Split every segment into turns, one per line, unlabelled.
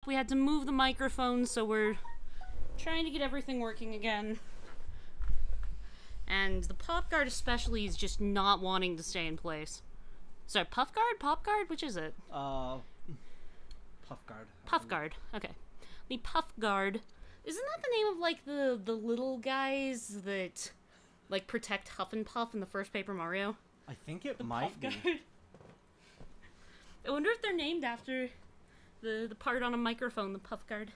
We had to move the microphone, so we're trying to get everything working again. And the pop guard especially is just not wanting to stay in place. Sorry, puff guard? Pop guard? Which is it?
Puff guard.
Puff guard. Okay. The puff guard. Isn't that the name of, like, the little guys that, like, protect Huff and Puff in the first Paper Mario?
I think it might be.
Guard. I wonder if they're named after the part on a microphone, the puff guard.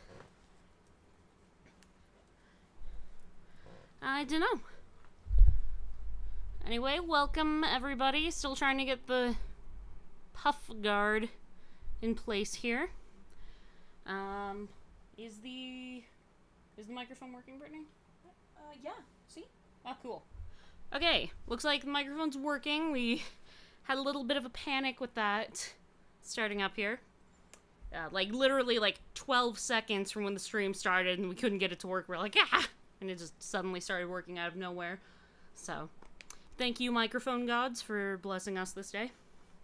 I don't know. Anyway, welcome everybody. Still trying to get the puff guard in place here. Is the microphone working, Brittany?
Yeah. See?
Oh, cool. Okay, looks like the microphone's working. We had a little bit of a panic with that starting up here. Like, literally, like, 12 seconds from when the stream started and we couldn't get it to work. We're like, ah! And it just suddenly started working out of nowhere. So, thank you, microphone gods, for blessing us this day.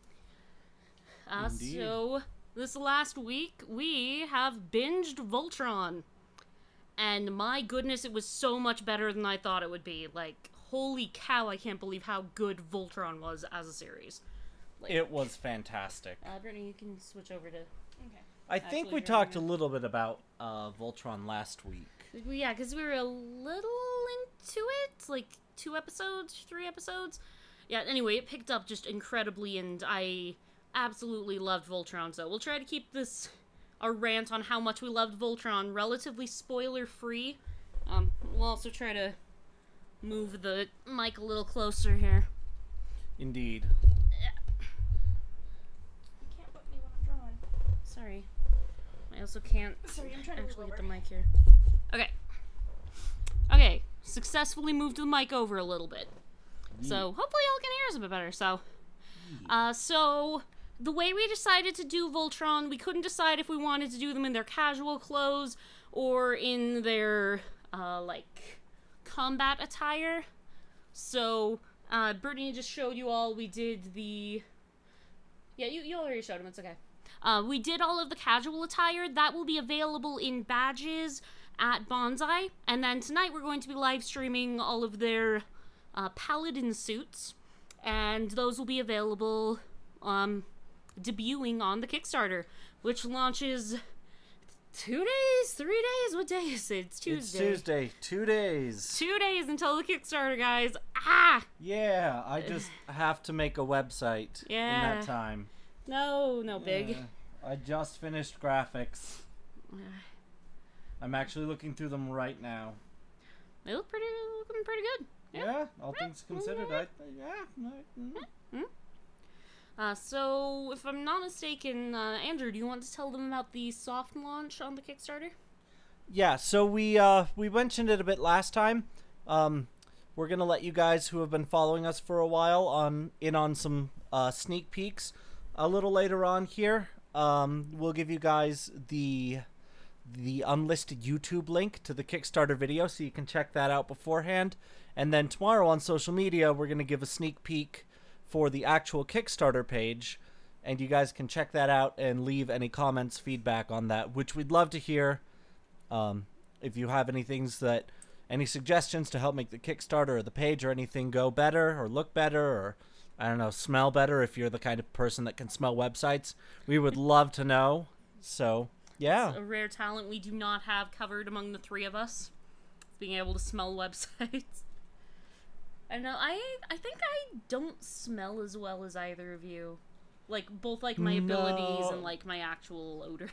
So, this last week, we have binged Voltron. And my goodness, it was so much better than I thought it would be. Like, holy cow, I can't believe how good Voltron was as a series. Like,
it was fantastic.
Brittany, you can switch over to...
Okay.
I think we talked a little bit about Voltron last week.
Yeah, because we were a little into it. Like, 2 episodes, 3 episodes. Yeah, anyway, it picked up just incredibly, and I absolutely loved Voltron. So we'll try to keep this, our rant on how much we loved Voltron, relatively spoiler-free. We'll also try to move the mic a little closer here.
Indeed.
You can't put me when I'm drawing.
Sorry. I also can't
Sorry, I'm trying to
actually
move
get
over.
the mic here. Okay. Okay. Successfully moved the mic over a little bit. So hopefully y'all can hear us a bit better. So, so the way we decided to do Voltron, we couldn't decide if we wanted to do them in their casual clothes or in their, like, combat attire. So, Brittany just showed you all. We did the... Yeah, you already showed them. It's okay. We did all of the casual attire. That will be available in badges at Bonsai. And then tonight we're going to be live streaming all of their paladin suits. And those will be available debuting on the Kickstarter, which launches 2 days, 3 days. What day is it? It's Tuesday.
It's Tuesday. 2 days.
2 days until the Kickstarter, guys. Ah!
Yeah, I just have to make a website in that time.
No, big.
I just finished graphics. I'm actually looking through them right now.
They look looking pretty good.
Yeah, all things considered.
So, if I'm not mistaken, Andrew, do you want to tell them about the soft launch on the Kickstarter?
Yeah, so we mentioned it a bit last time. We're gonna let you guys who have been following us for a while on some sneak peeks a little later on here. We'll give you guys the unlisted YouTube link to the Kickstarter video, so you can check that out beforehand. And then tomorrow on social media, we're going to give a sneak peek for the actual Kickstarter page, and you guys can check that out and leave any comments, feedback on that, which we'd love to hear. If you have any suggestions to help make the Kickstarter or the page or anything go better or look better, or I don't know, smell better, if you're the kind of person that can smell websites, we would love to know. So, yeah.
It's a rare talent we do not have covered among the 3 of us. Being able to smell websites. I don't know, I think I don't smell as well as either of you. Like, both, like, my abilities and, like, my actual odor.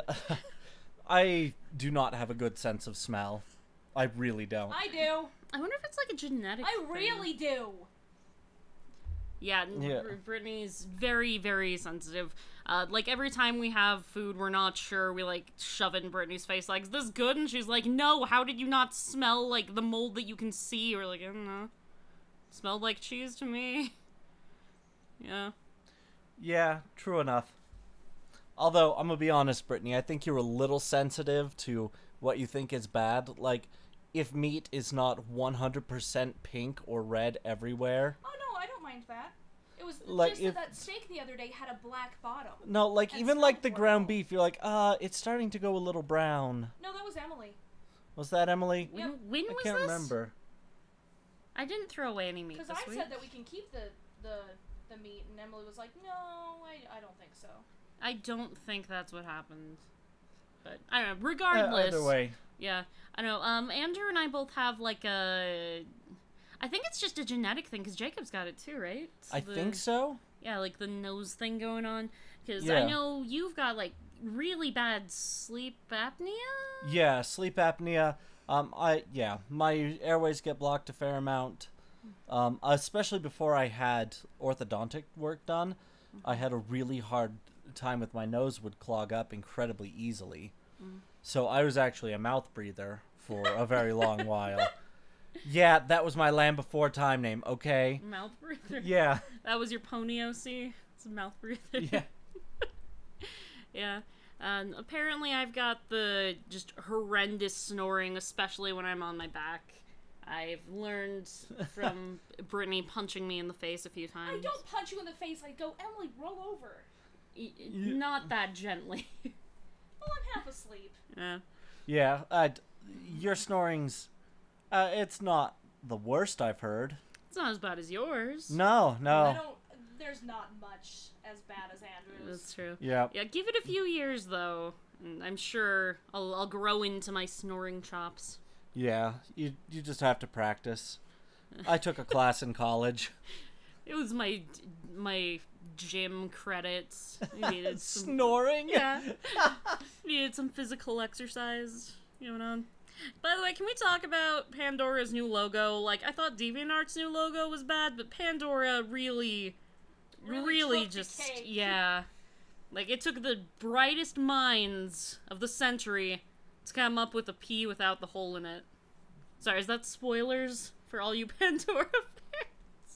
I do not have a good sense of smell. I really don't.
I do.
I wonder if it's, like, a genetic
I
thing.
really do.
Yeah. Brittany's very, very sensitive. Like, every time we have food we're not sure, we, like, shove it in Brittany's face, like, is this good? And she's like, no, how did you not smell, like, the mold that you can see? Or, like, I don't know. Smelled like cheese to me. Yeah.
Yeah, true enough. Although, I'm gonna be honest, Brittany, I think you're a little sensitive to what you think is bad. Like, if meat is not 100% pink or red everywhere...
Oh, no, I don't mind that. It was
Like,
just that steak the other day had a black bottom.
No, like,
And
even like
smelled
the ground
horrible.
beef, you're like, it's starting to go a little brown.
No, that was Emily.
Was that Emily?
Yep.
When
I
was
can't
this?
remember.
I didn't throw away any meat
Because
this
I
week.
said that we can keep the meat, and Emily was like, no, I don't think so.
I don't think that's what happened. But I don't know. Regardless,
Either way.
yeah, I know. Andrew and I both have like a. I think it's just a genetic thing because Jacob's got it too, right?
I think so.
Yeah, like the nose thing going on. Because
Yeah.
I know you've got like really bad sleep apnea.
Yeah, sleep apnea. My airways get blocked a fair amount. Especially before I had orthodontic work done, I had a really hard time with my nose would clog up incredibly easily. So I was actually a mouth breather for a very long while. Yeah, that was my Land Before Time name, okay?
Mouth breather.
Yeah.
That was your pony OC. It's a mouth breather.
Yeah.
Yeah. Apparently I've got the just horrendous snoring, especially when I'm on my back. I've learned from Brittany punching me in the face a few times.
I don't punch you in the face. I go, Emily, roll over.
Not that gently.
Well, I'm half asleep.
Yeah.
Yeah, your snoring's... it's not the worst I've heard.
It's not as bad as yours.
No.
There's not much as bad as Andrew's.
That's true.
Yeah.
Yeah, give it a few years, though. And I'm sure I'll grow into my snoring chops.
Yeah, you just have to practice. I took a class in college.
It was my gym credits. I needed some,
Snoring?
yeah. Needed some physical exercise going on. By the way, can we talk about Pandora's new logo? Like, I thought DeviantArt's new logo was bad, but Pandora really
Really took the
just,
cake.
yeah. Like, it took the brightest minds of the century to come up with a P without the hole in it. Sorry, is that spoilers for all you Pandora fans?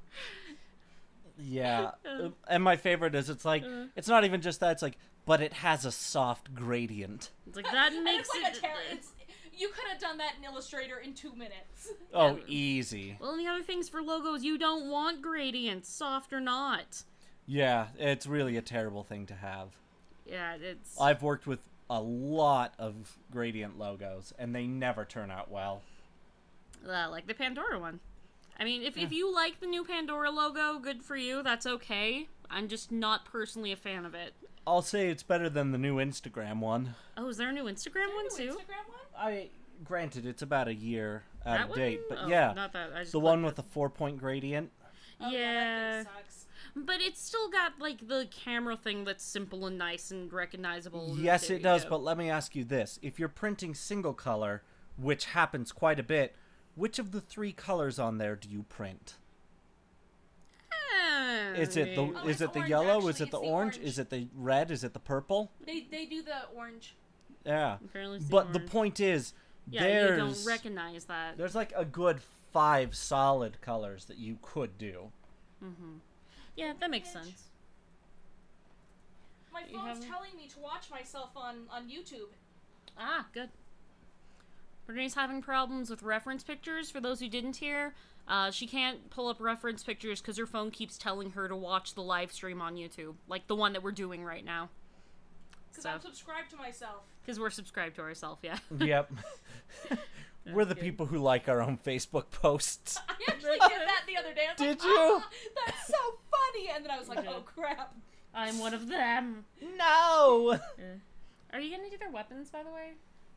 Yeah. And my favorite is it's like, it's not even just that, it's like, but it has a soft gradient.
It's like, that
And
makes
it's like
it...
you could have done that in Illustrator in 2 minutes.
Oh, easy.
Well, and the other things for logos, you don't want gradients, soft or not.
Yeah, it's really a terrible thing to have.
Yeah, it's...
I've worked with a lot of gradient logos, and they never turn out well.
like the Pandora one. I mean, if you like the new Pandora logo, good for you, that's okay. I'm just not personally a fan of it.
I'll say it's better than the new Instagram one.
Oh, is there a new Instagram one, too?
Instagram one?
Granted, it's about a year out
That
of date,
one?
but
Oh,
yeah.
not that. I just
The one with the 4-point gradient.
Oh,
Yeah.
that thing sucks.
But it's still got, like, the camera thing that's simple and nice and recognizable.
Yes,
There
it
you
does,
go.
but let me ask you this. If you're printing single color, which happens quite a bit, which of the 3 colors on there do you print? Is it the
Oh,
is
it's
it the
orange,
yellow?
actually.
Is it
It's
the
the
orange?
orange.
Is it the red? Is it the purple?
They do the orange.
Yeah.
Apparently it's
But the
orange.
point is,
Yeah,
there's
you don't recognize that.
there's like a good 5 solid colors that you could do.
Yeah, that makes
Bitch.
sense.
My
You
phone's
haven't-
telling me to watch myself on YouTube.
Ah, good. Brittany's having problems with reference pictures. For those who didn't hear, she can't pull up reference pictures because her phone keeps telling her to watch the live stream on YouTube, like the one that we're doing right now.
Because
So,
I'm subscribed to myself.
because we're subscribed to ourselves, yeah.
Yep. We're the
good.
people who like our own Facebook posts.
I actually did that the other day. I was
Did
like,
you?
"Ah, that's so funny. And then I was like, oh crap.
I'm one of them.
No.
Are you gonna do their weapons, by the way?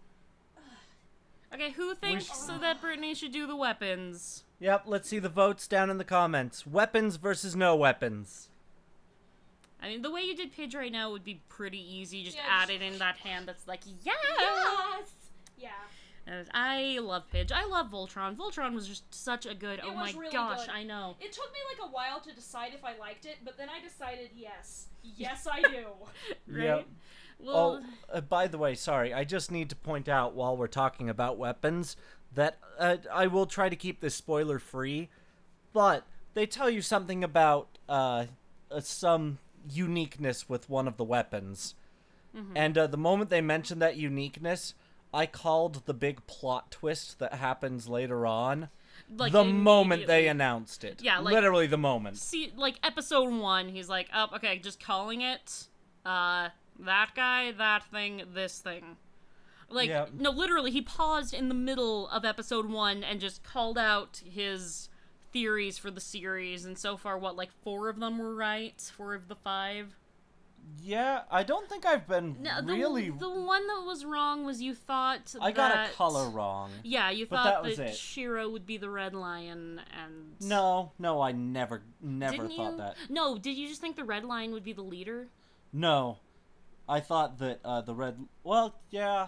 Okay, who thinks that Brittany should do the weapons?
Yep, let's see the votes down in the comments. Weapons versus no weapons.
I mean, the way you did Pidge right now would be pretty easy. Just
Yeah,
add
just-
it in that hand that's like, yes!
Yes. Yeah.
I love Pidge. I love Voltron. Voltron was just such a good. Oh my
was really
gosh,
good.
I know.
It took me like a while to decide if I liked it, but then I decided yes. Yes, I do.
Right?
Yep.
Well,
By the way, sorry, I just need to point out while we're talking about weapons that I will try to keep this spoiler free, but they tell you something about some uniqueness with one of the weapons. And the moment they mention that uniqueness, I called the big plot twist that happens later on.
Like,
the moment they
immediately.
announced it.
Yeah, like-
literally the moment.
See, like, episode 1, he's like, oh, okay, just calling it, that guy, that thing, this thing. Like,
Yeah.
no, literally, he paused in the middle of episode 1 and just called out his theories for the series, and so far, what, like, 4 of them were right? 4 of the 5?
Yeah, I don't think I've been
No,
really...
The one that was wrong was you thought
I got a color wrong.
Yeah, you
but
thought
that was
that
it.
Shiro would be the red lion, and...
No, I never
Didn't
thought
you?
that.
No, did you just think the red lion would be the leader?
No. I thought that the red... Well, yeah.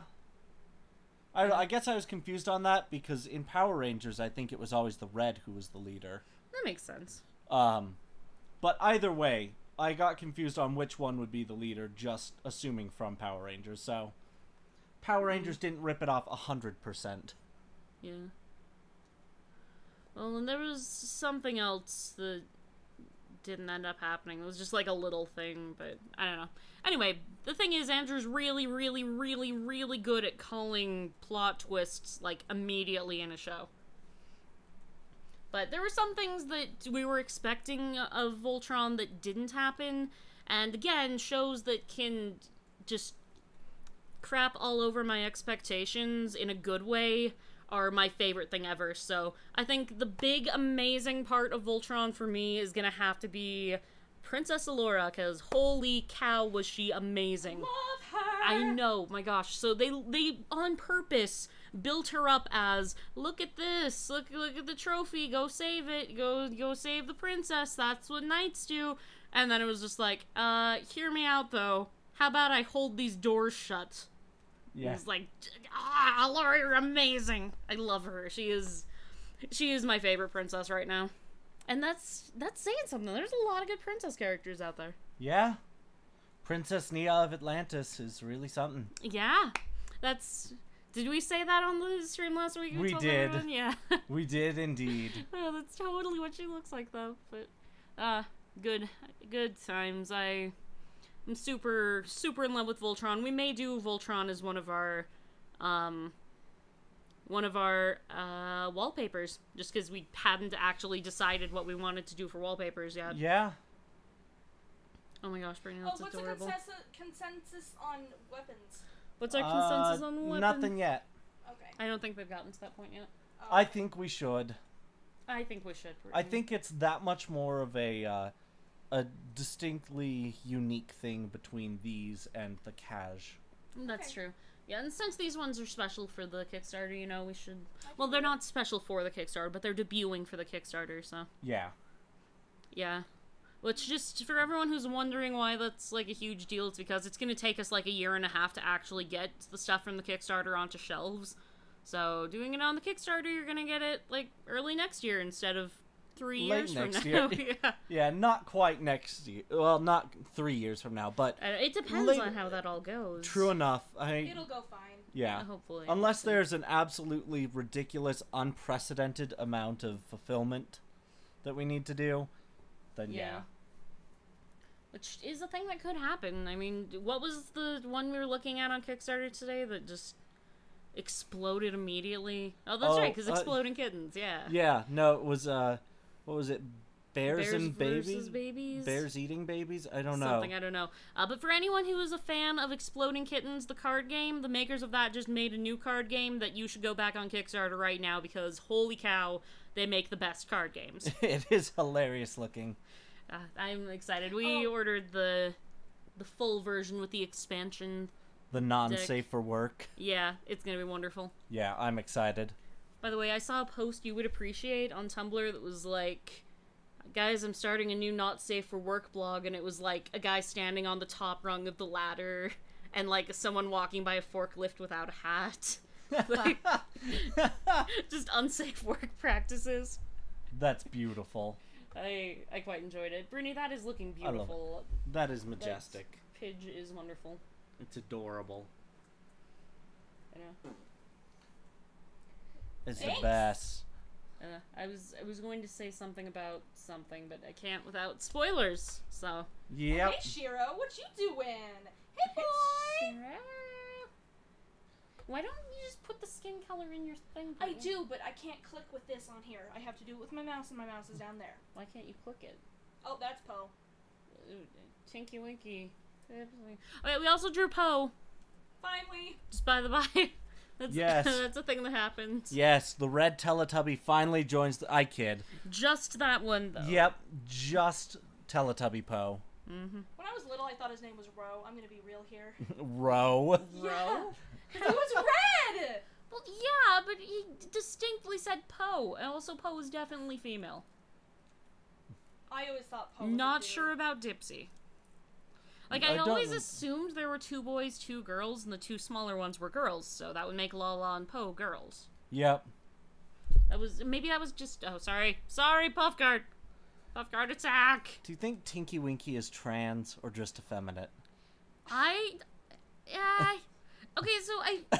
I guess I was confused on that because in Power Rangers, I think it was always the red who was the leader.
That makes sense.
But either way, I got confused on which one would be the leader, just assuming from Power Rangers, so... Power Rangers didn't rip it off 100%.
Yeah. Well, and there was something else that didn't end up happening. It was just like a little thing, but I don't know. Anyway, the thing is, Andrew's really, really, really, really good at calling plot twists, like, immediately in a show. But there were some things that we were expecting of Voltron that didn't happen, and again, shows that can just crap all over my expectations in a good way are my favorite thing ever. So I think the big amazing part of Voltron for me is gonna have to be Princess Allura, because holy cow was she amazing.
Love her.
I know, my gosh. So they on purpose built her up as, look at this, look at the trophy, go save it, go save the princess, that's what knights do. And then it was just like, hear me out though, how about I hold these doors shut?
Yeah.
It's like, Allura, you're amazing. I love her. She is my favorite princess right now. And that's saying something. There's a lot of good princess characters out there.
Yeah. Princess Nia of Atlantis is really something.
Yeah. Did we say that on the stream last week?
We
told
did.
everyone? Yeah.
We did indeed.
Oh, that's totally what she looks like, though. But, good times. I'm super, super in love with Voltron. We may do Voltron as one of our wallpapers, just because we hadn't actually decided what we wanted to do for wallpapers yet.
Yeah.
Oh my gosh, Brittany, that's
what's
adorable.
the consensus on weapons?
What's our consensus on the weapon?
Nothing yet.
Okay.
I don't think they've gotten to that point yet.
I think we should.
I think we should.
I think it's that much more of a distinctly unique thing between these and the cash.
That's
Okay.
true. Yeah, and since these ones are special for the Kickstarter, you know, we should... Well, they're not special for the Kickstarter, but they're debuting for the Kickstarter, so...
Yeah.
Yeah. Which, just for everyone who's wondering why that's, like, a huge deal, it's because it's gonna take us, like, 1.5 years to actually get the stuff from the Kickstarter onto shelves. So, doing it on the Kickstarter, you're gonna get it, like, early next year instead of 3 years
Late next
from now.
year.
Yeah.
Yeah, not quite next year. Well, not 3 years from now, but...
It depends
Late-
on how that all goes.
True enough.
It'll go fine.
Yeah.
Hopefully.
Unless there's an absolutely ridiculous, unprecedented amount of fulfillment that we need to do, then yeah.
Which is a thing that could happen. I mean, what was the one we were looking at on Kickstarter today that just exploded immediately? Oh, that's right, because Exploding Kittens, yeah.
Yeah, no, it was, what was it? Bears and
versus
babies?
babies?
Bears eating babies? I don't know.
Something, I don't know. But for anyone who is a fan of Exploding Kittens, the card game, the makers of that just made a new card game that you should go back on Kickstarter right now because, holy cow, they make the best card games.
It is hilarious looking.
I'm excited. We ordered the full version with the expansion.
The non-safe for work.
Yeah, it's gonna be wonderful.
Yeah, I'm excited.
By the way, I saw a post you would appreciate on Tumblr that was like, guys, I'm starting a new not safe for work blog, and it was like a guy standing on the top rung of the ladder and like someone walking by a forklift without a hat. Like, just unsafe work practices.
That's beautiful.
I quite enjoyed it. Brittany, that is looking
I love
beautiful.
That is majestic.
That Pidge is wonderful.
It's adorable.
I know.
It's
Thanks.
the best.
I was going to say something about something, but I can't without spoilers. So.
Yep.
Hey, Shiro, what you doing? Hey, boy.
Why don't you just put the skin color in your thing?
I do, but I can't click with this on here. I have to do it with my mouse, and my mouse is down there.
Why can't you click it?
Oh, that's Poe.
Tinky Winky. Okay, we also drew Poe.
Finally.
Just by the by. That's,
Yes.
That's a thing that happens.
Yes, the red Teletubby finally joins the... I kid.
Just that one, though.
Yep, just Teletubby Poe.
Mm-hmm.
When I was little, I thought his name was Ro. I'm gonna be real here.
Ro.
Ro?
He was red!
Well, yeah, but he distinctly said Poe. And also, Poe is definitely female.
I always thought Poe was
Not
a dude.
sure about Dipsy. Like,
I
I
don't-
always assumed there were 2 boys, 2 girls, and the 2 smaller ones were girls, so that would make Lala and Poe girls.
Yep.
Maybe that was just, oh, sorry, Puffguard. Puffguard attack.
Do you think Tinky Winky is trans or just effeminate?
Okay, so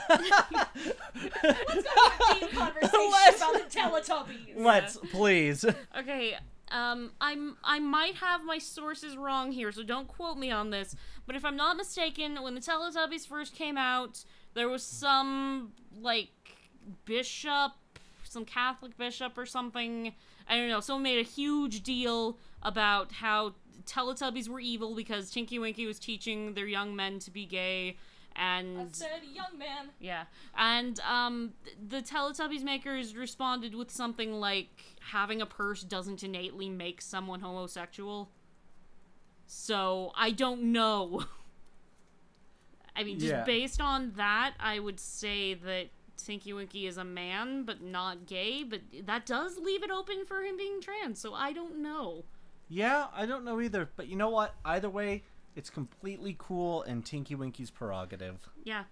Let's go have a deep conversation about the Teletubbies.
Let's, please.
okay, I might have my sources wrong here, so don't quote me on this, but if I'm not mistaken, when the Teletubbies first came out, there was some, like, bishop, some Catholic bishop or something, I don't know, someone made a huge deal about how Teletubbies were evil because Tinky Winky was teaching their young men to be gay, and...
I said young man.
Yeah, and the Teletubbies makers responded with something like, having a purse doesn't innately make someone homosexual. So, I don't know. I mean, just based on that, I would say that Tinky Winky is a man, but not gay, but that does leave it open for him being trans, so I don't know.
Yeah, I don't know either, but you know what? Either way, it's completely cool and Tinky Winky's prerogative.
Yeah.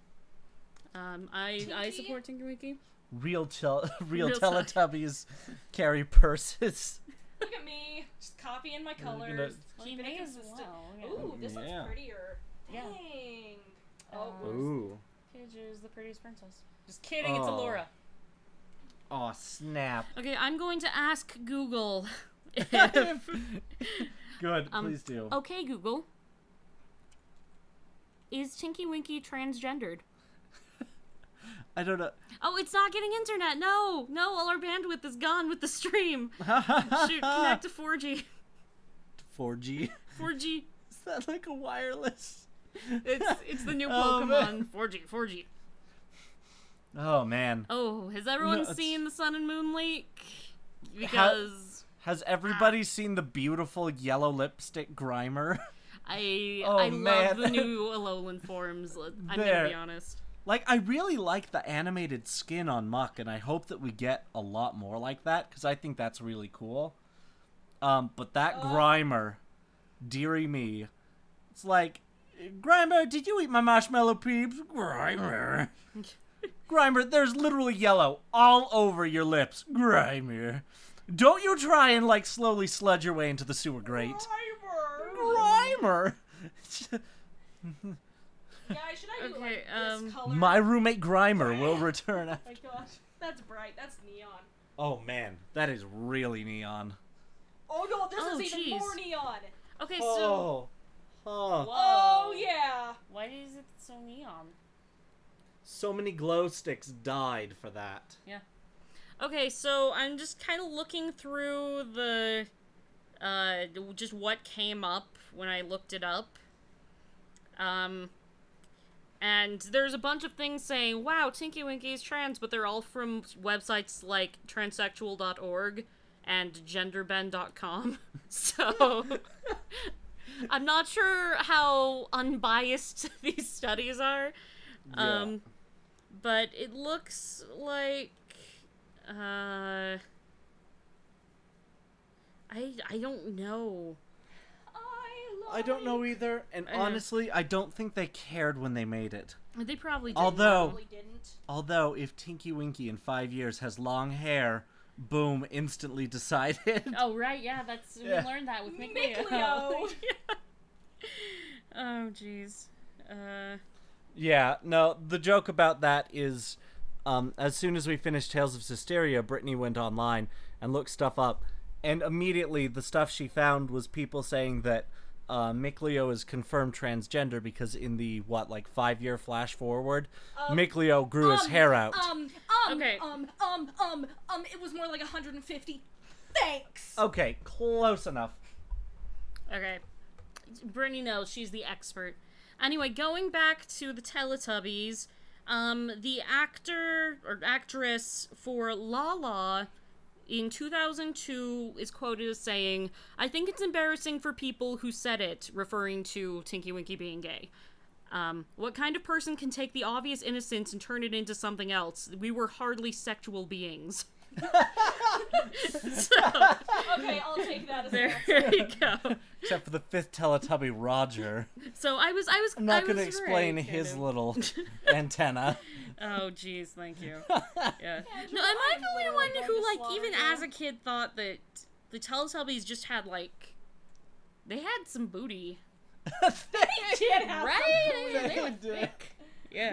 I support Tinky Winky.
Real
Real
Teletubbies carry purses.
Look at me, just copying my
gonna-
colors,
Well,
keeping
you
it
may as
consistent.
well, yeah.
Ooh, this
Yeah.
looks prettier.
Yeah.
Dang. Oh,
Ooh.
Pidge is the prettiest princess. Just kidding, it's
Oh.
Allura.
Aw, snap.
Okay, I'm going to ask Google if...
Good, please do.
Okay, Google. Is Tinky Winky transgendered?
I don't know.
Oh, it's not getting internet. No, all our bandwidth is gone with the stream. Shoot, connect to 4G.
4G?
4G.
Is that like a wireless?
It's the new
Oh,
Pokemon. 4G.
Oh, man.
Oh, has everyone
No, it's-
seen the Sun and Moon leak? Because
Has everybody seen the beautiful yellow lipstick Grimer?
I
man.
love the new Alolan forms. I'm
There.
gonna be honest.
Like, I really like the animated skin on Muck, and I hope that we get a lot more like that, because I think that's really cool. But that Grimer, dearie me, it's like, Grimer, did you eat my marshmallow peeps? Grimer. Grimer, there's literally yellow all over your lips. Grimer. Don't you try and, like, slowly sludge your way into the sewer grate. Grimer.
Guys, should I do
Okay,
like this color?
My roommate Grimer will return.
Oh my gosh, that's bright. That's neon.
Oh man, that is really neon.
Oh no, this
Oh,
is even
jeez.
more neon.
Okay, so
Oh.
Oh yeah.
why is it so neon?
So many glow sticks died for that.
Yeah. Okay, so I'm just kind of looking through the, just what came up when I looked it up. And there's a bunch of things saying, wow, Tinky Winky is trans, but they're all from websites like transsexual.org and genderbend.com. So, I'm not sure how unbiased these studies are.
Yeah.
But it looks like, I don't know.
I don't know either, and
I know.
honestly, I don't think they cared when they made it.
They probably did.
Although,
Probably didn't.
if Tinky Winky in 5 years has long hair, boom, instantly decided.
Oh, right, yeah,
Yeah.
we learned that with
Mick
McLeo.
Leo.
Oh, jeez.
Yeah, no, the joke about that is, as soon as we finished Tales of Systeria, Brittany went online and looked stuff up, and immediately the stuff she found was people saying that Mick Leo is confirmed transgender because in the 5-year flash forward, Mick Leo grew his hair out.
Okay.
It was more like 150. Thanks.
Okay, close enough.
Okay. Brittany knows, she's the expert. Anyway, going back to the Teletubbies, the actor or actress for Lala in 2002 is quoted as saying, "I think it's embarrassing for people who said it," referring to Tinky Winky being gay. What kind of person can take the obvious innocence and turn it into something else? We were hardly sexual beings. So,
Okay, I'll take that as
there you go.
Except for the 5th Teletubby, Roger.
So I was
I'm not going to
right,
explain
kind
his
of.
little antenna.
Oh, jeez, thank you. Yeah. No, am I the only one who, like, even as a kid thought that the Teletubbies just had, like, they had some booty. Right? They were thick. Yeah.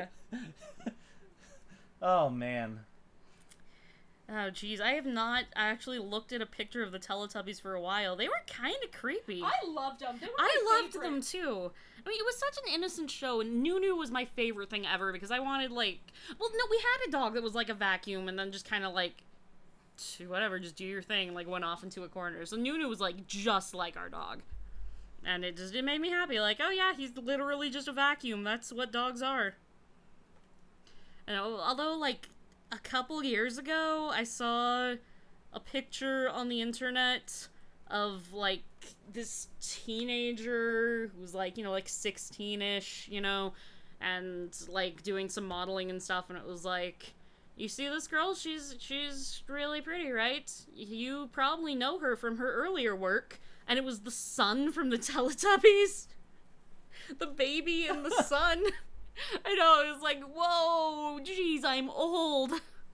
Oh, man.
Oh, jeez. I have not actually looked at a picture of the Teletubbies for a while. They were kind of creepy.
I loved them. They were
I
my
loved
favorite.
them, too. I mean, it was such an innocent show, and Nunu was my favorite thing ever, because I wanted, like... Well, no, we had a dog that was like a vacuum, and then just kind of, like... Whatever, just do your thing, like, went off into a corner. So Nunu was, like, just like our dog. And it made me happy. Like, oh yeah, he's literally just a vacuum. That's what dogs are. And although, like... A couple years ago, I saw a picture on the internet of, like, this teenager who was, like, you know, like 16-ish, you know, and, like, doing some modeling and stuff, and it was like, you see this girl? She's really pretty, right? You probably know her from her earlier work. And it was the son from the Teletubbies. The baby and the son. I know, it was like, whoa, jeez, I'm old.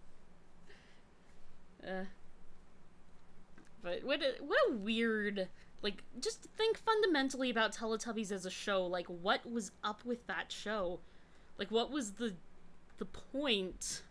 But what a weird, like, just think fundamentally about Teletubbies as a show. Like, what was up with that show? Like, what was the point?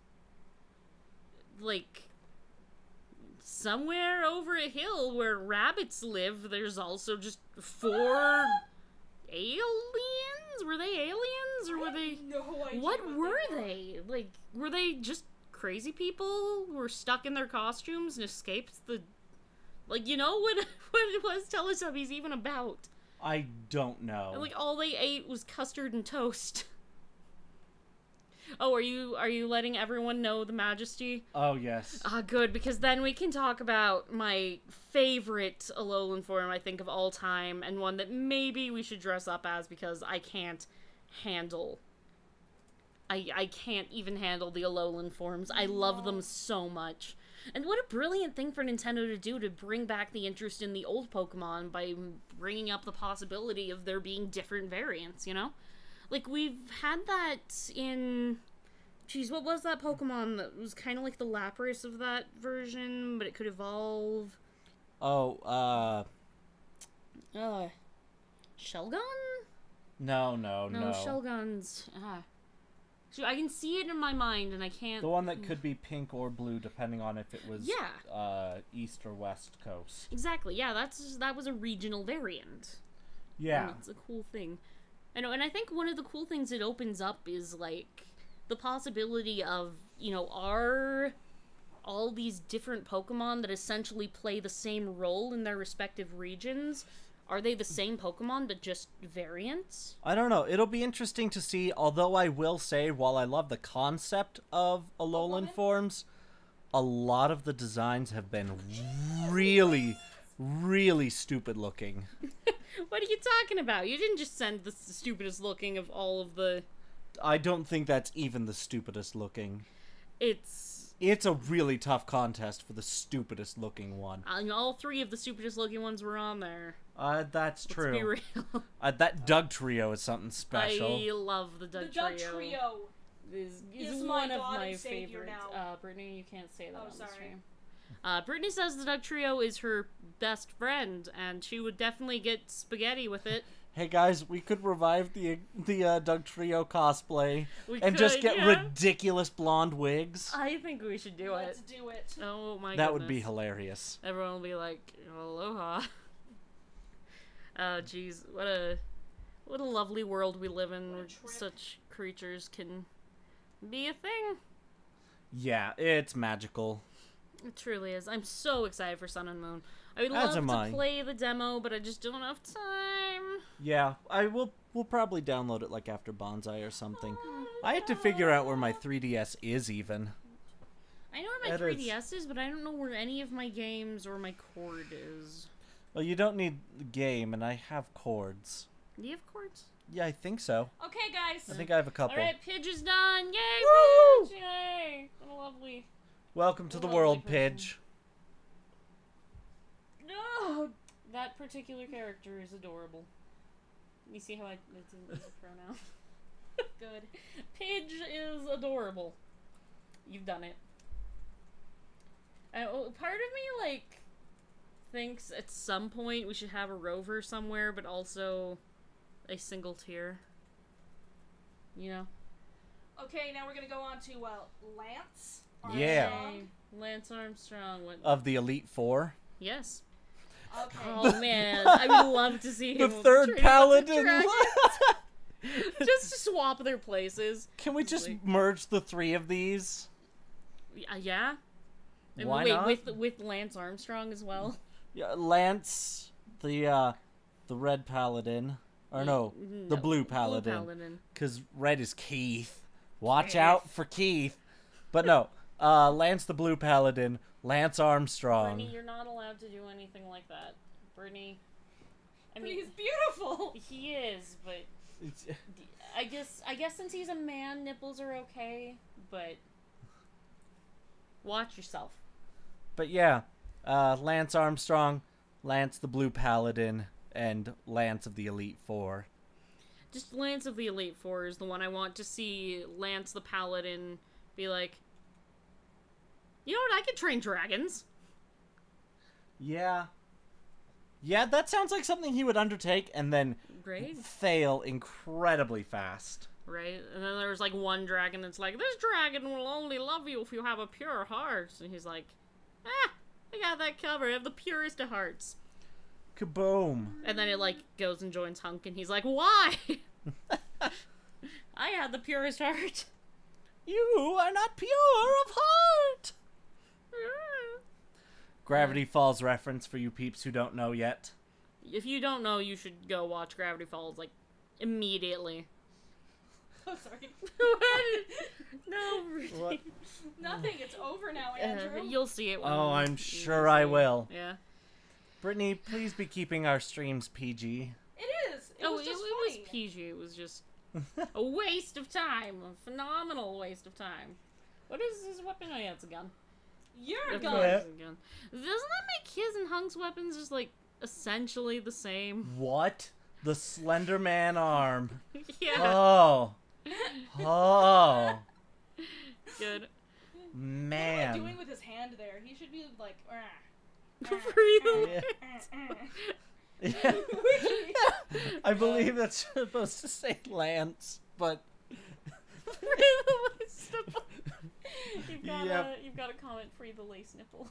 Like, somewhere over a hill where rabbits live, there's also just 4 aliens? Were they aliens, or were they...
No idea
What
they
were they? Like, were they just crazy people who were stuck in their costumes and escaped the... Like, you know what was Teletubbies even about?
I don't know.
And, like, all they ate was custard and toast. Oh, are you letting everyone know the Majesty?
Oh, yes.
Ah, good, because then we can talk about my favorite Alolan form, I think, of all time, and one that maybe we should dress up as, because I can't handle... I can't even handle the Alolan forms. I love them so much. And what a brilliant thing for Nintendo to do, to bring back the interest in the old Pokemon by bringing up the possibility of there being different variants, you know? Like, we've had that in... Geez, what was that Pokemon that was kind of like the Lapras of that version, but it could evolve?
Oh,
Shelgon?
No.
No, Shelgon's... So I can see it in my mind, and I can't...
The one that could be pink or blue, depending on if it was
Yeah.
East or West Coast.
Exactly, yeah, that was a regional variant.
Yeah.
And it's a cool thing. I know, and I think one of the cool things it opens up is, like, the possibility of, you know, are all these different Pokemon that essentially play the same role in their respective regions, are they the same Pokemon, but just variants?
I don't know. It'll be interesting to see, although I will say, while I love the concept of Alolan forms, a lot of the designs have been really, really stupid looking.
What are you talking about? You didn't just send the stupidest looking of all of the...
I don't think that's even the stupidest looking.
It's
a really tough contest for the stupidest looking one.
All 3 of the stupidest looking ones were on there.
That's true.
Let's be real.
That Doug trio is something special.
I love the Doug
The
Trio.
Doug Trio.
Is
my
one of
God
my
and Savior
favorites.
now.
Brittany, you can't say that on
sorry.
the stream. Brittany says the Doug Trio is her best friend, and she would definitely get spaghetti with it.
Hey guys, we could revive the Doug Trio cosplay
And
just get ridiculous blonde wigs.
I think we should do
Let's
it.
do it.
Oh my
That
goodness.
would be hilarious.
Everyone will be like, aloha. Oh, jeez, what a lovely world we live in, where
trip.
such creatures can be a thing.
Yeah, it's magical.
It truly is. I'm so excited for Sun and Moon. I would
As
love
am I.
to play the demo, but I just don't have time.
Yeah, we'll probably download it like after Bonsai or something. I have to figure out where my 3DS is even.
I know where my
That is-
3DS is, but I don't know where any of my games or my cord is.
Well, you don't need the game, and I have cords.
Do you have cords?
Yeah, I think so.
Okay, guys.
I think I have a couple.
Alright, Pidge is done! Yay,
Woo!
Pidge! Yay! What a lovely...
Welcome to the
Lovely
world,
person.
Pidge.
No! That particular character is adorable. You see how it's a pronoun? Good. Pidge is adorable. You've done it. Part of me, like, thinks at some point we should have a rover somewhere, but also a single tier. You know?
Okay, now we're gonna go on to Lance.
Yeah.
Armstrong.
Yay. Lance Armstrong. What?
Of the Elite Four.
Yes.
Okay.
Oh man, I would love to see
The
him.
third
train with the
paladin.
dragon. Just to swap their places.
Can we just
Like-
merge the three of these?
Yeah. And
Why
wait,
not?
with Lance Armstrong as well.
Yeah, Lance, the red paladin, or no, the blue paladin, because red is Keith. Watch
Keith.
out for Keith. But no, Lance the blue paladin, Lance Armstrong.
Brittany, you're not allowed to do anything like that. Brittany. I
But
mean,
he's beautiful.
he is, but I guess since he's a man, nipples are okay. But watch yourself.
But yeah, Lance Armstrong, Lance the blue paladin, and Lance of the Elite Four.
Just Lance of the Elite Four is the one I want to see. Lance the Paladin be like, you know what? I could train dragons.
Yeah. Yeah, that sounds like something he would undertake and then
Great,
fail incredibly fast.
right? And then there's like one dragon that's like, this dragon will only love you if you have a pure heart. And he's like, I got that covered. I have the purest of hearts.
Kaboom.
And then it like goes and joins Hunk, and he's like, why? I had the purest heart.
You are not pure of heart. Gravity Falls reference for you peeps who don't know yet.
If you don't know, you should go watch Gravity Falls like immediately.
Oh, sorry.
No,
What?
Nothing. It's over now, Andrew.
you'll see it. When
Oh, I'm
you
sure
see
I
it.
will.
Yeah.
Brittany, please be keeping our streams PG.
It is. It was just
it was
funny.
PG. It was just a waste of time. A phenomenal waste of time. What is his weapon? Oh yeah, it's a gun.
You're a
Of
gun.
course it's a gun. Doesn't that make his and Hunk's weapons just like essentially the same?
What? The Slender Man arm.
Yeah.
Oh. Oh.
Good.
What
Man.
am I doing with his hand there? He should be like.
Breathe.
Yeah. I believe that's supposed to say Lance, but
You've got a comment. Free the lace nipple.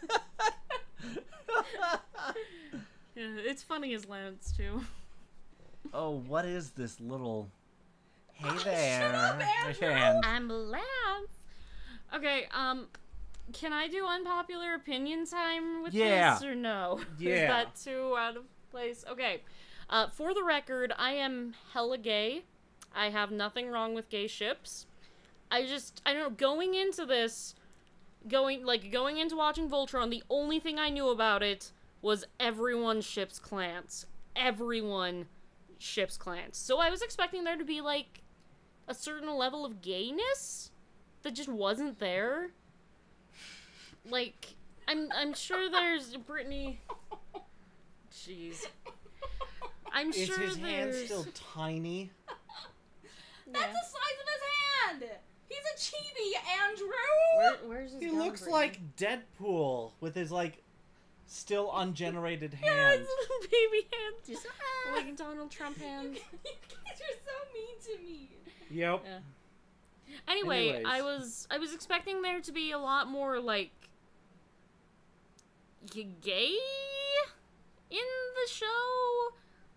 Yeah, it's funny as Lance too.
oh, what is this little? Hey there.
Shut up, Andrew!
hand.
I'm Lance. Okay, can I do unpopular opinion time with
Yeah.
this or no?
Yeah.
Is that too out of place? Okay. For the record, I am hella gay. I have nothing wrong with gay ships. I don't know, going into this, going into watching Voltron, the only thing I knew about it was everyone ships clans. Everyone ships clans. So I was expecting there to be, like, a certain level of gayness that just wasn't there. Like, I'm sure there's Brittany. Jeez. I'm
Is
sure
his hand
there's.
still tiny?
That's
Yeah.
the size of his hand. He's a chibi, Andrew.
Where's his
He
gun,
looks
Brittany?
like Deadpool with his like still ungenerated
Yeah,
hand.
his little baby hand. Just like Donald Trump hand.
You guys are so mean to me.
Yep.
Yeah. Anyway,
Anyways.
I was expecting there to be a lot more like gay in the show.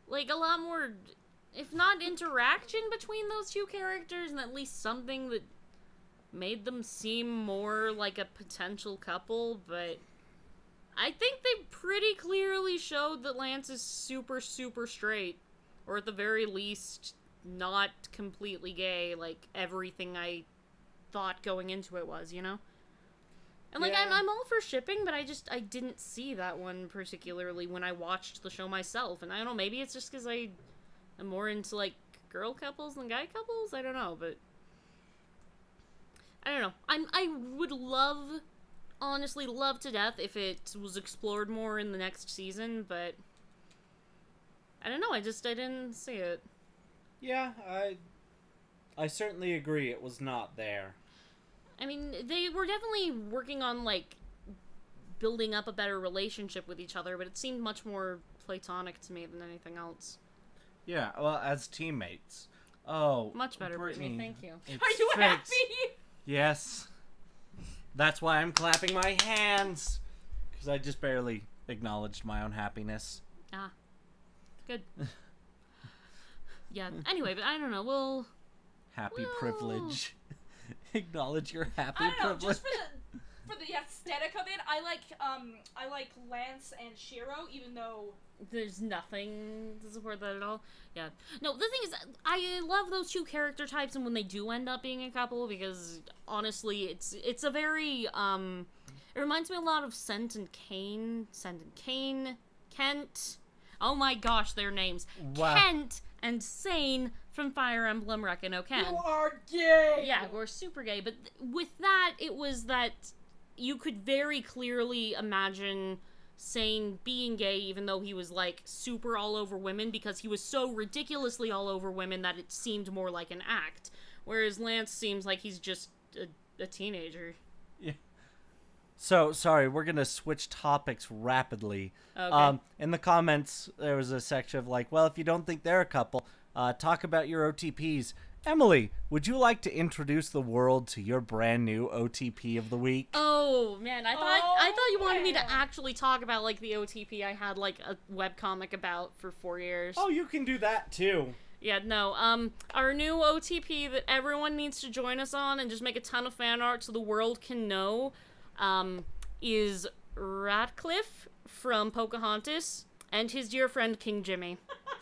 like, a lot more, if not interaction between those two characters, and at least something that made them seem more like a potential couple, but I think they pretty clearly showed that Lance is super, super straight. Or at the very least, not completely gay, like everything I thought going into it was, you know? And, like,
Yeah.
I'm all for shipping, but I didn't see that one particularly when I watched the show myself. And I don't know, maybe it's just because I am more into, like, girl couples than guy couples? I don't know, but I don't know. I would honestly love to death if it was explored more in the next season, but I don't know, I didn't see it.
Yeah, I certainly agree it was not there.
I mean, they were definitely working on, like, building up a better relationship with each other, but it seemed much more platonic to me than anything else.
Yeah, well, as teammates. Oh,
Much better, Brittany, thank you.
it's
Are you
fixed.
happy?
Yes. That's why I'm clapping my hands. Because I just barely acknowledged my own happiness.
Ah. Good. Yeah, anyway, but I don't know, we'll...
Happy
Well-
privilege. Acknowledge your happy
I don't know,
privilege.
just for the aesthetic of it, I like Lance and Shiro, even though
There's nothing to support that at all. Yeah. No, the thing is, I love those two character types, and when they do end up being a couple, because honestly, it's a very it reminds me a lot of Sent and Kane, Kent. Oh my gosh, their names.
Wow.
Kent and Sane from Fire Emblem Reckono Ken.
you are gay.
Yeah, we're super gay, but with that, it was that you could very clearly imagine Sane being gay, even though he was, like, super all over women, because he was so ridiculously all over women that it seemed more like an act. Whereas Lance seems like he's just a teenager.
Yeah. So, sorry, we're going to switch topics rapidly.
Okay.
In the comments, there was a section of like, well, if you don't think they're a couple, talk about your OTPs. Emily, would you like to introduce the world to your brand new OTP of the week?
Oh man, I thought you wanted me to
yeah.
actually talk about like the OTP I had like a webcomic about for 4 years.
Oh, you can do that too.
Yeah, no. Our new OTP that everyone needs to join us on and just make a ton of fan art so the world can know, is Ratcliffe from Pocahontas and his dear friend King Jimmy.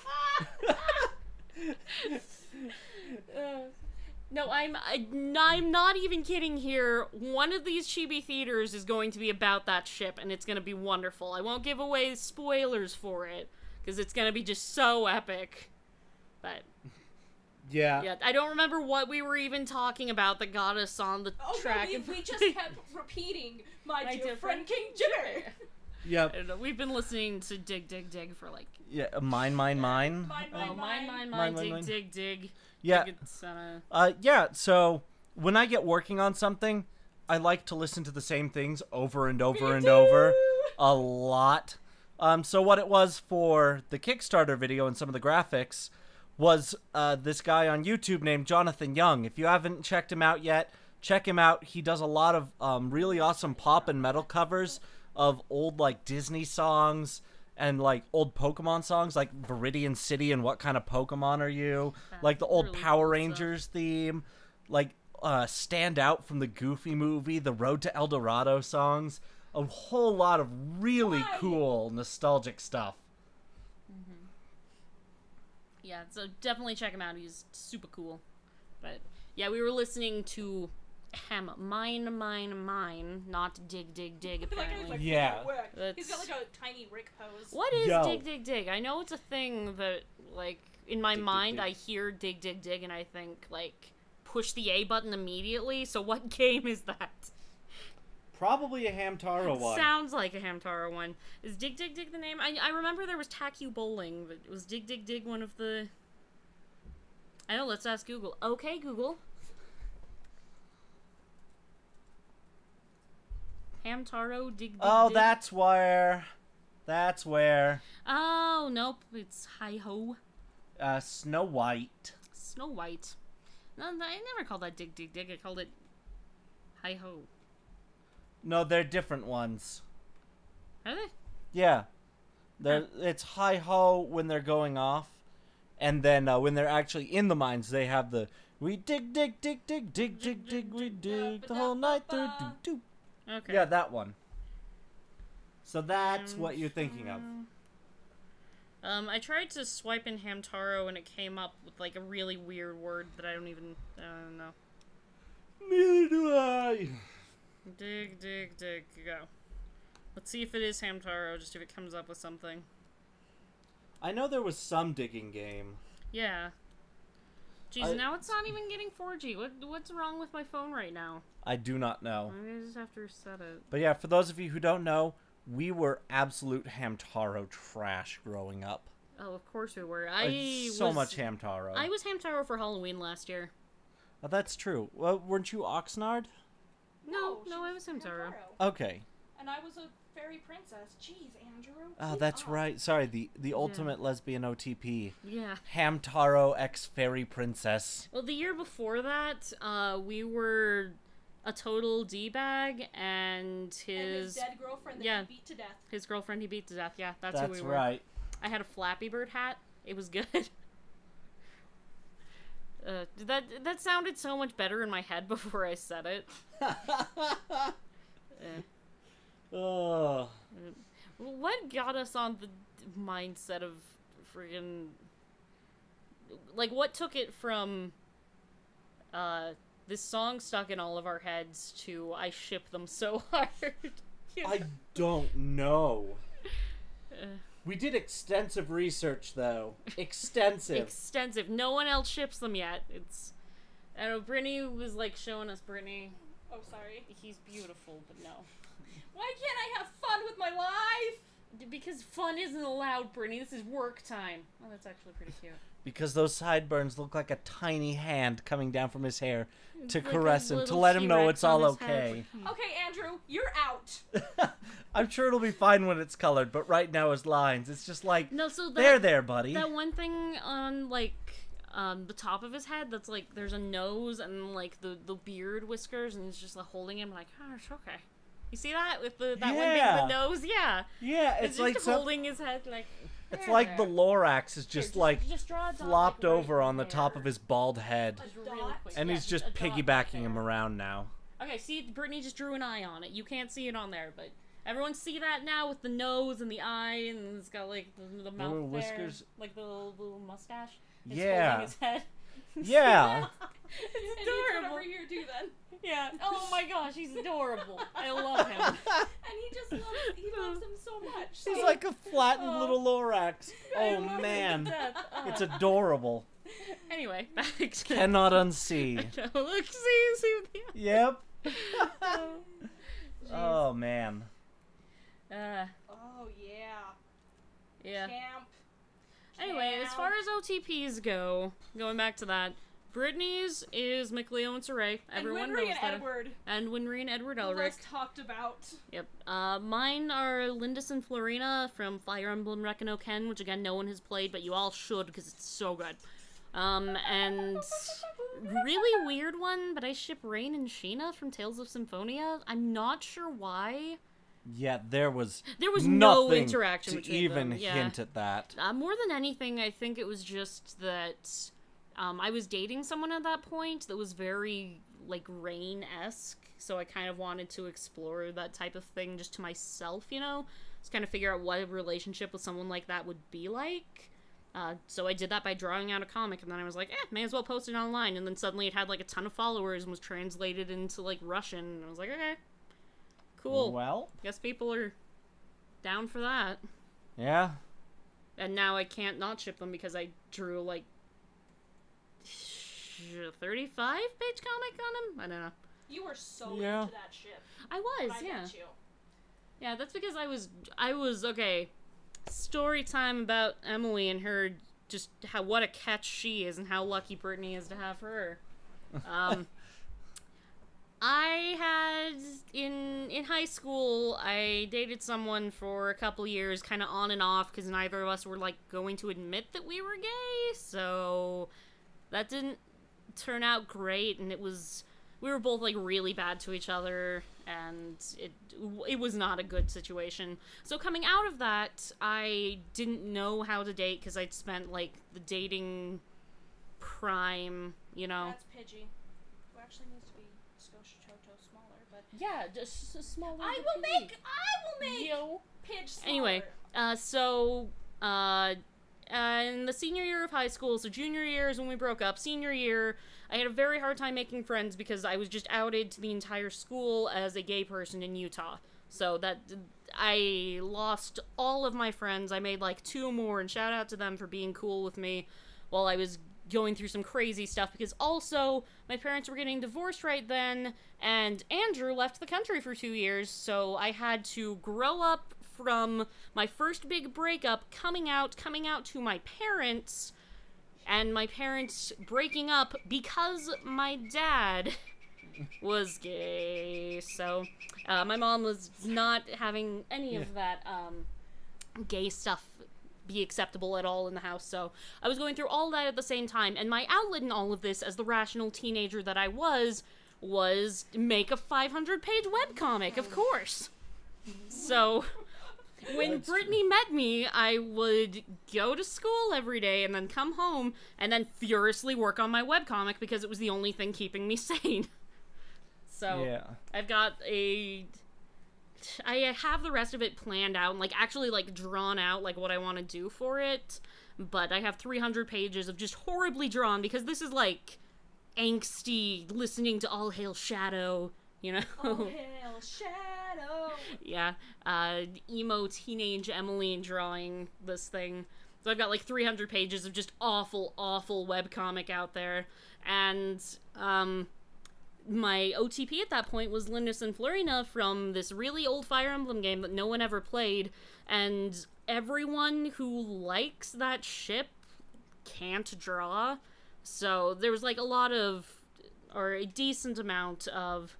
No, I'm not even kidding here. One of these chibi theaters is going to be about that ship, and it's going to be wonderful. I won't give away spoilers for it, because it's going to be just so epic. But, yeah, I don't remember what we were even talking about that got us on the track.
No, we just kept repeating my dear friend King Jimmy.
I
Yep.
don't know, we've been listening to Dig Dig Dig for like...
Yeah, mine.
Mine,
Oh, mine,
Mine,
dig,
mine.
dig, dig.
Yeah.
Dig it's,
Yeah, so when I get working on something, I like to listen to the same things over and over and over a lot. So what it was for the Kickstarter video and some of the graphics was this guy on YouTube named Jonathan Young. If you haven't checked him out yet, check him out. He does a lot of really awesome pop and metal covers of old like Disney songs and like old Pokemon songs like Viridian City and What Kind of Pokemon Are You? Like the old
really
Power
cool
Rangers theme, like Stand Out from the Goofy movie, the Road to El Dorado songs, a whole lot of really cool nostalgic stuff.
yeah, so definitely check him out. He's super cool. But, yeah, we were listening to him. Mine, not Dig, Dig, Dig,
That guy's
apparently.
like,
Yeah.
He's got like a tiny Rick pose.
What is
Yo.
Dig, Dig, Dig? I know it's a thing that, like, in my
Dig, dig,
mind,
dig.
I hear Dig, Dig, Dig, and I think, like, push the A button immediately. So what game is that?
Probably a Hamtaro one.
Sounds like a Hamtaro one. Is Dig, Dig, Dig the name? I remember there was Taku Bowling, but was Dig, Dig, Dig one of the... I know, let's ask Google. Okay, Google. Hamtaro, Dig, Dig,
Oh,
Dig.
that's where.
Oh, nope, it's Hi-Ho.
Snow White.
Snow White. No, I never called that Dig, Dig, Dig. I called it Hi-Ho.
No, they're different ones.
Are they?
Yeah. It's hi ho when they're going off, and then when they're actually in the mines, they have the we dig dig dig dig dig dig dig we dig the whole night through. Do, do.
Okay.
Yeah, that one. So that's what you're thinking of.
I tried to swipe in Hamtaro and it came up with like a really weird word that I don't know.
Neither do I.
Dig, dig, dig, go. Let's see if it is Hamtaro, just if it comes up with something.
I know there was some digging game.
Yeah. Jeez, now it's not even getting 4G. What's wrong with my phone right now?
I do not know.
I'm gonna just have to reset it.
But yeah, for those of you who don't know, we were absolute Hamtaro trash growing up.
Oh, of course we were.
So much Hamtaro.
I was Hamtaro for Halloween last year.
Oh, that's true. Well, weren't you Oxnard?
No, I was Hamtaro.
Okay.
And I was a fairy princess. Jeez, Andrew.
Oh, that's right. Sorry, the ultimate lesbian OTP.
Yeah.
Hamtaro X Fairy Princess.
Well, the year before that, we were a total D-bag, and his
dead girlfriend that he beat to death.
His girlfriend he beat to death, yeah, that's who we were.
Right.
I had a Flappy Bird hat. It was good. That sounded so much better in my head before I said it.
Oh.
What got us on the mindset of friggin'... Like, what took it from, this song stuck in all of our heads to I ship them so hard?
I don't know. We did extensive research, though. Extensive.
No one else ships them yet. I don't know, Brittany was, like, showing us Brittany.
Oh, sorry.
He's beautiful, but no.
Why can't I have fun with my life?
Because fun isn't allowed, Brittany. This is work time. Oh, that's actually pretty cute.
Because those sideburns look like a tiny hand coming down from his hair to
It's like
caress
a
him, to
little
let him know
T-Rex
it's all
on his head.
okay.
Okay, Andrew, you're out.
I'm sure it'll be fine when it's colored, but right now his lines, it's just like,
No, so
there, buddy.
That one thing on, like, the top of his head that's, like, there's a nose and, like, the beard whiskers, and he's just, like, holding him, like, oh, it's okay. You see that? With that one thing with the nose? Yeah.
Yeah,
It's just
like
holding his head, like...
It's like the Lorax is just
just draw a dot,
flopped
like, right
over on the
there.
top of his bald head.
Just really quick.
And
Yeah,
he's just
a dot right
piggybacking him
there.
around now.
Okay, see, Brittany just drew an eye on it. You can't see it on there, but everyone see that now with the nose and the eye, and it's got, like, the mouth
little
there,
whiskers.
like the little mustache. It's
Yeah.
holding his head.
Yeah.
It's
And you turn
adorable.
over here too then.
Yeah. Oh my gosh, he's adorable. I love him.
And he loves him so much. So
He's like a flattened little Lorax.
I
Oh,
love him
man.
to death.
It's adorable.
Anyway, back to...
Cannot unsee.
Look, see.
Yep.
Oh,
Oh, man.
oh yeah.
Yeah.
Camp.
Anyway, as far as OTPs go, going back to that, Brittany's is McLeo and Saray. Everyone
and
knows
Winry and
that.
Edward.
And Winry and Edward
The
Elric.
less talked about.
Yep. Mine are Lindis and Florina from Fire Emblem Rekino Ken, which again no one has played, but you all should because it's so good. And really weird one, but I ship Rain and Sheena from Tales of Symphonia. I'm not sure why.
Yeah, there was
no
nothing
interaction
to
between
even
them. Yeah.
hint at that.
More than anything, I think it was just that I was dating someone at that point that was very, like, Rain-esque, so I kind of wanted to explore that type of thing just to myself, you know? Just kind of figure out what a relationship with someone like that would be like. So I did that by drawing out a comic, and then I was like, may as well post it online, and then suddenly it had, like, a ton of followers and was translated into, like, Russian, and I was like, okay, cool.
Well,
Guess people are down for that.
yeah.
And now I can't not ship them because I drew, like, 35-page comic on him? I don't know.
You were so
Yeah.
into that ship.
I was,
I
yeah.
met you.
Yeah, that's because I was, okay, story time about Emily and her, just what a catch she is and how lucky Brittany is to have her. I had, in high school, I dated someone for a couple years, kind of on and off, because neither of us were, like, going to admit that we were gay, so that didn't turn out great, and we were both, like, really bad to each other, and it was not a good situation. So coming out of that, I didn't know how to date because I'd spent like the dating prime, you know.
That's Pidgey. Who actually needs to be Scotia Toto smaller, but
Yeah, just smaller.
I will make
Yo.
Pidge smaller.
Anyway, in the senior year of high school, so junior year is when we broke up. Senior year, I had a very hard time making friends because I was just outed to the entire school as a gay person in Utah. So that I lost all of my friends. I made like 2 more, and shout out to them for being cool with me while I was going through some crazy stuff, because also my parents were getting divorced right then, and Andrew left the country for 2 years, so I had to grow up from my first big breakup, coming out to my parents, and my parents breaking up because my dad was gay. So my mom was not having any of that gay stuff be acceptable at all in the house, so I was going through all that at the same time, and my outlet in all of this, as the rational teenager that I was make a 500-page webcomic, of course. So when Brittany met me, I would go to school every day and then come home and then furiously work on my webcomic because it was the only thing keeping me sane. So
Yeah.
I have the rest of it planned out and, like, actually, like, drawn out, like, what I want to do for it, but I have 300 pages of just horribly drawn, because this is, like, angsty, listening to All Hail Shadow, you know?
All hail Shadow!
Yeah, emo teenage Emmeline drawing this thing. So I've got, like, 300 pages of just awful, awful webcomic out there, and, my OTP at that point was Lindis and Florina from this really old Fire Emblem game that no one ever played, and everyone who likes that ship can't draw, so there was like a lot of, or a decent amount of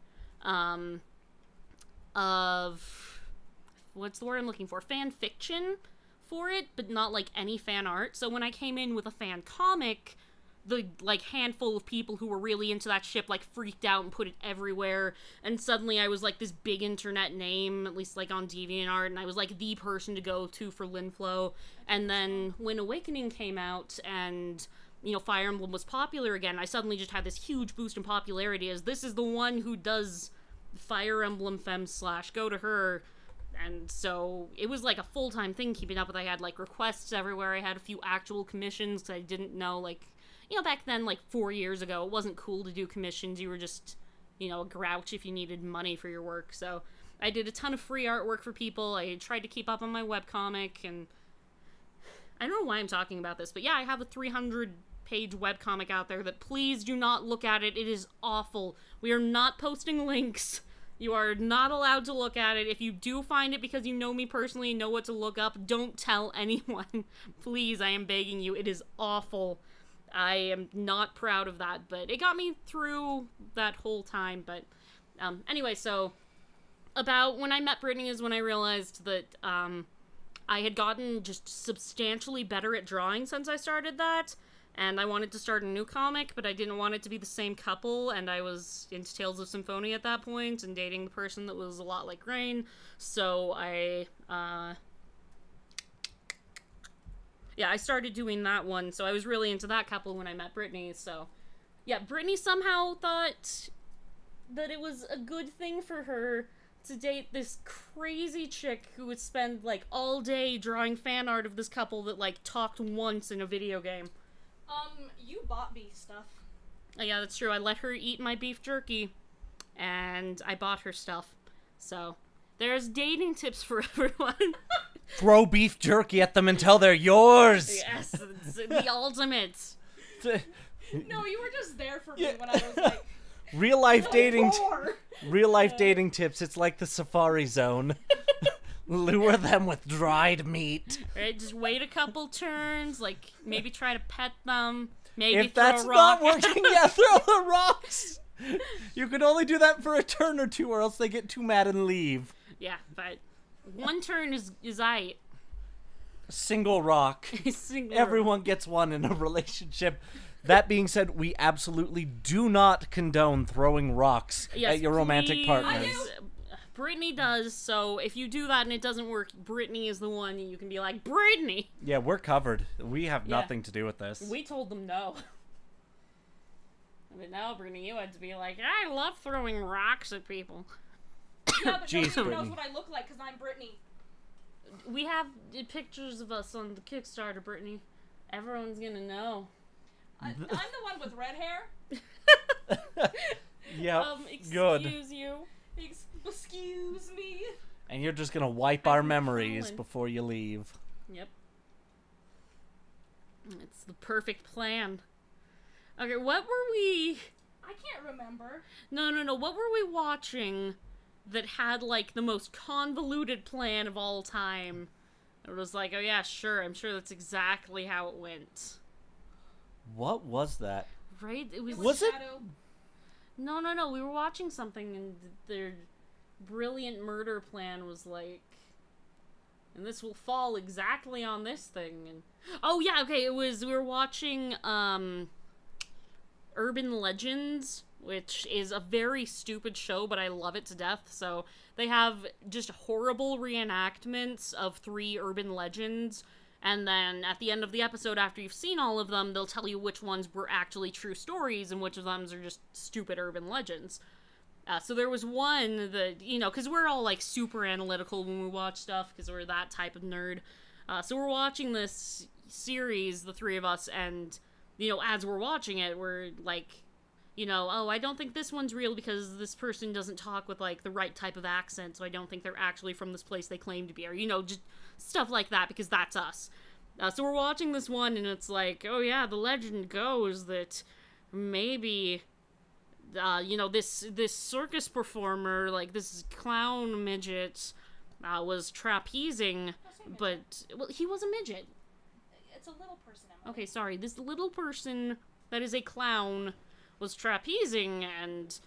what's the word I'm looking for? Fan fiction for it, but not like any fan art. So when I came in with a fan comic, the, like, handful of people who were really into that ship, like, freaked out and put it everywhere, and suddenly I was, like, this big internet name, at least, like, on DeviantArt, and I was, like, the person to go to for Linflow, and then when Awakening came out, and, you know, Fire Emblem was popular again, I suddenly just had this huge boost in popularity, as this is the one who does Fire Emblem Femme / go to her, and so it was, like, a full-time thing keeping up with. I had, like, requests everywhere, I had a few actual commissions, because I didn't know, like, you know, back then, like, 4 years ago, it wasn't cool to do commissions. You were just, you know, a grouch if you needed money for your work. So I did a ton of free artwork for people. I tried to keep up on my webcomic, and I don't know why I'm talking about this, but yeah, I have a 300-page webcomic out there that please do not look at it. It is awful. We are not posting links. You are not allowed to look at it. If you do find it because you know me personally and know what to look up, don't tell anyone. Please, I am begging you. It is awful. I am not proud of that, but it got me through that whole time. But anyway, so about when I met Brittany is when I realized that I had gotten just substantially better at drawing since I started that, and I wanted to start a new comic, but I didn't want it to be the same couple, and I was into Tales of Symphonia at that point and dating the person that was a lot like Rain, so I started doing that one, so I was really into that couple when I met Brittany, so yeah, Brittany somehow thought that it was a good thing for her to date this crazy chick who would spend, like, all day drawing fan art of this couple that, like, talked once in a video game.
You bought me stuff.
Oh, yeah, that's true. I let her eat my beef jerky, and I bought her stuff. So, there's dating tips for everyone.
Throw beef jerky at them until they're yours.
Yes, it's the ultimate.
No, you were just there for me when I was like,
Real life dating.
poor.
Real life dating tips. It's like the Safari Zone. Lure them with dried meat.
Right, just wait a couple turns, like, maybe try to pet them, maybe
If
throw
that's
a rock.
not working, yeah, throw the rocks. You can only do that for a turn or two, or else they get too mad and leave.
Yeah, but one turn is aight.
A single rock. Everyone gets one in a relationship. That being said, we absolutely do not condone throwing rocks
Yes,
at your romantic
please.
partners.
I do.
Brittany does, so if you do that and it doesn't work, Brittany is the one you can be like, Brittany!
Yeah, we're covered. We have
Yeah.
nothing to do with this.
We told them no. But no, Brittany, you had to be like, I love throwing rocks at people.
Yeah, but
Jeez,
nobody knows
Brittany.
what I look like because I'm Brittany.
We have pictures of us on the Kickstarter, Brittany. Everyone's gonna know.
I'm the one with red hair.
Yep,
Excuse
good.
you.
Excuse me.
And you're just gonna wipe our
I'm
memories
Colin.
before you leave.
Yep. It's the perfect plan. Okay, what were we...
I can't remember.
No. What were we watching that had, like, the most convoluted plan of all time? It was like, oh yeah, sure, I'm sure that's exactly how it went.
What was that?
Right? It was...
Was it-
Shadow.
No. We were watching something and their brilliant murder plan was like... And this will fall exactly on this thing. And oh yeah, okay, we were watching, Urban Legends, which is a very stupid show, but I love it to death. So they have just horrible reenactments of 3 urban legends, and then at the end of the episode, after you've seen all of them, they'll tell you which ones were actually true stories and which of them are just stupid urban legends. So there was one that, you know, because we're all, like, super analytical when we watch stuff, because we're that type of nerd. So we're watching this series, the 3 of us, and, you know, as we're watching it, we're, like, you know, oh, I don't think this one's real because this person doesn't talk with, like, the right type of accent, so I don't think they're actually from this place they claim to be, or, you know, just stuff like that, because that's us. So we're watching this one, and it's like, oh yeah, the legend goes that maybe... you know, this circus performer, like, this clown midget, was trapezing, but, well, he was a midget.
It's a little person. Emily.
Okay, sorry, this little person that is a clown was trapezing, and,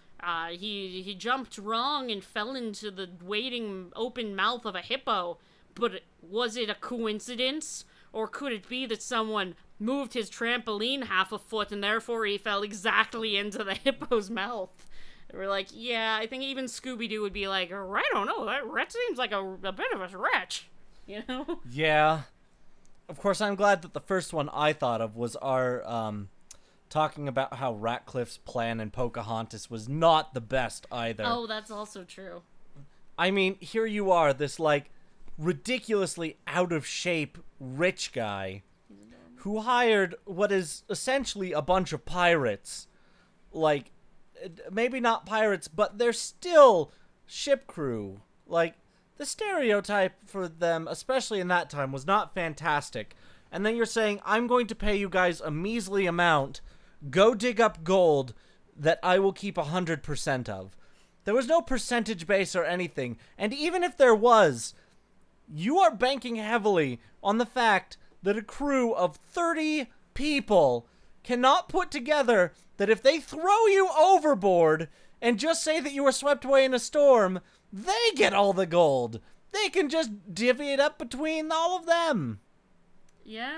he jumped wrong and fell into the waiting open mouth of a hippo, but was it a coincidence? Or could it be that someone moved his trampoline half a foot and therefore he fell exactly into the hippo's mouth? And we're like, yeah, I think even Scooby-Doo would be like, I don't know, that seems like a bit of a stretch, you know?
Yeah. Of course, I'm glad that the first one I thought of was our, talking about how Ratcliffe's plan in Pocahontas was not the best either.
Oh, that's also true.
I mean, here you are, this, like, ridiculously out-of-shape rich guy who hired what is essentially a bunch of pirates. Like, maybe not pirates, but they're still ship crew. Like, the stereotype for them, especially in that time, was not fantastic. And then you're saying, I'm going to pay you guys a measly amount, go dig up gold that I will keep 100% of. There was no percentage base or anything, and even if there was, you are banking heavily on the fact that a crew of 30 people cannot put together that if they throw you overboard and just say that you were swept away in a storm, they get all the gold. They can just divvy it up between all of them.
Yeah.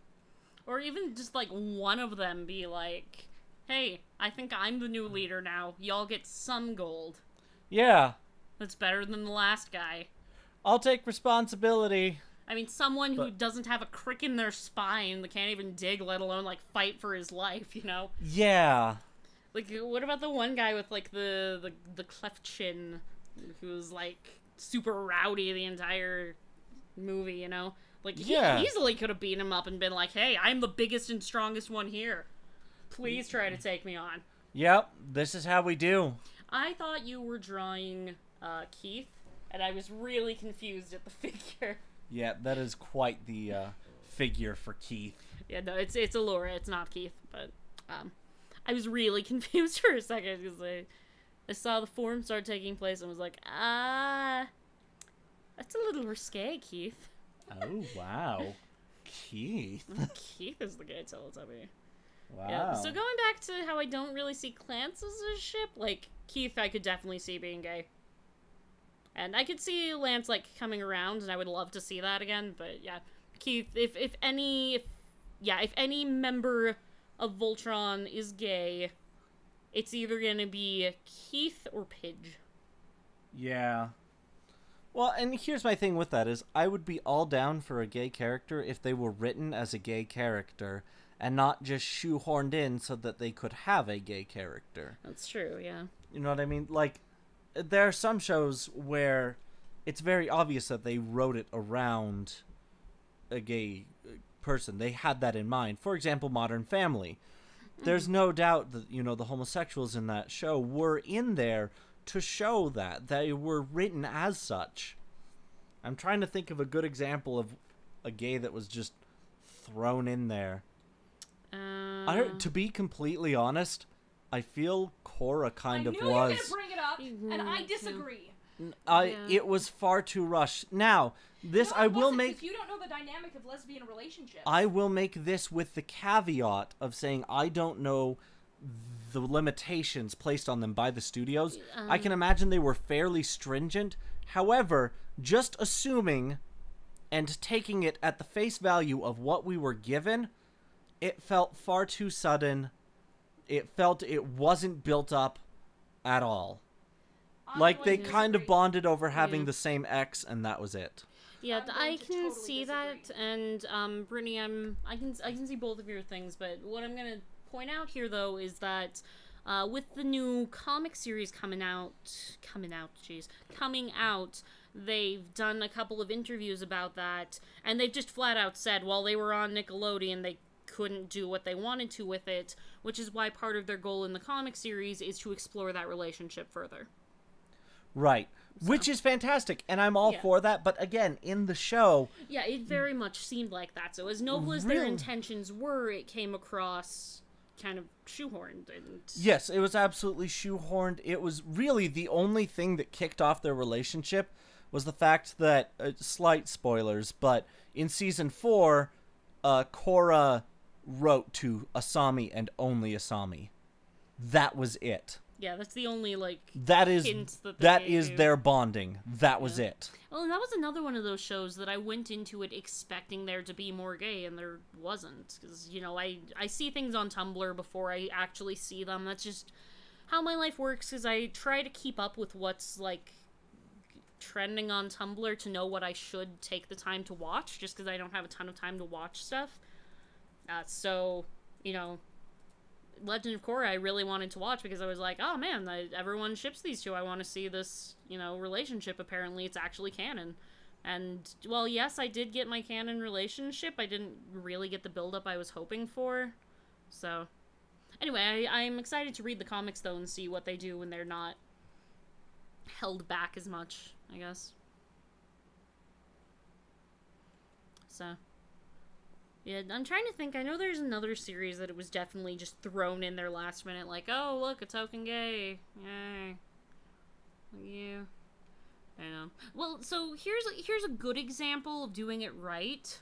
Or even just, like, one of them be like, hey, I think I'm the new leader now. Y'all get some gold.
Yeah.
That's better than the last guy.
I'll take responsibility.
I mean, someone who doesn't have a crick in their spine, that can't even dig, let alone, like, fight for his life, you know?
Yeah.
Like, what about the one guy with, like, the cleft chin, who was, like, super rowdy the entire movie, you know? Like, he easily could have beaten him up and been like, hey, I'm the biggest and strongest one here. Please try to take me on.
Yep, this is how we do.
I thought you were drawing, Keith, and I was really confused at the figure.
Yeah, that is quite the figure for Keith.
Yeah, no, it's Allura, it's not Keith, but, I was really confused for a second, because I saw the form start taking place and was like, that's a little risque, Keith.
Oh, wow. Keith.
Keith is the gay Teletubby.
Wow.
Yeah, so going back to how I don't really see Clance as a ship, like, Keith I could definitely see being gay. And I could see Lance, like, coming around, and I would love to see that again, but yeah. Keith, if any member of Voltron is gay, it's either gonna be Keith or Pidge.
Yeah. Well, and here's my thing with that is I would be all down for a gay character if they were written as a gay character and not just shoehorned in so that they could have a gay character.
That's true, yeah.
You know what I mean? Like, there are some shows where it's very obvious that they wrote it around a gay person. They had that in mind. For example, Modern Family. There's no doubt that, you know, the homosexuals in that show were in there to show that. They were written as such. I'm trying to think of a good example of a gay that was just thrown in there. To be completely honest, I feel Cora kind of was.
I knew you were going to bring it up, and I disagree.
It was far too rushed. Now, this
No,
I will make.
You don't know the dynamic of lesbian relationships.
I will make this with the caveat of saying I don't know the limitations placed on them by the studios. I can imagine they were fairly stringent. However, just assuming and taking it at the face value of what we were given, it felt far too sudden. It felt it wasn't built up at all. Like they kind of bonded over having the same ex, and that was it.
Yeah, I can
totally
see that, and Brittany, I can see both of your things, but what I'm gonna point out here though is that with the new comic series coming out, they've done a couple of interviews about that, and they've just flat out said while they were on Nickelodeon, they couldn't do what they wanted to with it, which is why part of their goal in the comic series is to explore that relationship further.
Right. So. Which is fantastic, and I'm all for that, but again, in the show...
Yeah, it very much seemed like that, so as noble as their intentions were, it came across kind of shoehorned. And...
Yes, it was absolutely shoehorned. It was really the only thing that kicked off their relationship was the fact that, slight spoilers, but in Season 4, Cora wrote to Asami and only Asami. That was it.
Yeah, that's the only, like,
that is
hint
that is their bonding. That was it.
Well, and that was another one of those shows that I went into it expecting there to be more gay, and there wasn't. Because, you know, I see things on Tumblr before I actually see them. That's just how my life works, is I try to keep up with what's, like, trending on Tumblr to know what I should take the time to watch, just because I don't have a ton of time to watch stuff. So, you know... Legend of Korra I really wanted to watch because I was like, oh man, everyone ships these two. I want to see this, you know, relationship. Apparently it's actually canon. And, well, yes, I did get my canon relationship. I didn't really get the build-up I was hoping for. So, anyway, I'm excited to read the comics, though, and see what they do when they're not held back as much, I guess. So... Yeah, I'm trying to think. I know there's another series that it was definitely just thrown in there last minute, like, oh, look, a token gay. Yay. Yeah. I know. Well, so here's a good example of doing it right.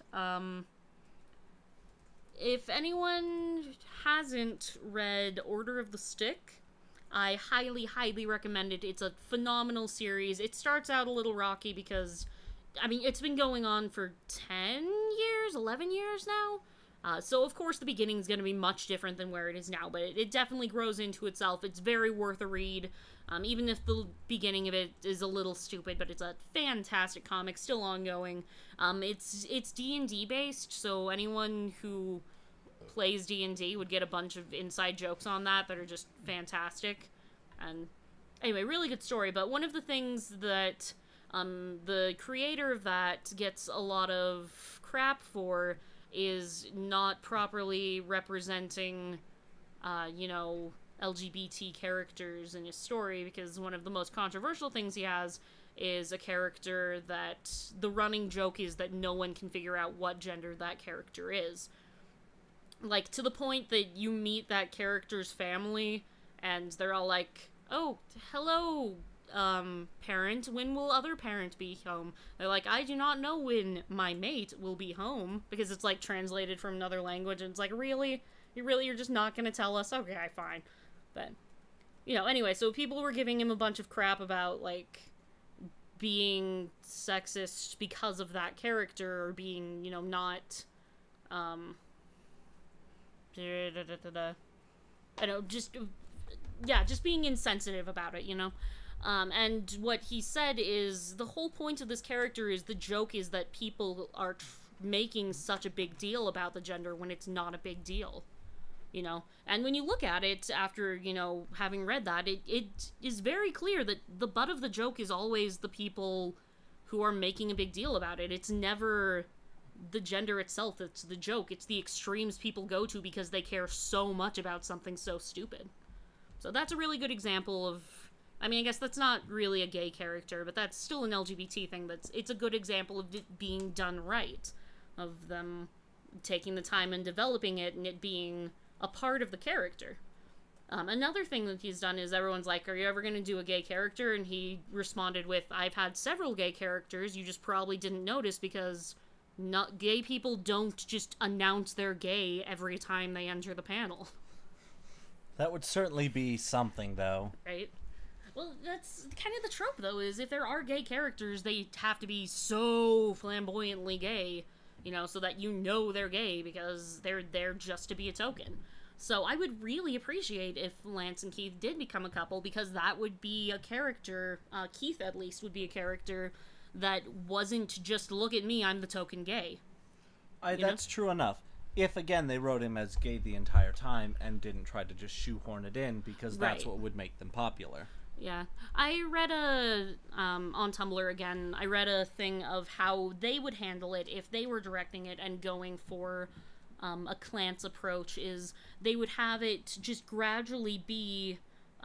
If anyone hasn't read Order of the Stick, I highly, highly recommend it. It's a phenomenal series. It starts out a little rocky because... I mean, it's been going on for 10 years, 11 years now. So, of course, the beginning's going to be much different than where it is now, but it definitely grows into itself. It's very worth a read, even if the beginning of it is a little stupid, but it's a fantastic comic, still ongoing. It's D&D based, so anyone who plays D&D would get a bunch of inside jokes on that are just fantastic. And anyway, really good story, but one of the things that... the creator of that gets a lot of crap for is not properly representing, you know, LGBT characters in his story, because one of the most controversial things he has is a character that the running joke is that no one can figure out what gender that character is. Like, to the point that you meet that character's family, and they're all like, oh, hello, parent, when will other parent be home? They're like, I do not know when my mate will be home, because it's, like, translated from another language, and it's like, really? You're just not gonna tell us? Okay, fine. But, you know, anyway, so people were giving him a bunch of crap about, like, being sexist because of that character, or being, you know, not, I don't know, just being insensitive about it, you know? And what he said is the whole point of this character is the joke is that people are making such a big deal about the gender when it's not a big deal. You know? And when you look at it after, you know, having read that, it is very clear that the butt of the joke is always the people who are making a big deal about it. It's never the gender itself that's the joke. It's the extremes people go to because they care so much about something so stupid. So that's a really good example of... I mean, I guess that's not really a gay character, but that's still an LGBT thing. It's a good example of it being done right. Of them taking the time and developing it and it being a part of the character. Another thing that he's done is everyone's like, are you ever going to do a gay character? And he responded with, I've had several gay characters, you just probably didn't notice because not gay people don't just announce they're gay every time they enter the panel.
That would certainly be something, though.
Right? Well, that's kind of the trope, though, is if there are gay characters, they have to be so flamboyantly gay, you know, so that you know they're gay because they're there just to be a token. So I would really appreciate if Lance and Keith did become a couple, because that would be a character, Keith at least, would be a character that wasn't just, look at me, I'm the token gay.
That's true enough. If, again, they wrote him as gay the entire time and didn't try to just shoehorn it in, because that's what would make them popular.
Yeah. I read on Tumblr again, I read a thing of how they would handle it if they were directing it and going for a Clance approach, is they would have it just gradually be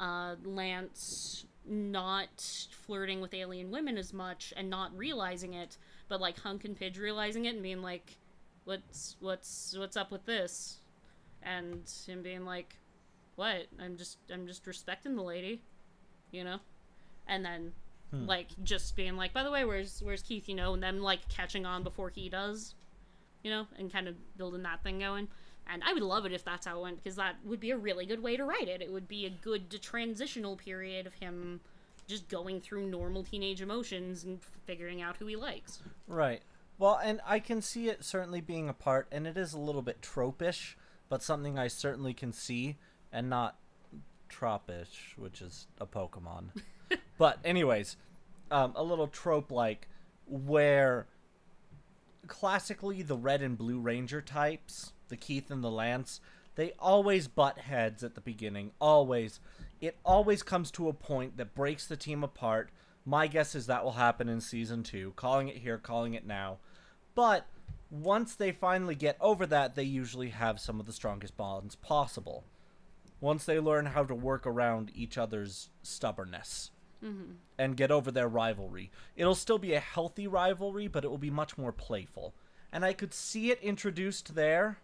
Lance not flirting with alien women as much and not realizing it, but like Hunk and Pidge realizing it and being like, what's up with this? And him being like, what? I'm just respecting the lady, you know? And then like just being like, by the way, where's Keith, you know, and then like catching on before he does, you know, and kind of building that thing going. And I would love it if that's how it went, because that would be a really good way to write it. It would be a good transitional period of him just going through normal teenage emotions and figuring out who he likes.
Right. Well, and I can see it certainly being a part, and it is a little bit tropish, but something I certainly can see, and not Tropish, which is a Pokemon. But anyways, a little trope-like, where classically the Red and Blue Ranger types, the Keith and the Lance, they always butt heads at the beginning. Always. It always comes to a point that breaks the team apart. My guess is that will happen in Season 2. Calling it here, calling it now. But once they finally get over that, they usually have some of the strongest bonds possible. Once they learn how to work around each other's stubbornness. And get over their rivalry. It'll still be a healthy rivalry, but it will be much more playful. And I could see it introduced there.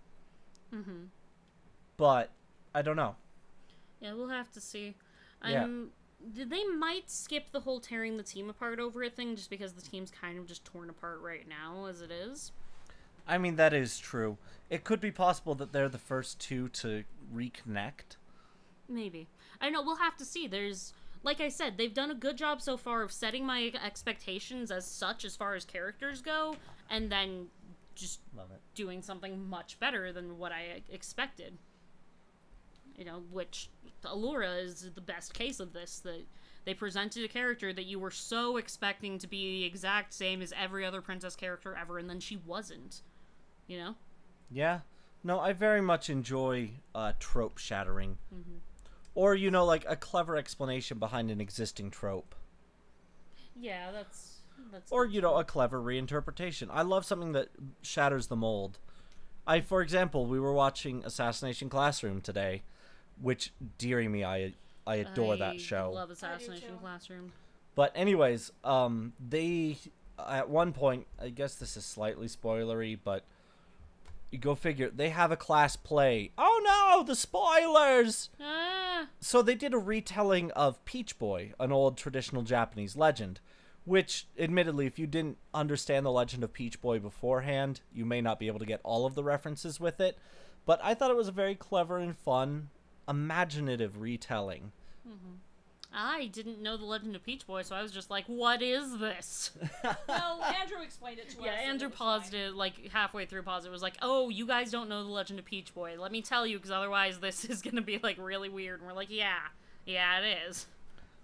But I don't know.
Yeah, we'll have to see.
Yeah.
They might skip the whole tearing the team apart over it thing, just because the team's kind of just torn apart right now as it is.
I mean, that is true. It could be possible that they're the first two to reconnect.
Maybe. I know, we'll have to see. There's, like I said, they've done a good job so far of setting my expectations as such as far as characters go, and then just doing something much better than what I expected. You know, which Allura is the best case of this, that they presented a character that you were so expecting to be the exact same as every other princess character ever, and then she wasn't. You know?
Yeah. No, I very much enjoy trope shattering. Or, you know, like a clever explanation behind an existing trope.
Yeah, that's
or, you know, a clever reinterpretation. I love something that shatters the mold. For example, we were watching Assassination Classroom today, which, dearie me, I adore that show.
I love Assassination Classroom. But
anyways, they, at one point, I guess this is slightly spoilery, but you go figure, they have a class play. Oh no, the spoilers! So they did a retelling of Peach Boy, an old traditional Japanese legend, which, admittedly, if you didn't understand the legend of Peach Boy beforehand, you may not be able to get all of the references with it. But I thought it was a very clever and fun, imaginative retelling.
I didn't know the legend of Peach Boy, so I was just like, what is this?
Well, Andrew explained it to us.
Yeah, Andrew paused it, like, halfway through paused it, was like, oh, you guys don't know the legend of Peach Boy. Let me tell you, because otherwise this is going to be, like, really weird. And we're like, yeah, it is.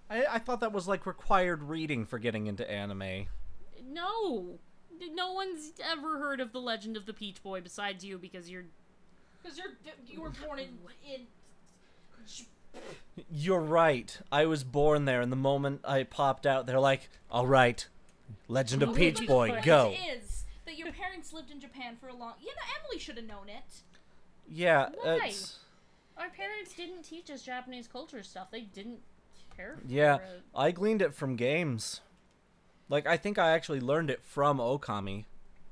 I thought that was like required reading for getting into anime.
No. No one's ever heard of the Legend of the Peach Boy besides you because you
were born in
You're right. I was born there, and the moment I popped out, they're like, "All right, Legend of Peach Boy, go."
It is that your parents lived in Japan for a long. Emily should have known it.
Yeah.
Why? Our parents didn't teach us Japanese culture stuff. They didn't care for
Yeah,
it.
I gleaned it from games. Like, I think I actually learned it from Okami.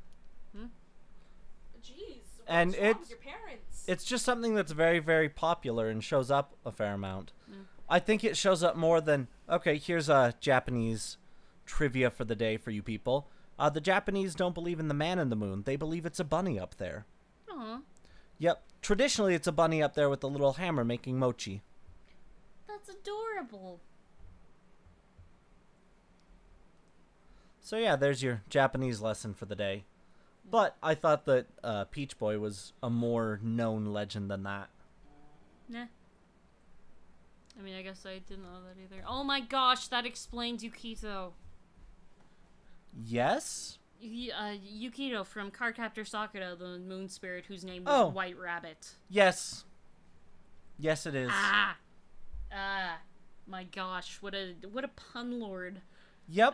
Jeez.
And
what's wrong with your parents?
It's just something that's very, very popular and shows up a fair amount. I think it shows up more than, okay, here's a Japanese trivia for the day for you people. The Japanese don't believe in the man in the moon. They believe it's a bunny up there.
Aw.
Yep. Traditionally, it's a bunny up there with a little hammer making mochi.
That's adorable.
So yeah, there's your Japanese lesson for the day. But I thought that Peach Boy was a more known legend than that.
Nah. I mean, I guess I didn't know that either. Oh my gosh, that explains Yukito.
Yes?
Yukito from Cardcaptor Sakura, the moon spirit whose name was White Rabbit.
Yes. Yes, it is.
My gosh, what a pun lord.
Yep.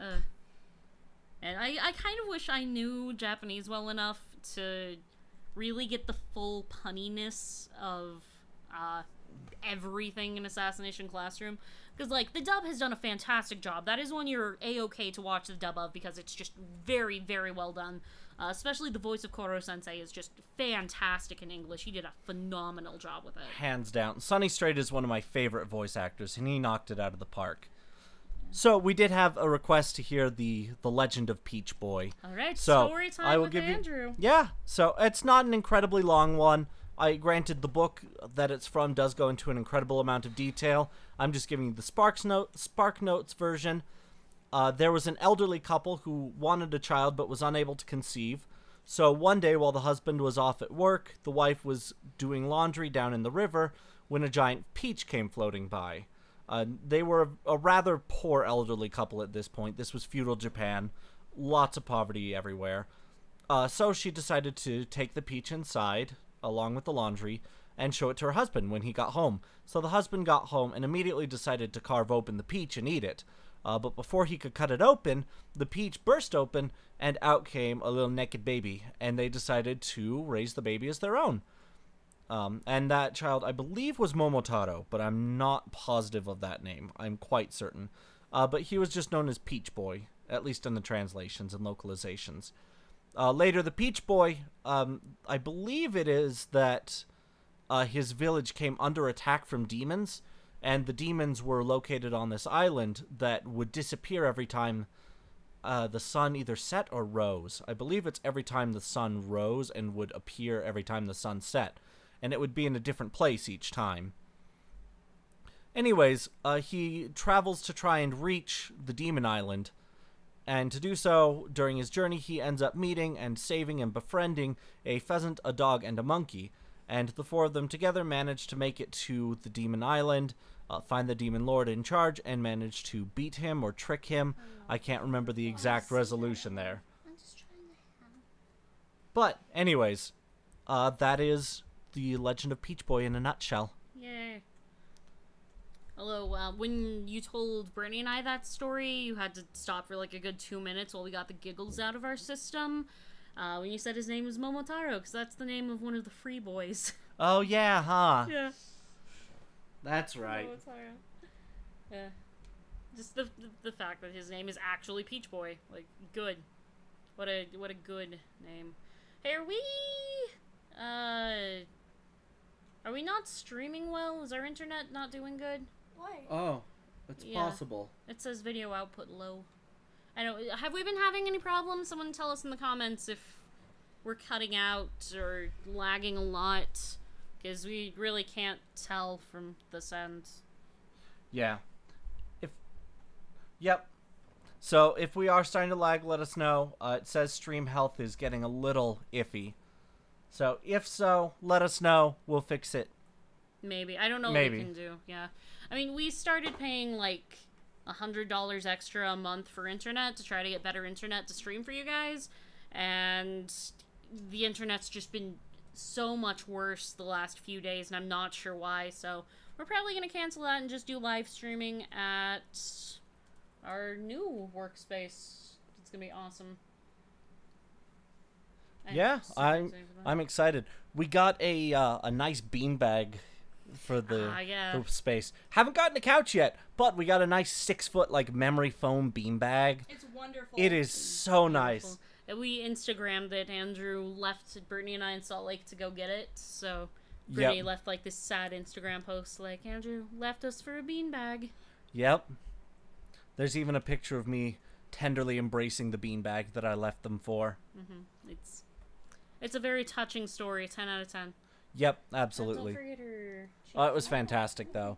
And I kind of wish I knew Japanese well enough to really get the full punniness of everything in Assassination Classroom. Because, like, the dub has done a fantastic job. That is one you're A-okay to watch the dub of because it's just very, very well done. Especially the voice of Koro-sensei is just fantastic in English. He did a phenomenal job with it.
Hands down. Sonny Strait is one of my favorite voice actors, and he knocked it out of the park. So we did have a request to hear the Legend of Peach Boy.
All right,
so
story time
I will
with
give
Andrew.
Yeah, so it's not an incredibly long one. Granted, the book that it's from does go into an incredible amount of detail. I'm just giving you the Spark Notes version. There was an elderly couple who wanted a child but was unable to conceive. So one day while the husband was off at work, the wife was doing laundry down in the river when a giant peach came floating by. They were a rather poor elderly couple at this point. This was feudal Japan. Lots of poverty everywhere. So she decided to take the peach inside, along with the laundry, and show it to her husband when he got home. So the husband got home and immediately decided to carve open the peach and eat it. But before he could cut it open, the peach burst open, and out came a little naked baby. And they decided to raise the baby as their own. And that child, I believe, was Momotaro, but I'm not positive of that name. I'm quite certain. But he was just known as Peach Boy, at least in the translations and localizations. Later, the Peach Boy, I believe it is that his village came under attack from demons, and the demons were located on this island that would disappear every time the sun either set or rose. I believe it's every time the sun rose and would appear every time the sun set. And it would be in a different place each time. Anyways, he travels to try and reach the demon island. And to do so, during his journey, he ends up meeting and saving and befriending a pheasant, a dog, and a monkey. And the four of them together manage to make it to the demon island, find the demon lord in charge, and manage to beat him or trick him. I can't remember the exact resolution there.
I'm just trying to help.
But, anyways, that is the Legend of Peach Boy in a nutshell.
Yay. Although, when you told Brittany and I that story, you had to stop for like a good 2 minutes while we got the giggles out of our system. When you said his name was Momotaro, because that's the name of one of the free boys.
Oh, yeah, huh?
Yeah.
That's right.
Momotaro. Yeah. Just the fact that his name is actually Peach Boy. Like, good. What a good name. Hey, are we not streaming well? Is our internet not doing good?
Why?
Oh, it's
Yeah.
possible.
It says video output low. I know. Have we been having any problems? Someone tell us in the comments if we're cutting out or lagging a lot, because we really can't tell from this end.
Yeah. Yep. So, if we are starting to lag, let us know. It says stream health is getting a little iffy. So, if so, let us know. We'll fix it.
Maybe. I don't know
Maybe.
what we can do. Yeah. I mean, we started paying, like, $100 extra a month for internet to try to get better internet to stream for you guys. And the internet's just been so much worse the last few days, and I'm not sure why. So we're probably going to cancel that and just do live streaming at our new workspace. It's going to be awesome.
Yeah, I'm excited. We got a nice beanbag for the space. Haven't gotten a couch yet, but we got a nice 6-foot like memory foam beanbag.
It's wonderful.
It is so nice.
We Instagrammed it. Andrew left Brittany and I in Salt Lake to go get it. So Brittany left like this sad Instagram post like, Andrew left us for a beanbag.
Yep. There's even a picture of me tenderly embracing the beanbag that I left them for.
It's a very touching story. 10 out of 10.
Yep, absolutely.
Don't forget her.
Oh, it was fantastic, though.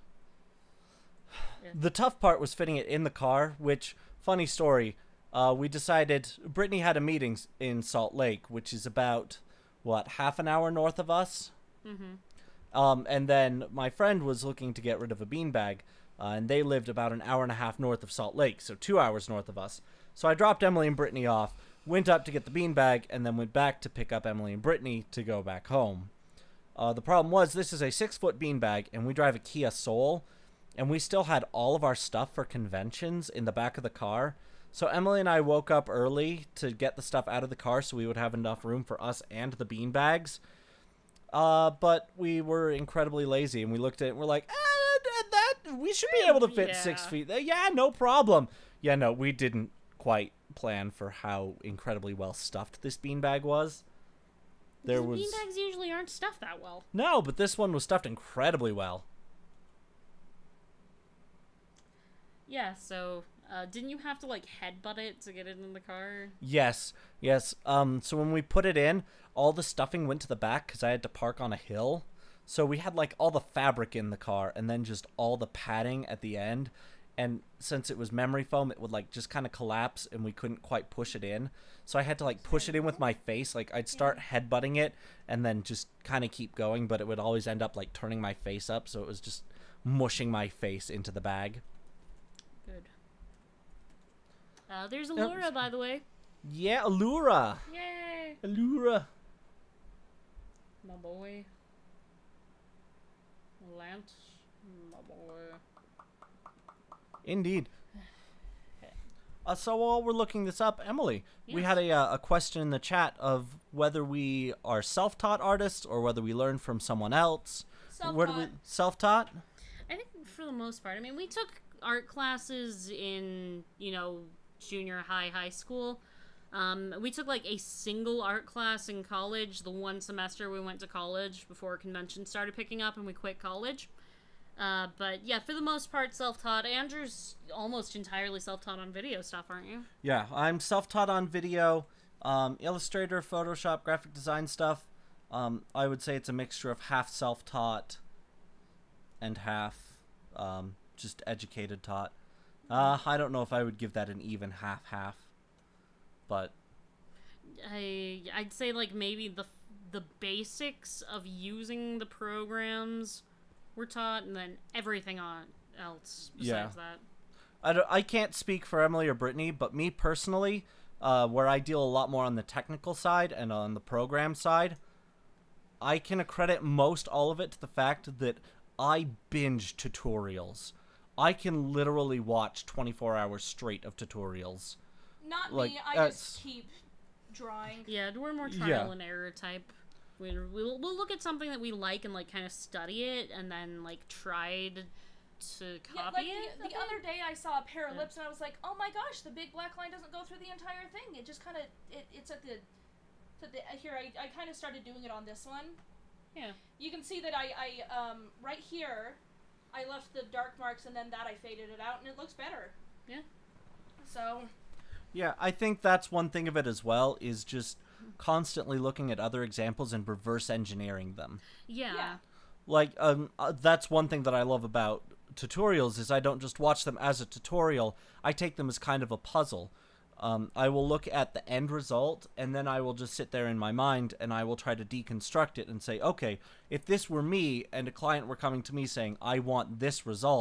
Yeah. The tough part was fitting it in the car, which, funny story, we decided, Brittany had a meeting in Salt Lake, which is about, what, half an hour north of us? And then my friend was looking to get rid of a beanbag, and they lived about an hour and a half north of Salt Lake, so 2 hours north of us. So I dropped Emily and Brittany off, went up to get the beanbag, and then went back to pick up Emily and Brittany to go back home. The problem was, this is a 6-foot beanbag, and we drive a Kia Soul, and we still had all of our stuff for conventions in the back of the car. So Emily and I woke up early to get the stuff out of the car so we would have enough room for us and the beanbags. But we were incredibly lazy, and we looked at it and we're like, we should be able to fit 6 feet. Yeah, no problem. Yeah, no, we didn't quite plan for how incredibly well stuffed this beanbag was.
Beanbags usually aren't stuffed that well.
No, but this one was stuffed incredibly well.
Yeah, so didn't you have to like headbutt it to get it in the car?
Yes. So when we put it in, all the stuffing went to the back because I had to park on a hill. So we had like all the fabric in the car and then just all the padding at the end. And since it was memory foam, it would like just kind of collapse and we couldn't quite push it in. So I had to like push it in with my face. Like I'd start headbutting it and then just kind of keep going, but it would always end up like turning my face up. So it was just mushing my face into the bag.
Good. There's Allura, by the way.
Yeah, Allura.
Yay.
Allura.
My boy. Lance. My boy.
Indeed. So while we're looking this up, Emily, we had a question in the chat of whether we are self-taught artists or whether we learn from someone else.
Self-taught.
Self-taught?
I think for the most part. I mean, we took art classes in, junior high school. We took like a single art class in college the one semester we went to college before conventions started picking up and we quit college. But yeah, for the most part, self-taught. Andrew's almost entirely self-taught on video stuff, aren't you?
Yeah, I'm self-taught on video, Illustrator, Photoshop, graphic design stuff. I would say it's a mixture of half self-taught and half just educated taught. I don't know if I would give that an even half-half, but
I'd say like maybe the basics of using the programs were taught, and then everything else besides that.
I can't speak for Emily or Brittany, but me personally, where I deal a lot more on the technical side and on the program side, I can accredit most all of it to the fact that I binge tutorials. I can literally watch 24 hours straight of tutorials.
Not
like,
me, I just keep drawing.
Yeah, we're more trial and error type. We'll look at something that we like and like kind of study it and then like try to copy it.
The other day I saw a pair of lips and I was like, oh my gosh, the big black line doesn't go through the entire thing. It just kind of it's at the here. I kind of started doing it on this one.
Yeah.
You can see that I right here I left the dark marks and then that I faded it out and it looks better.
Yeah.
So.
Yeah, I think that's one thing of it as well, is just constantly looking at other examples and reverse engineering them.
Yeah.
Like, that's one thing that I love about tutorials, is I don't just watch them as a tutorial, I take them as kind of a puzzle. I will look at the end result, and then I will just sit there in my mind, and I will try to deconstruct it and say, okay, if this were me, and a client were coming to me saying, I want this result,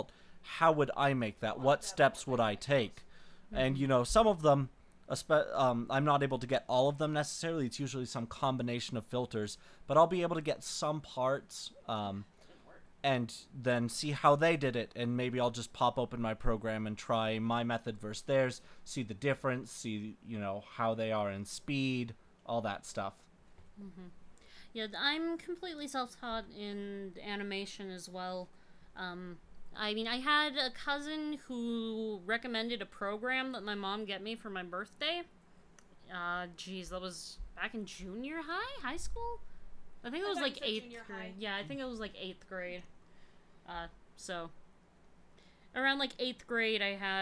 how would I make that? What steps would I take? And, you know, some of them, I'm not able to get all of them necessarily. It's usually some combination of filters, but I'll be able to get some parts and then see how they did it. And maybe I'll just pop open my program and try my method versus theirs, see the difference, see, you know, how they are in speed, all that stuff.
Yeah, I'm completely self-taught in animation as well. I mean, I had a cousin who recommended a program that my mom get me for my birthday. Geez, that was back in junior high school? I think it was like 8th grade. Yeah, I think it was like 8th grade. So, around like 8th grade,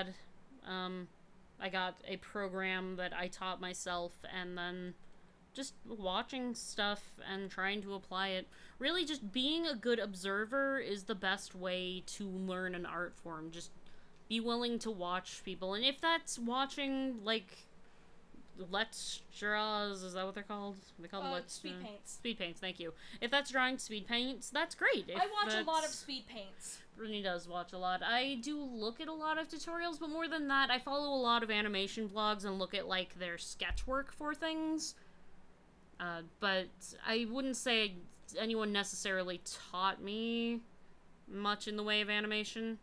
I got a program that I taught myself, and then just watching stuff and trying to apply it. Really, just being a good observer is the best way to learn an art form. Just be willing to watch people. And if that's watching, like, Let's Draws, is that what they're called? They call them
Speed paints.
Speed paints, thank you. If that's drawing speed paints, that's great.
I watch a lot of speed paints.
Brittany does watch a lot. I do look at a lot of tutorials, but more than that, I follow a lot of animation blogs and look at, like, their sketch work for things. But I wouldn't say anyone necessarily taught me much in the way of animation.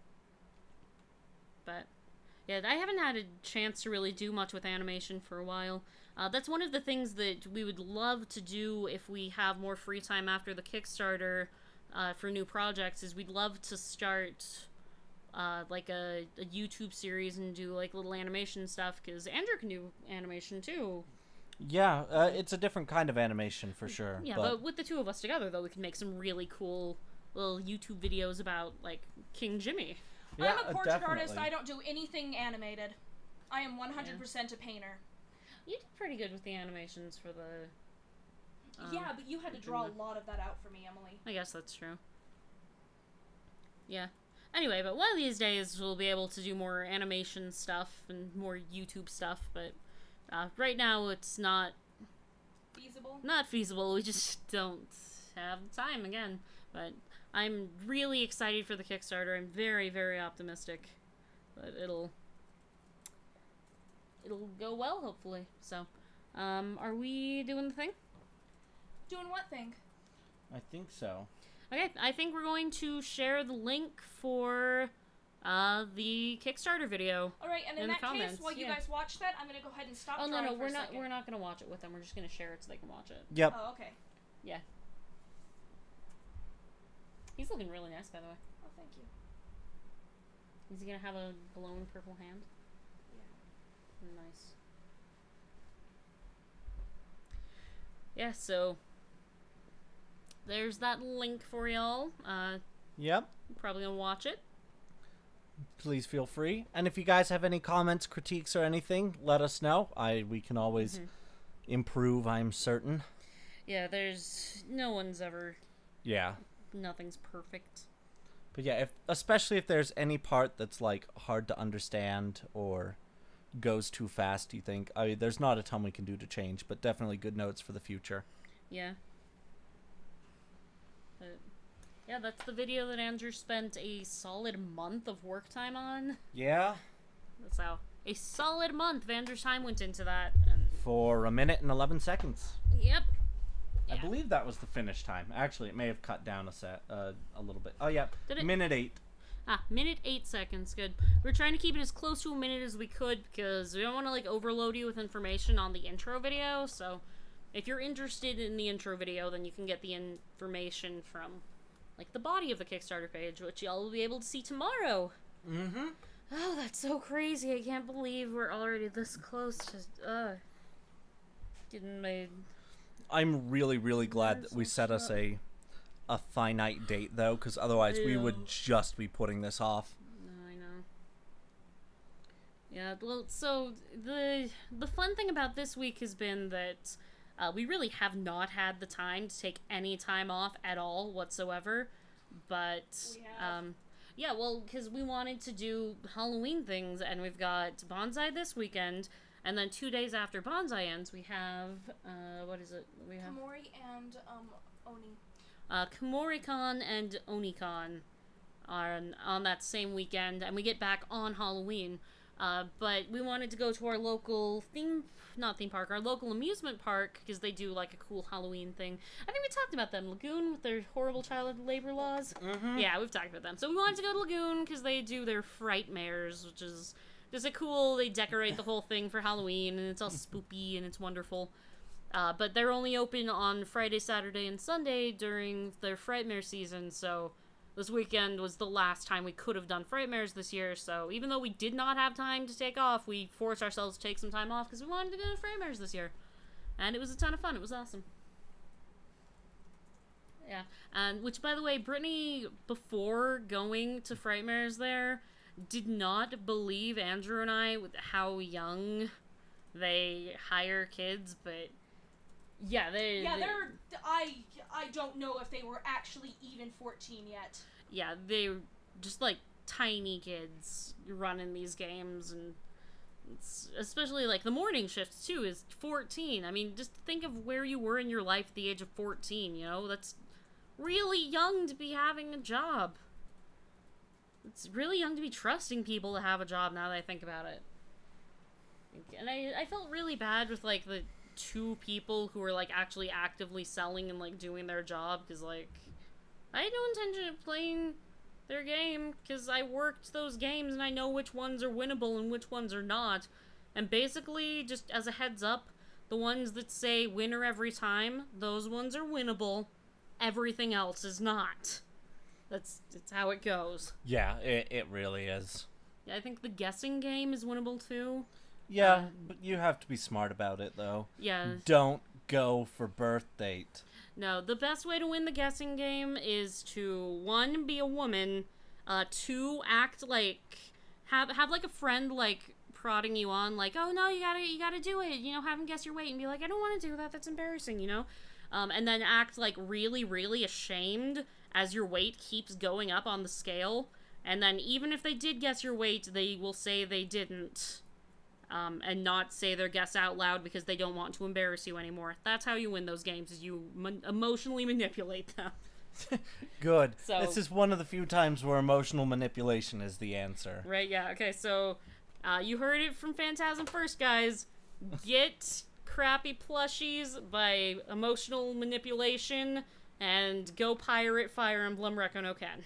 But, yeah, I haven't had a chance to really do much with animation for a while. That's one of the things that we would love to do if we have more free time after the Kickstarter for new projects, is we'd love to start like a YouTube series and do, like, little animation stuff, because Andrew can do animation, too.
Yeah, it's a different kind of animation for sure.
Yeah, but with the two of us together, though, we can make some really cool little YouTube videos about, like, King Jimmy.
Yeah,
I'm a portrait
definitely.
artist. I don't do anything animated. I am 100% a painter.
You did pretty good with the animations for the...
yeah, but you had to draw a lot of that out for me, Emily.
I guess that's true. Yeah. Anyway, but one of these days we'll be able to do more animation stuff and more YouTube stuff, but... right now, it's not
feasible.
Not feasible. We just don't have time again. But I'm really excited for the Kickstarter. I'm very, very optimistic that it'll go well, hopefully. So, are we doing the thing?
Doing what thing?
I think so.
Okay, I think we're going to share the link for the Kickstarter video.
All right, and in that
comments.
case, while you guys watch that, I'm gonna go ahead and stop.
Oh no,
drawing for
we're
a
not.
second.
We're not gonna watch it with them. We're just gonna share it so they can watch it.
Yep.
Oh, okay.
Yeah. He's looking really nice, by the way.
Oh, thank you.
Is he gonna have a glowing purple hand?
Yeah.
Nice. Yeah. So there's that link for y'all.
Yep.
Probably gonna watch it.
Please feel free. And if you guys have any comments, critiques, or anything, let us know. We can always improve, I'm certain.
Yeah, there's... No one's ever...
Yeah.
Nothing's perfect.
But yeah, especially if there's any part that's, like, hard to understand or goes too fast, you think. There's not a ton we can do to change, but definitely good notes for the future.
Yeah. But... yeah, that's the video that Andrew spent a solid month of work time on.
Yeah.
That's how a solid month of Andrew's time went into that. And
For 1 minute and 11 seconds.
yep.
I believe that was the finish time. Actually, it may have cut down a little bit. Oh, yeah.
Did it?
Minute 8.
Minute 8 seconds. Good. We're trying to keep it as close to a minute as we could because we don't want to, like, overload you with information on the intro video. So if you're interested in the intro video, then you can get the information from, like, the body of the Kickstarter page, which y'all will be able to see tomorrow.
Mm-hmm.
Oh, that's so crazy. I can't believe we're already this close to, getting made. I'm
really, really glad that we set us a finite date, though, because otherwise we would just be putting this off.
I know. Yeah, well, so the fun thing about this week has been that we really have not had the time to take any time off at all whatsoever, but yeah, well, because we wanted to do Halloween things, and we've got Bonsai this weekend, and then 2 days after Bonsai ends, we have, what is it? We have
Komori and Oni.
KomoriCon and OniCon. on that same weekend, and we get back on Halloween. But we wanted to go to our local our local amusement park, because they do like a cool Halloween thing. I think we talked about them, Lagoon, with their horrible child labor laws.
Mm-hmm.
Yeah, we've talked about them. So we wanted to go to Lagoon because they do their Frightmares, which is just a cool, they decorate the whole thing for Halloween, and it's all spoopy and it's wonderful. But they're only open on Friday, Saturday, and Sunday during their Frightmare season, so this weekend was the last time we could have done Frightmares this year, so even though we did not have time to take off, we forced ourselves to take some time off because we wanted to go to Frightmares this year. And it was a ton of fun. It was awesome. Yeah. And, which, by the way, Brittany, before going to Frightmares there, did not believe Andrew and I with how young they hire kids, but yeah,
I don't know if they were actually even 14 yet.
Yeah, they were just like tiny kids running these games, and it's, especially like the morning shifts too, is 14. I mean, just think of where you were in your life at the age of 14, you know? That's really young to be having a job. It's really young to be trusting people to have a job, now that I think about it. And I felt really bad with like the 2 people who were like actually actively selling and like doing their job, because like I had no intention of playing their game because I worked those games and I know which ones are winnable and which ones are not. And basically, just as a heads up, the ones that say winner every time, those ones are winnable. Everything else is not. It's how it goes.
Yeah, it really is.
Yeah, I think the guessing game is winnable too.
Yeah, but you have to be smart about it, though.
Yeah.
Don't go for birth date.
No, the best way to win the guessing game is to, 1, be a woman, 2, act like, have like a friend, like, prodding you on, like, oh no, you gotta do it, you know, have them guess your weight, and be like, I don't want to do that, that's embarrassing, you know? And then act, like, really, really ashamed as your weight keeps going up on the scale, and then even if they did guess your weight, they will say they didn't. And not say their guess out loud because they don't want to embarrass you anymore. That's how you win those games, is you emotionally manipulate them.
Good.
So,
this is one of the few times where emotional manipulation is the answer.
Right, yeah. Okay, so you heard it from Phantasm first, guys. Get crappy plushies by emotional manipulation and go pirate Fire Emblem Recco no Ken.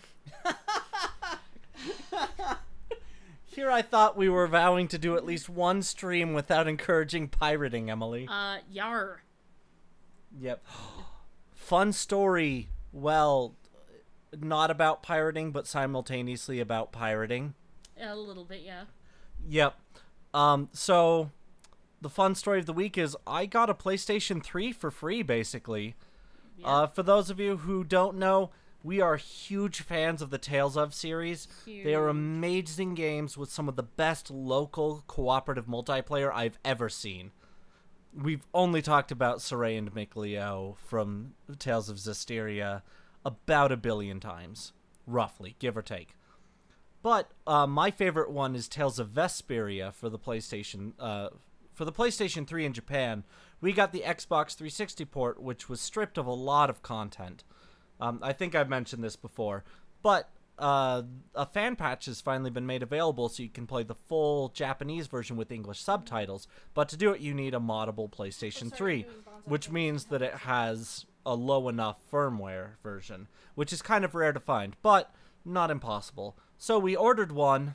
Here I thought we were vowing to do at least one stream without encouraging pirating, Emily.
Yar.
Yep. Fun story. Well, not about pirating, but simultaneously about pirating.
A little bit, yeah.
Yep. So, the fun story of the week is I got a PlayStation 3 for free, basically. Yeah. For those of you who don't know, we are huge fans of the Tales of series. Huge. They are amazing games with some of the best local cooperative multiplayer I've ever seen. We've only talked about Saray and Mikleo from Tales of Zestiria about 1 billion times, roughly, give or take. But my favorite one is Tales of Vesperia for the PlayStation 3 in Japan. We got the Xbox 360 port, which was stripped of a lot of content. I think I've mentioned this before, but a fan patch has finally been made available so you can play the full Japanese version with English subtitles, but to do it you need a moddable PlayStation 3, which means that it has a low enough firmware version, which is kind of rare to find, but not impossible. So we ordered one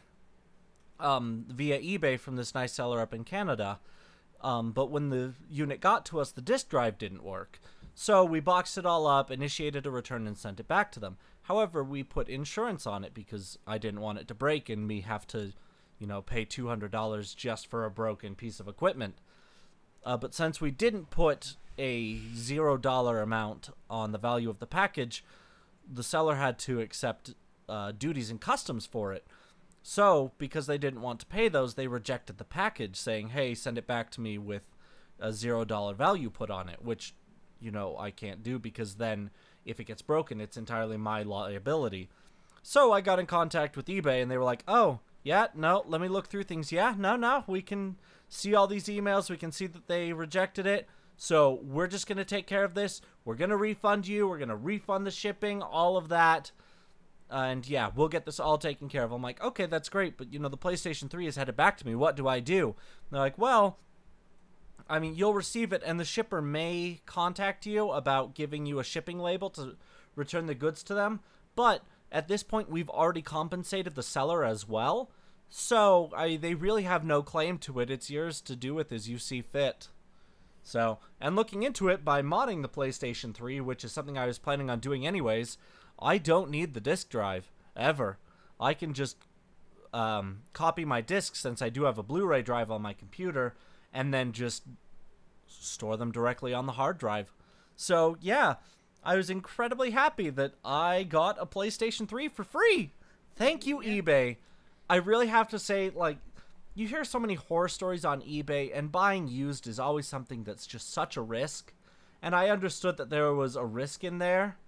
via eBay from this nice seller up in Canada, but when the unit got to us, the disk drive didn't work. So we boxed it all up, initiated a return, and sent it back to them. However, we put insurance on it because I didn't want it to break and me have to, you know, pay $200 just for a broken piece of equipment. But since we didn't put a $0 amount on the value of the package, the seller had to accept duties and customs for it. So, because they didn't want to pay those, they rejected the package, saying, hey, send it back to me with a $0 value put on it, which, you know, I can't do because then if it gets broken, it's entirely my liability. So I got in contact with eBay and they were like, oh, yeah, no, let me look through things. Yeah, no, we can see all these emails. We can see that they rejected it. So we're just going to take care of this. We're going to refund you. We're going to refund the shipping, all of that. and yeah, we'll get this all taken care of. I'm like, okay, that's great, but, you know, the PlayStation 3 has headed back to me. What do I do? And they're like, well, I mean, you'll receive it, and the shipper may contact you about giving you a shipping label to return the goods to them, but at this point, we've already compensated the seller as well, so they really have no claim to it. It's yours to do with as you see fit. So, and looking into it, by modding the PlayStation 3, which is something I was planning on doing anyways, I don't need the disk drive, ever. I can just copy my discs, since I do have a Blu-ray drive on my computer, and then just store them directly on the hard drive. So, yeah, I was incredibly happy that I got a PlayStation 3 for free. Thank you, eBay. I really have to say, like, you hear so many horror stories on eBay, and buying used is always something that's just such a risk. And I understood that there was a risk in there,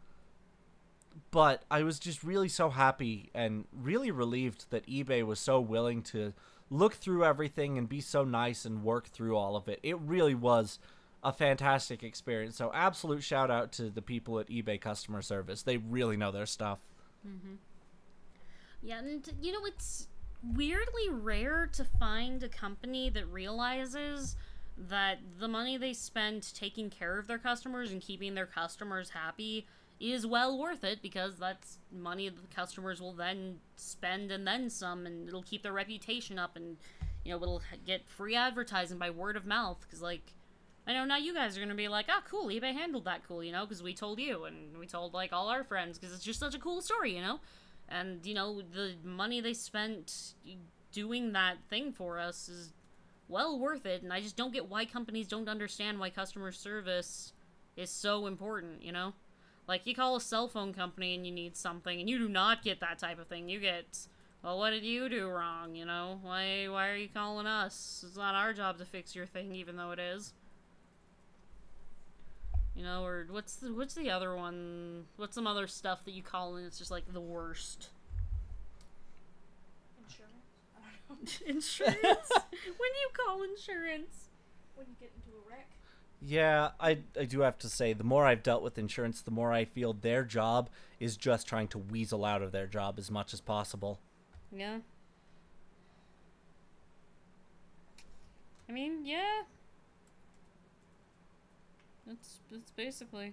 but I was just really so happy and really relieved that eBay was so willing to look through everything and be so nice and work through all of it. It really was a fantastic experience. So absolute shout out to the people at eBay customer service. They really know their stuff.
Mm-hmm. Yeah, and you know, it's weirdly rare to find a company that realizes that the money they spend taking care of their customers and keeping their customers happy is well worth it, because that's money that the customers will then spend and then some, and it'll keep their reputation up, and, you know, it'll get free advertising by word of mouth, because, like, I know now you guys are going to be like, oh, cool, eBay handled that cool, you know, because we told you, and we told, like, all our friends, because it's just such a cool story, you know? And, you know, the money they spent doing that thing for us is well worth it, and I just don't get why companies don't understand why customer service is so important, you know? Like, you call a cell phone company and you need something, and you do not get that type of thing. You get, well, what did you do wrong, you know? Why are you calling us? It's not our job to fix your thing, even though it is. You know, or what's the other one? What's some other stuff that you call and it's just, like, the worst?
Insurance? I don't know.
Insurance? When do you call insurance?
When you get into a wreck.
Yeah, I do have to say, the more I've dealt with insurance, the more I feel their job is just trying to weasel out of their job as much as possible.
Yeah. I mean, yeah. That's basically.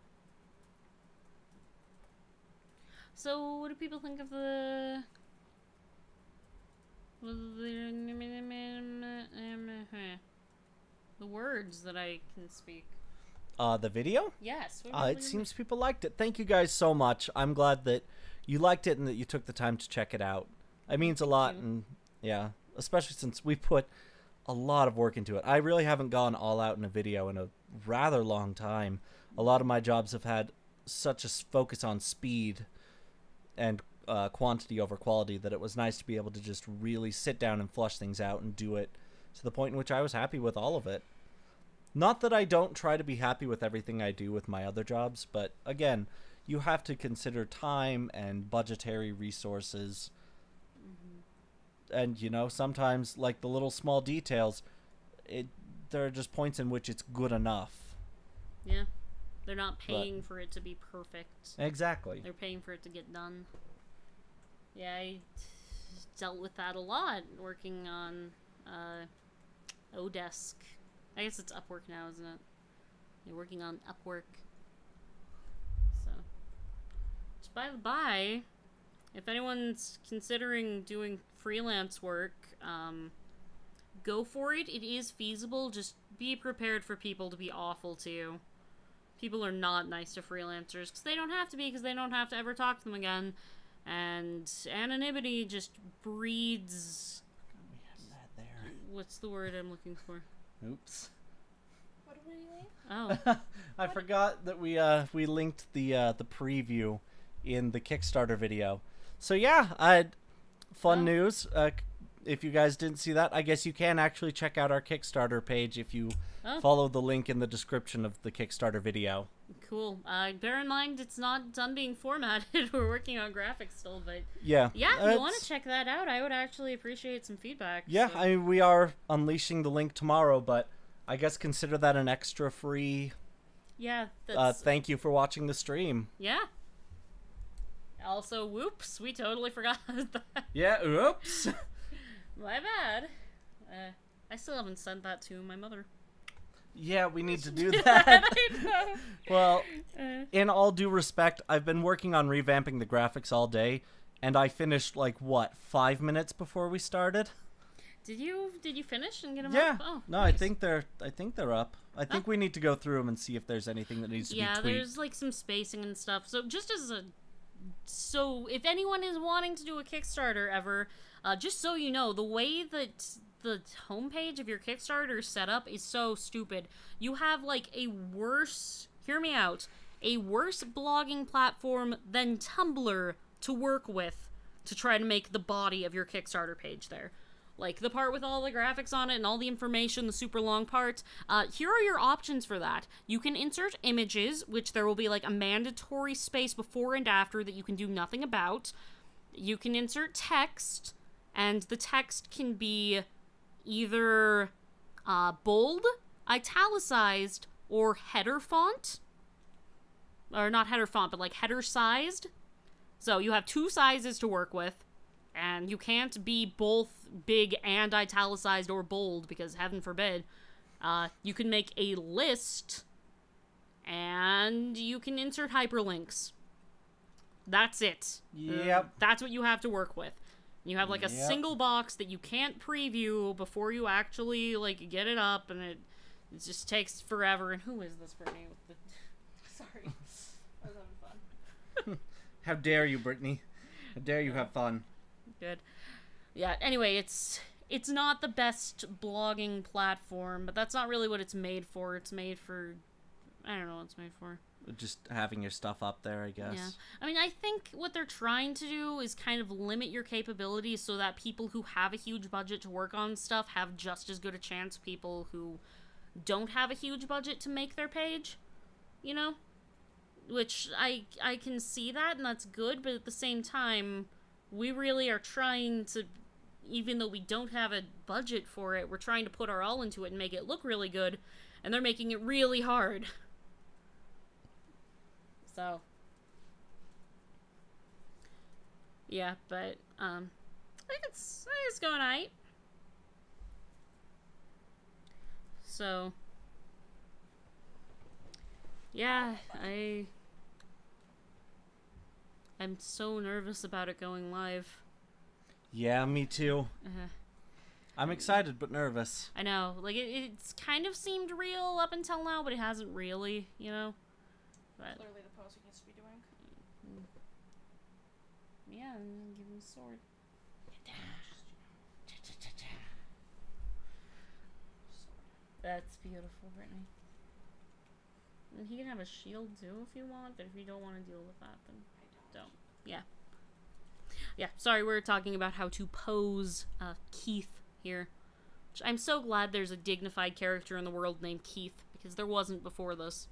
So, what do people think of the words that I can speak?
The video?
Yes.
It seems people liked it. Thank you guys so much. I'm glad that you liked it and that you took the time to check it out. It means a lot, and yeah, especially since we put a lot of work into it. I really haven't gone all out in a video in a rather long time. A lot of my jobs have had such a focus on speed and quantity over quality that it was nice to be able to just really sit down and flush things out and do it to the point in which I was happy with all of it. Not that I don't try to be happy with everything I do with my other jobs, but again, you have to consider time and budgetary resources. And, you know, sometimes, like the little small details, there are just points in which it's good enough.
Yeah. They're not paying for it to be perfect.
Exactly.
They're paying for it to get done. Yeah, I dealt with that a lot working on Odesk. I guess it's Upwork now, isn't it? You're working on Upwork. So, just by the by, if anyone's considering doing freelance work, go for it. It is feasible. Just be prepared for people to be awful to you. People are not nice to freelancers because they don't have to be, because they don't have to ever talk to them again. And anonymity just breeds...
We had that there.
What's the word I'm looking for?
Oops.
What do we mean?
Oh.
I forgot that we linked the preview in the Kickstarter video. So yeah, fun news. If you guys didn't see that, I guess you can actually check out our Kickstarter page if you follow the link in the description of the Kickstarter video.
Cool. Bear in mind, it's not done being formatted. We're working on graphics still, but
yeah,
if you want to check that out, I would actually appreciate some feedback.
Yeah,
so.
I mean, we are unleashing the link tomorrow, but I guess consider that an extra free.
Yeah.
Thank you for watching the stream.
Yeah. Also, whoops, we totally forgot that.
Yeah, oops.
My bad. I still haven't sent that to my mother.
Yeah, we need to do that.
I know.
Well, in all due respect, I've been working on revamping the graphics all day, and I finished, like, what, 5 minutes before we started?
Did you finish and get them
Yeah.
up? Oh,
No,
nice.
I think they're up. I think we need to go through them and see if there's anything that needs to be tweaked.
Yeah, there's like some spacing and stuff. So just as a if anyone is wanting to do a Kickstarter ever, just so you know, the way that the homepage of your Kickstarter is set up is so stupid. You have like a worse, hear me out, a worse blogging platform than Tumblr to work with to try to make the body of your Kickstarter page there. Like, the part with all the graphics on it and all the information, the super long part. Here are your options for that. You can insert images, which there will be, like, a mandatory space before and after that you can do nothing about. You can insert text, and the text can be either bold, italicized, or header font. Or not header font, but, like, header-sized. So you have two sizes to work with. And you can't be both big and italicized or bold, because heaven forbid. You can make a list, and you can insert hyperlinks. That's it.
Yep.
That's what you have to work with. You have, like, a single box that you can't preview before you actually, like, get it up, and it just takes forever. And who is this Brittany?
Sorry. I was having fun.
How dare you, Brittany? How dare you have fun?
Good. Yeah, anyway, it's not the best blogging platform, but that's not really what it's made for. It's made for, I don't know what it's made for.
Just having your stuff up there, I guess.
Yeah. I mean, I think what they're trying to do is kind of limit your capabilities so that people who have a huge budget to work on stuff have just as good a chance people who don't have a huge budget to make their page, you know? Which, I can see that, and that's good, but at the same time, we really are trying to, even though we don't have a budget for it, we're trying to put our all into it and make it look really good, and they're making it really hard. So, yeah, but, I think it's going alright. So, yeah, I'm so nervous about it going live.
Yeah, me too. I'm excited but nervous.
I know, like, it's kind of seemed real up until now, but it hasn't really, you know? But,
Clearly the pose he needs to be doing.
yeah, and give him a sword. That's beautiful, Brittany. And he can have a shield too if you want, but if you don't want to deal with that, then don't. Yeah. Yeah, sorry, we're talking about how to pose Keith here. Which I'm so glad there's a dignified character in the world named Keith, because there wasn't before this.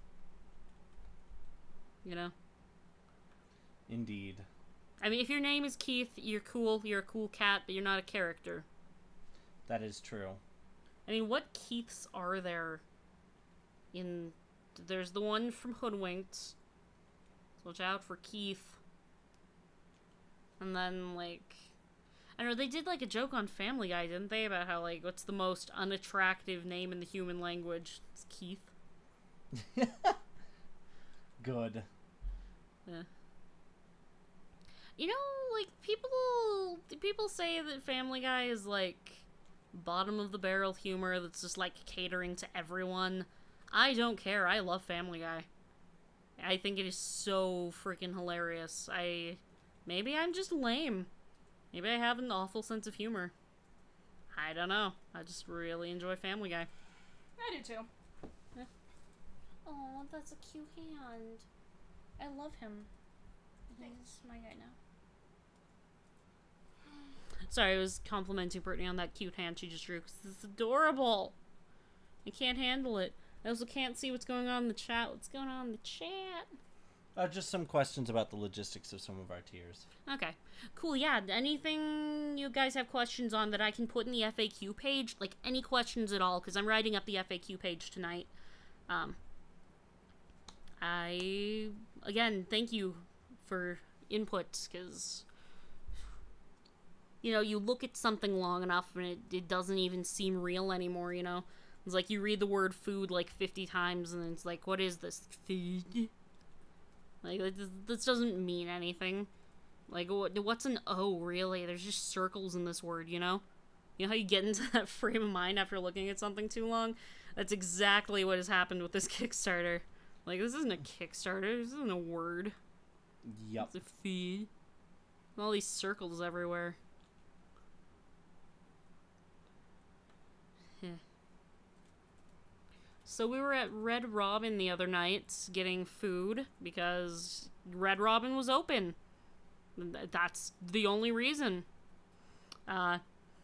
You know?
Indeed.
I mean, if your name is Keith, you're cool, you're a cool cat, but you're not a character.
That is true.
I mean, what Keiths are there in... There's the one from Hoodwinked. So watch out for Keith. And then, like... I don't know, they did, like, a joke on Family Guy, didn't they? About how, like, what's the most unattractive name in the human language? It's Keith.
Good.
Yeah. You know, like, people say that Family Guy is, like, bottom of the barrel humor that's just, like, catering to everyone. I don't care. I love Family Guy. I think it is so freaking hilarious. Maybe I'm just lame. Maybe I have an awful sense of humor. I don't know. I just really enjoy Family Guy.
I do too.
Yeah. Oh, that's a cute hand. I love him. He's my guy now. Sorry, I was complimenting Brittany on that cute hand she just drew, because it's adorable. I can't handle it. I also can't see what's going on in the chat. What's going on in the chat?
Just some questions about the logistics of some of our tiers.
Okay. Cool, yeah. Anything you guys have questions on that I can put in the FAQ page? Like, any questions at all, because I'm writing up the FAQ page tonight. Again, thank you for input, because, you know, you look at something long enough and it doesn't even seem real anymore, you know? It's like you read the word food like 50 times and it's like, what is this? Food? Like, this doesn't mean anything. Like, what's an O, really? There's just circles in this word, you know? You know how you get into that frame of mind after looking at something too long? That's exactly what has happened with this Kickstarter. Like, this isn't a Kickstarter. This isn't a word.
Yup.
It's a feed. All these circles everywhere. So we were at Red Robin the other night getting food because Red Robin was open. That's the only reason. And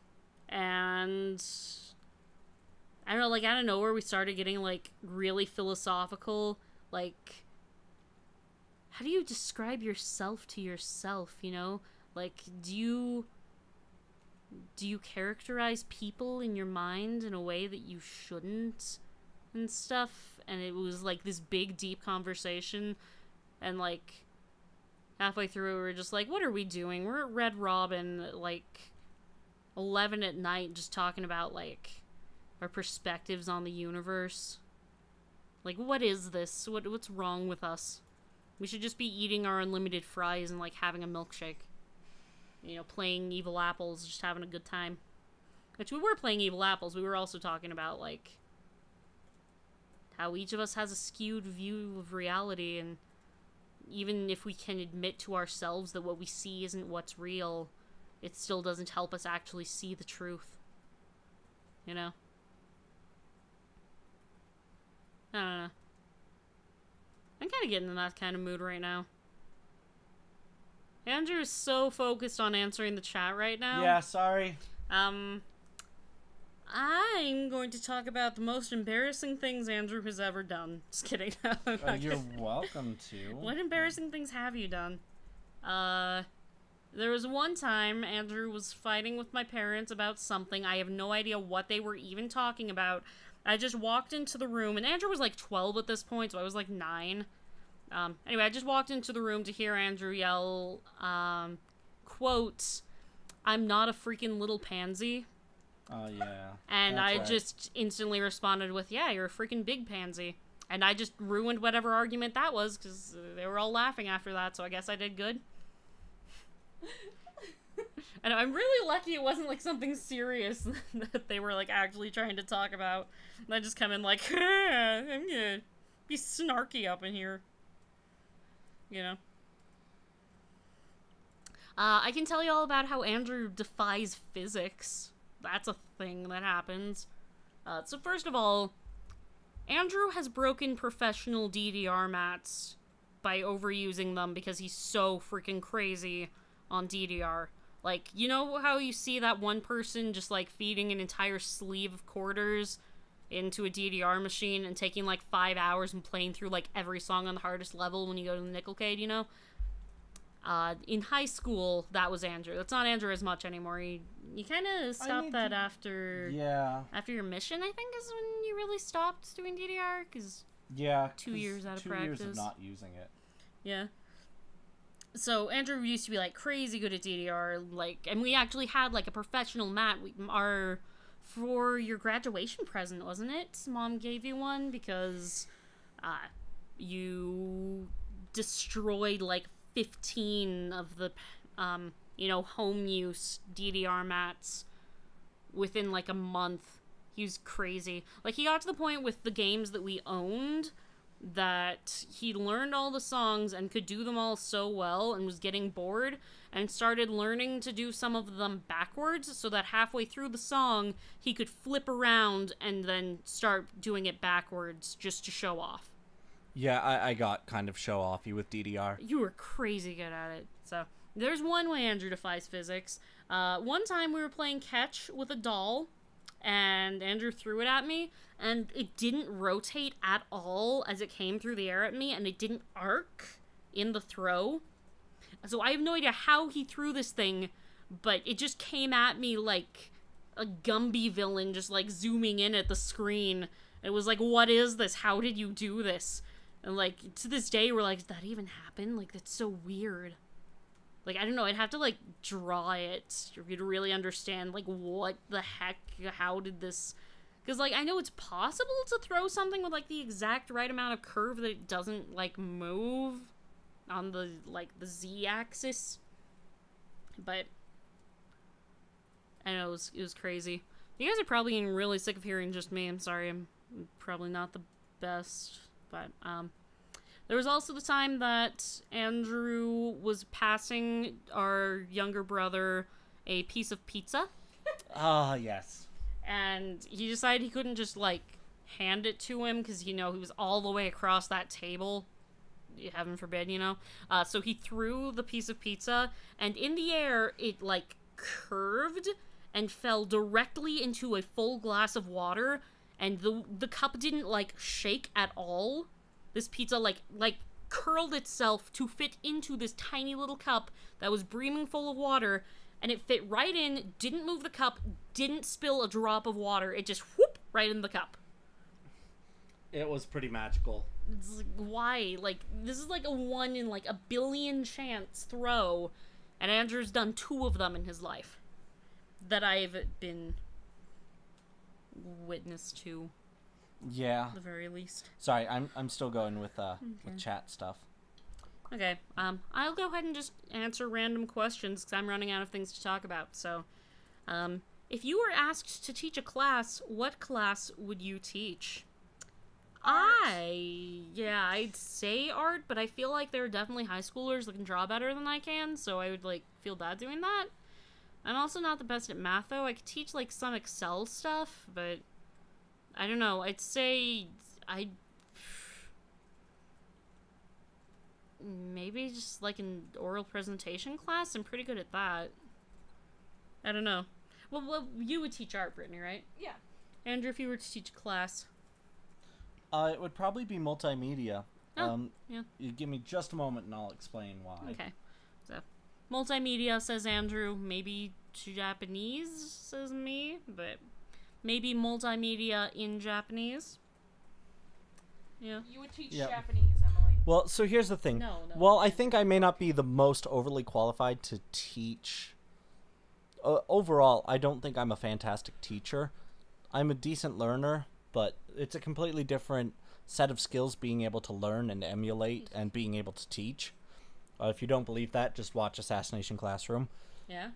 I don't know, like, out of nowhere we started getting, like, really philosophical. Like, how do you describe yourself to yourself, you know? Like, do you characterize people in your mind in a way that you shouldn't and stuff? And it was like this big deep conversation, and like halfway through we were just like, what are we doing? We're at Red Robin at like 11 at night just talking about like our perspectives on the universe. Like, what is this? What's wrong with us? We should just be eating our unlimited fries and like having a milkshake. You know, playing Evil Apples, just having a good time. Which we were playing Evil Apples. We were also talking about like how each of us has a skewed view of reality, and even if we can admit to ourselves that what we see isn't what's real, it still doesn't help us actually see the truth. You know? I don't know. I'm kind of getting in that kind of mood right now. Andrew is so focused on answering the chat right now.
Yeah, sorry.
I'm going to talk about the most embarrassing things Andrew has ever done. Just kidding.
You're welcome to.
What embarrassing things have you done? There was one time Andrew was fighting with my parents about something. I have no idea what they were even talking about. I just walked into the room, and Andrew was like 12 at this point, so I was like 9. Anyway, I just walked into the room to hear Andrew yell, quote, "I'm not a freaking little pansy."
Oh, yeah.
And
That's
I
right.
just instantly responded with, "Yeah, you're a freaking big pansy." And I just ruined whatever argument that was, because they were all laughing after that, so I guess I did good. And I'm really lucky it wasn't, like, something serious that they were, like, actually trying to talk about. And I just come in like, I'm gonna be snarky up in here. You know? I can tell you all about how Andrew defies physics. That's a thing that happens. So first of all, Andrew has broken professional DDR mats by overusing them because he's so freaking crazy on DDR. Like, you know how you see that one person just, like, feeding an entire sleeve of quarters into a DDR machine and taking, like, 5 hours and playing through, like, every song on the hardest level when you go to the Nickelcade, you know? In high school, that was Andrew. That's not Andrew as much anymore. You kind of stopped that after...
Yeah.
After your mission, I think, is when you really stopped doing DDR, because...
Yeah.
2 years out of practice.
2 years of not using it.
Yeah. So, Andrew used to be, like, crazy good at DDR, like, and we actually had, like, a professional mat. For your graduation present, wasn't it? Mom gave you one because, you destroyed, like, 15 of the, you know, home use DDR mats within, like, a month. He was crazy. Like, he got to the point with the games that we owned that he learned all the songs and could do them all so well and was getting bored and started learning to do some of them backwards so that halfway through the song he could flip around and then start doing it backwards just to show off.
Yeah, I got kind of show-offy with DDR.
You were crazy good at it. So there's one way Andrew defies physics. One time we were playing catch with a doll, and Andrew threw it at me, and it didn't rotate at all as it came through the air at me, and it didn't arc in the throw. So I have no idea how he threw this thing, but it just came at me like a Gumby villain just, like, zooming in at the screen. It was like, what is this? How did you do this? And, like, to this day, we're like, did that even happen? Like, that's so weird. Like, I don't know, I'd have to, like, draw it for you to really understand, like, what the heck, how did this... Because, like, I know it's possible to throw something with, like, the exact right amount of curve that it doesn't, like, move on the, like, the Z-axis. But, I know, it was crazy. You guys are probably getting really sick of hearing just me. I'm sorry, I'm probably not the best. But, there was also the time that Andrew was passing our younger brother a piece of pizza.
Ah, yes.
And he decided he couldn't just, like, hand it to him because, you know, he was all the way across that table. Heaven forbid, you know? So he threw the piece of pizza, and in the air, it, like, curved and fell directly into a full glass of water, and the cup didn't, like, shake at all. This pizza, like curled itself to fit into this tiny little cup that was brimming full of water, and it fit right in, didn't move the cup, didn't spill a drop of water. It just whoop right in the cup.
It was pretty magical.
It's like, why? Like, this is like a 1 in like a billion chance throw, and Andrew's done 2 of them in his life that I've been witness to.
Yeah.
At the very least.
Sorry, I'm still going with chat stuff.
Okay, I'll go ahead and just answer random questions because I'm running out of things to talk about. So, if you were asked to teach a class, what class would you teach? I'd say art, but I feel like there are definitely high schoolers that can draw better than I can, so I would, like, feel bad doing that. I'm also not the best at math, though. I could teach, like, some Excel stuff, but I don't know. I'd say maybe just like an oral presentation class. I'm pretty good at that. I don't know. Well, you would teach art, Brittany, right?
Yeah.
Andrew, if you were to teach a class.
It would probably be multimedia.
Oh, yeah.
You give me just a moment and I'll explain why.
Okay. So, multimedia, says Andrew. Maybe Japanese, says me, but maybe multimedia in Japanese. Yeah.
You would teach
Yep.
Japanese, Emily.
Well, so here's the thing.
No.
Well, I think I may not be the most overly qualified to teach. Overall, I don't think I'm a fantastic teacher. I'm a decent learner, but it's a completely different set of skills being able to learn and emulate and being able to teach. If you don't believe that, just watch Assassination Classroom.
Yeah.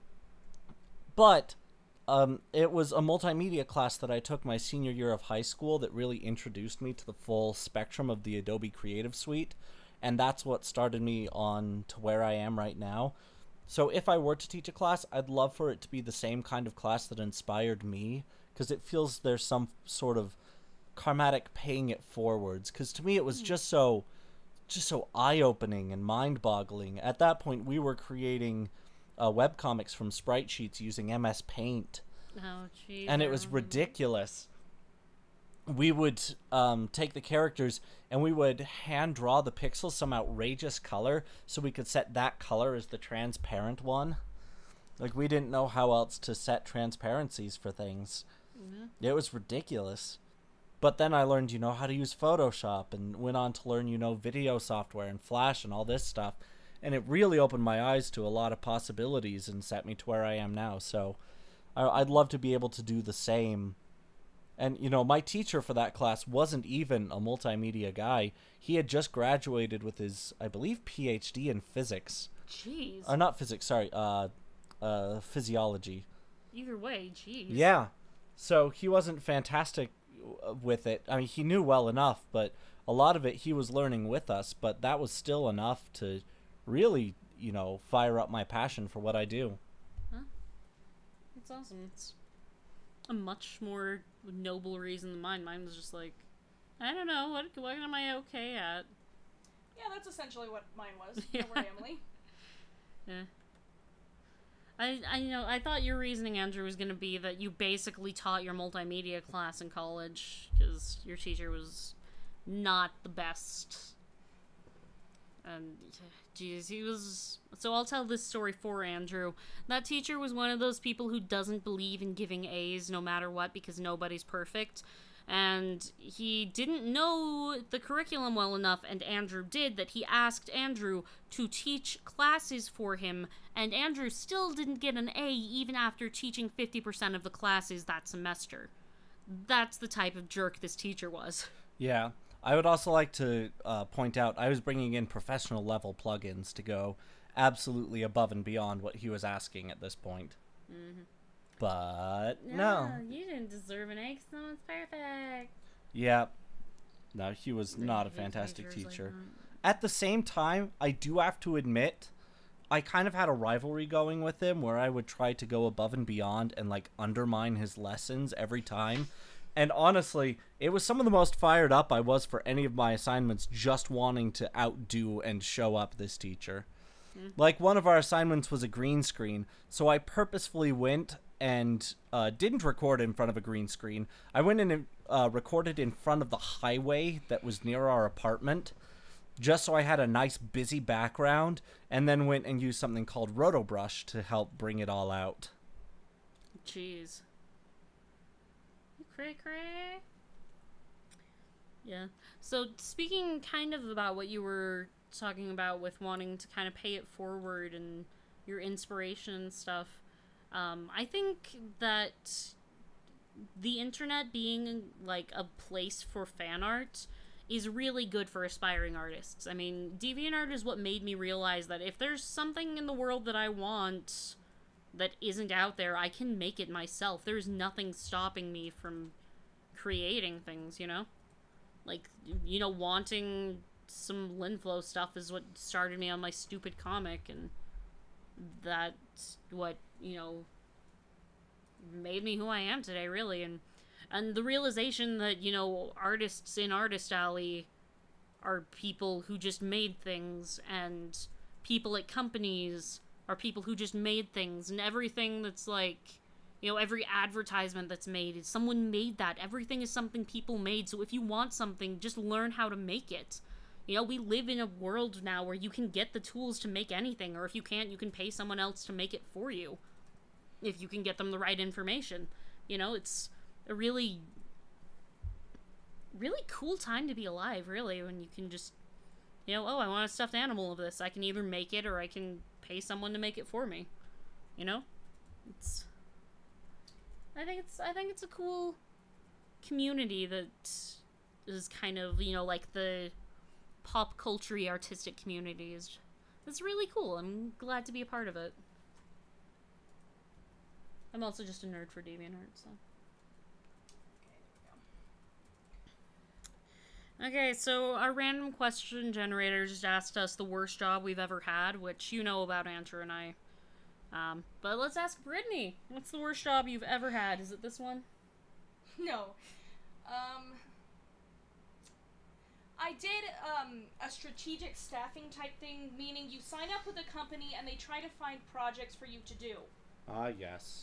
But it was a multimedia class that I took my senior year of high school that really introduced me to the full spectrum of the Adobe Creative Suite, and that's what started me on to where I am right now. So if I were to teach a class, I'd love for it to be the same kind of class that inspired me, because it feels there's some sort of karmatic paying it forwards, because to me it was just so eye-opening and mind-boggling. At that point, we were creating webcomics from sprite sheets using MS Paint.
Oh, jeez.
And it was ridiculous. We would take the characters and we would hand draw the pixels some outrageous color so we could set that color as the transparent one. Like, we didn't know how else to set transparencies for things. Mm-hmm. It was ridiculous. But then I learned, how to use Photoshop and went on to learn, video software and Flash and all this stuff. And it really opened my eyes to a lot of possibilities and set me to where I am now. So I'd love to be able to do the same. And, my teacher for that class wasn't even a multimedia guy. He had just graduated with his, I believe, PhD in physics.
Jeez.
Or not physics, sorry, physiology.
Either way, jeez.
Yeah. So he wasn't fantastic with it. I mean, he knew well enough, but a lot of it he was learning with us, but that was still enough to really, fire up my passion for what I do.
Huh? That's awesome. It's a much more noble reason than mine. Mine was just like, I don't know, what am I okay at?
Yeah, that's essentially what mine was.
Yeah.
Don't worry, Emily.
Yeah. I thought your reasoning, Andrew, was going to be that you basically taught your multimedia class in college because your teacher was not the best. And, geez, he was... So I'll tell this story for Andrew. That teacher was one of those people who doesn't believe in giving A's no matter what because nobody's perfect. And he didn't know the curriculum well enough, and Andrew did, that he asked Andrew to teach classes for him, and Andrew still didn't get an A even after teaching 50% of the classes that semester. That's the type of jerk this teacher was.
Yeah. I would also like to point out, I was bringing in professional level plugins to go absolutely above and beyond what he was asking at this point.
Mm-hmm.
But no.
You didn't deserve an A because no one's perfect.
Yeah. No, he was not a fantastic teacher. At the same time, I do have to admit, I kind of had a rivalry going with him where I would try to go above and beyond and, like, undermine his lessons every time. And honestly, it was some of the most fired up I was for any of my assignments, just wanting to outdo and show up this teacher. Like, one of our assignments was a green screen, so I purposefully went and didn't record in front of a green screen. I went in and recorded in front of the highway that was near our apartment, just so I had a nice busy background, and then went and used something called RotoBrush to help bring it all out.
Jeez. Cray. Yeah. So, speaking kind of about what you were talking about with wanting to kind of pay it forward and your inspiration and stuff, I think that the internet being, like, a place for fan art is really good for aspiring artists. I mean, DeviantArt is what made me realize that if there's something in the world that I want that isn't out there, I can make it myself. There's nothing stopping me from creating things, you know? Like, you know, wanting some Linflow stuff is what started me on my stupid comic, and that's what, you know, made me who I am today, really. And the realization that, you know, artists in Artist Alley are people who just made things, and people at companies are people who just made things, and everything that's, like, you know, every advertisement that's made, someone made that. Everything is something people made, so if you want something, just learn how to make it. You know, we live in a world now where you can get the tools to make anything, or if you can't, you can pay someone else to make it for you, if you can get them the right information. You know, it's a really, really cool time to be alive, really, when you can just, you know, oh, I want a stuffed animal of this. I can either make it, or I can pay someone to make it for me. You know? I think it's a cool community that is kind of, you know, like the pop culture artistic community is. It's really cool. I'm glad to be a part of it. I'm also just a nerd for DeviantArt, so. Okay, so our random question generator just asked us the worst job we've ever had, which you know about Andrew and I. But let's ask Brittany. What's the worst job you've ever had? Is it this one?
No. I did a strategic staffing type thing, meaning you sign up with a company and they try to find projects for you to do.
Ah, yes.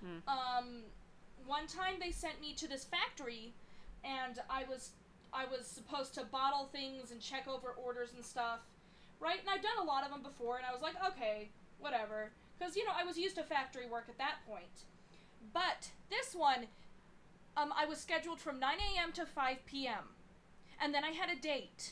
One time they sent me to this factory, and I was supposed to bottle things and check over orders and stuff, right? And I've done a lot of them before, and I was like, okay, whatever. Because, you know, I was used to factory work at that point. But this one, I was scheduled from 9 a.m. to 5 p.m. And then I had a date.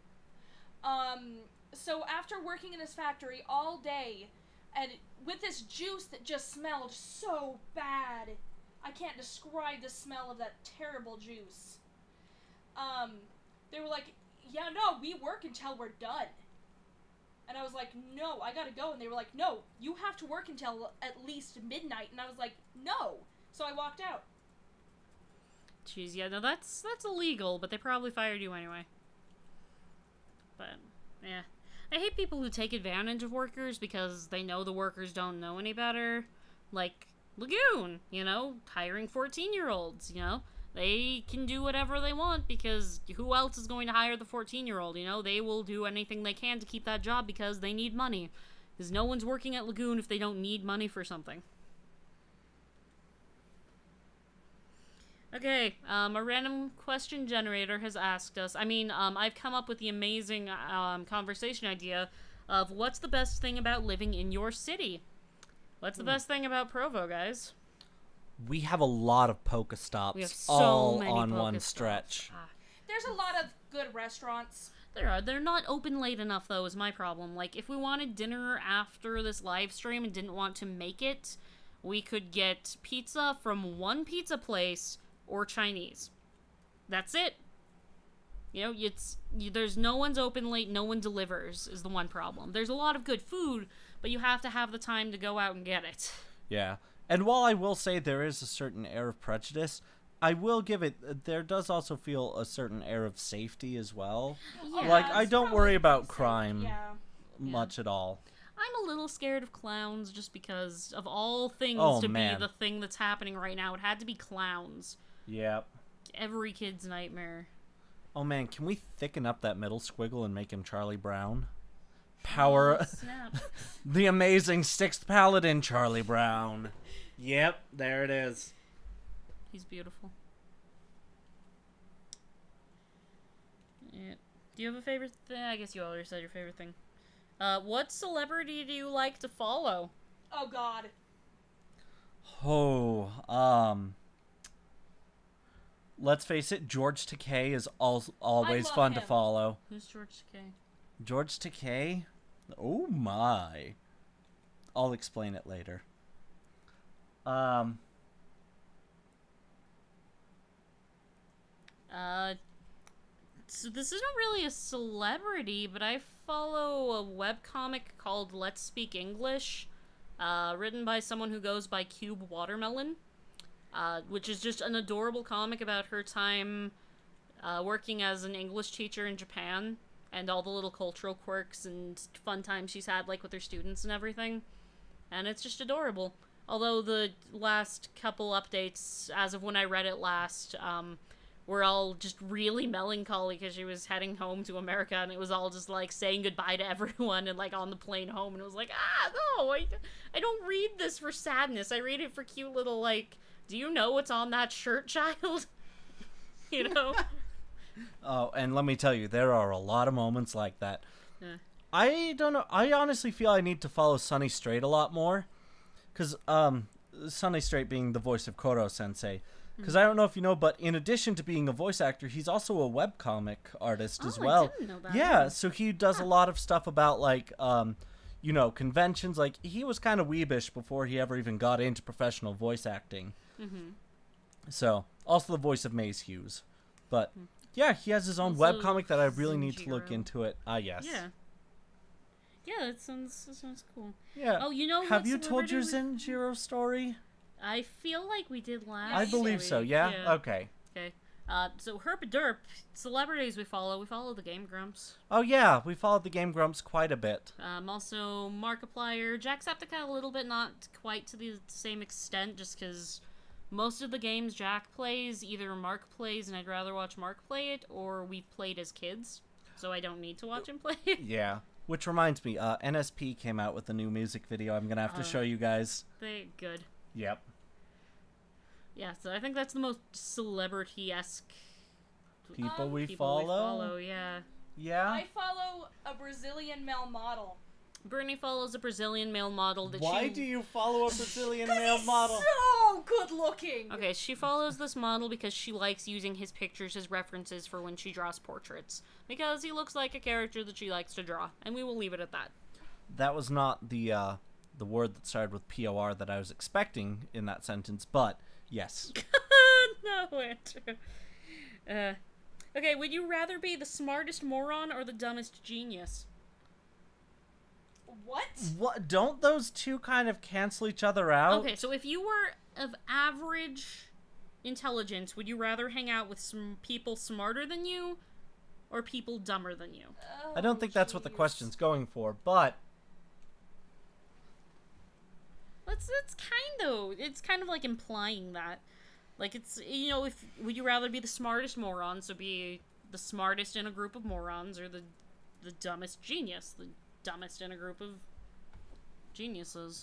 So after working in this factory all day, and with this juice that just smelled so bad, I can't describe the smell of that terrible juice. They were like, yeah, no, we work until we're done. And I was like, no, I gotta go. And they were like, no, you have to work until at least midnight. And I was like, no. So I walked out.
Jeez, yeah, no, that's illegal, but they probably fired you anyway. But, yeah. I hate people who take advantage of workers because they know the workers don't know any better. Like, Lagoon, you know, hiring 14-year-olds, you know? They can do whatever they want because who else is going to hire the 14-year-old, you know? They will do anything they can to keep that job because they need money. Because no one's working at Lagoon if they don't need money for something. Okay, a random question generator has asked us, I've come up with the amazing conversation idea of what's the best thing about living in your city? What's the best thing about Provo, guys?
we have a lot of
We have
Pokestops
so
all
many
on one
Pokestops.
stretch.
There's a lot of good restaurants.
They're not open late enough, though, is my problem. Like, if we wanted dinner after this live stream and didn't want to make it, we could get pizza from one pizza place or Chinese. That's it. You know, there's no one's open late, no one delivers, is the one problem. There's a lot of good food, but you have to have the time to go out and get it.
Yeah. And while I will say there is a certain air of prejudice, I will give it, there does also feel a certain air of safety as well.
Yeah.
Like, I
it's
don't
probably
worry about
safe,
crime
Yeah.
much at all.
I'm a little scared of clowns just because of all things
Oh,
to
man.
be the thing that's happening right now. It had to be clowns.
Yep.
Every kid's nightmare.
Oh man, can we thicken up that middle squiggle and make him Charlie Brown? Power.
Oh, snap.
The amazing sixth paladin, Charlie Brown. Yep, there it is.
He's beautiful. Yeah. Do you have a favorite thing? I guess you already said your favorite thing. What celebrity do you like to follow?
Oh God.
Oh, let's face it, George Takei is always
love
fun to
him.
follow.
Who's George Takei?
George Takei? Oh my. I'll explain it later.
So this isn't really a celebrity, but I follow a webcomic called Let's Speak English, written by someone who goes by Cube Watermelon, which is just an adorable comic about her time working as an English teacher in Japan, and all the little cultural quirks and fun times she's had, like, with her students and everything. And it's just adorable. Although the last couple updates, as of when I read it last, were all just really melancholy because she was heading home to America, and it was all just, like, saying goodbye to everyone and, like, on the plane home, and it was like, no, I don't read this for sadness. I read it for cute little, like, do you know what's on that shirt, child? You know?
Oh, and let me tell you, there are a lot of moments like that.
Yeah.
I don't know. I honestly feel I need to follow Sunny Straight a lot more. Because, Sunny Straight being the voice of Koro Sensei. Because I don't know if you know, but in addition to being a voice actor, he's also a webcomic artist as well.
I didn't know that.
Yeah, so he does a lot of stuff about, like, you know, conventions. Like, he was kind of weebish before he ever even got into professional voice acting.
Mm-hmm.
So, also the voice of Maze Hughes. But, yeah, he has his own
Also
webcomic that I really need to look
Zenjiro.
into it. Yes.
Yeah. Yeah, that sounds cool.
Yeah.
Oh, you know
Have
what
you told your
celebrity
Zenjiro story?
I feel like we did last
I believe so,
week.
yeah? Okay.
Okay. So Herpaderp, celebrities we follow the Game Grumps.
Oh, yeah, we followed the Game Grumps quite a bit.
Also Markiplier, Jacksepticeye a little bit, not quite to the same extent, just because most of the games Jack plays, either Mark plays and I'd rather watch Mark play it, or we played as kids, so I don't need to watch him play it.
Yeah. Which reminds me, NSP came out with a new music video I'm gonna have to show you guys.
Good.
Yep.
Yeah, so I think that's the most celebrity-esque
People we
people we
follow?
follow, yeah.
Yeah?
I follow a Brazilian male model.
Brittany follows a Brazilian male model that
Why
she...
do you follow a Brazilian male model?
So good looking.
Okay, she follows this model because she likes using his pictures as references for when she draws portraits. Because he looks like a character that she likes to draw, and we will leave it at that.
That was not the word that started with POR that I was expecting in that sentence, but yes.
No, Andrew. Okay, would you rather be the smartest moron or the dumbest genius?
What?
What? Don't those two kind of cancel each other out?
Okay, so if you were of average intelligence, would you rather hang out with some people smarter than you or people dumber than you?
I don't think that's what the
jeez.
question's going for, but
It's kind of like implying that. Like, it's, you know, if would you rather be the smartest moron, so be the smartest in a group of morons, or the dumbest genius, the dumbest in a group of geniuses?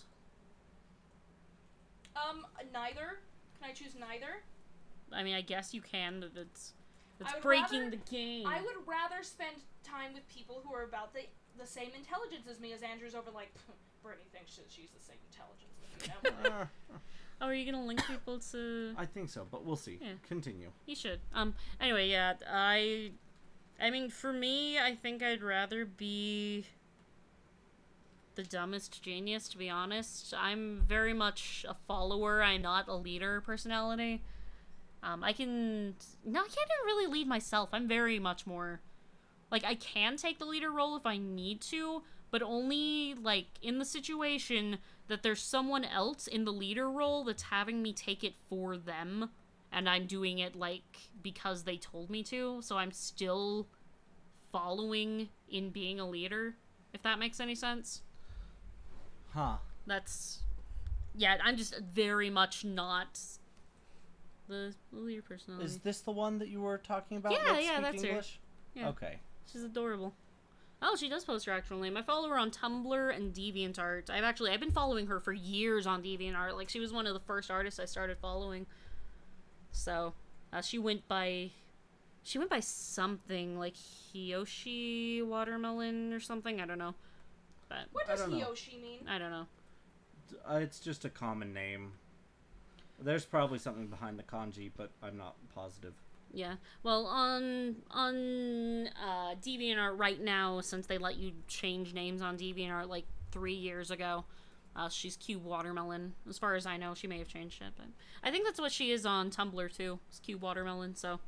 Neither. Can I choose neither?
I mean, I guess you can, but it's
I would
breaking
rather-
the game.
I would rather spend time with people who are about the same intelligence as me, as Andrew's over like, Brittany thinks she's the same intelligence as me.
Oh, are you gonna link people to?
I think so, but we'll see.
Yeah.
Continue.
You should. Anyway, yeah. I mean, for me, I think I'd rather be the dumbest genius, to be honest. I'm very much a follower. I'm not a leader personality. I can't even really lead myself. I'm very much more, like, I can take the leader role if I need to, but only, like, in the situation that there's someone else in the leader role that's having me take it for them, and I'm doing it, like, because they told me to, so I'm still following in being a leader, if that makes any sense.
Huh.
That's... Yeah, I'm just very much not the leader personality.
Is this the one that you were talking about?
Yeah, that's
English?
her. Yeah.
Okay.
She's adorable. Oh, she does post her actual name. I follow her on Tumblr and DeviantArt. I've been following her for years on DeviantArt. Like, she was one of the first artists I started following. So, she went by something, like Hiyoshi Watermelon or something. I don't know. But
What does Hiyoshi mean?
I don't know.
It's just a common name. There's probably something behind the kanji, but I'm not positive.
Yeah. Well, on DeviantArt right now, since they let you change names on DeviantArt like 3 years ago, she's Cube Watermelon. As far as I know, she may have changed it, but I think that's what she is on Tumblr too. It's Cube Watermelon. So.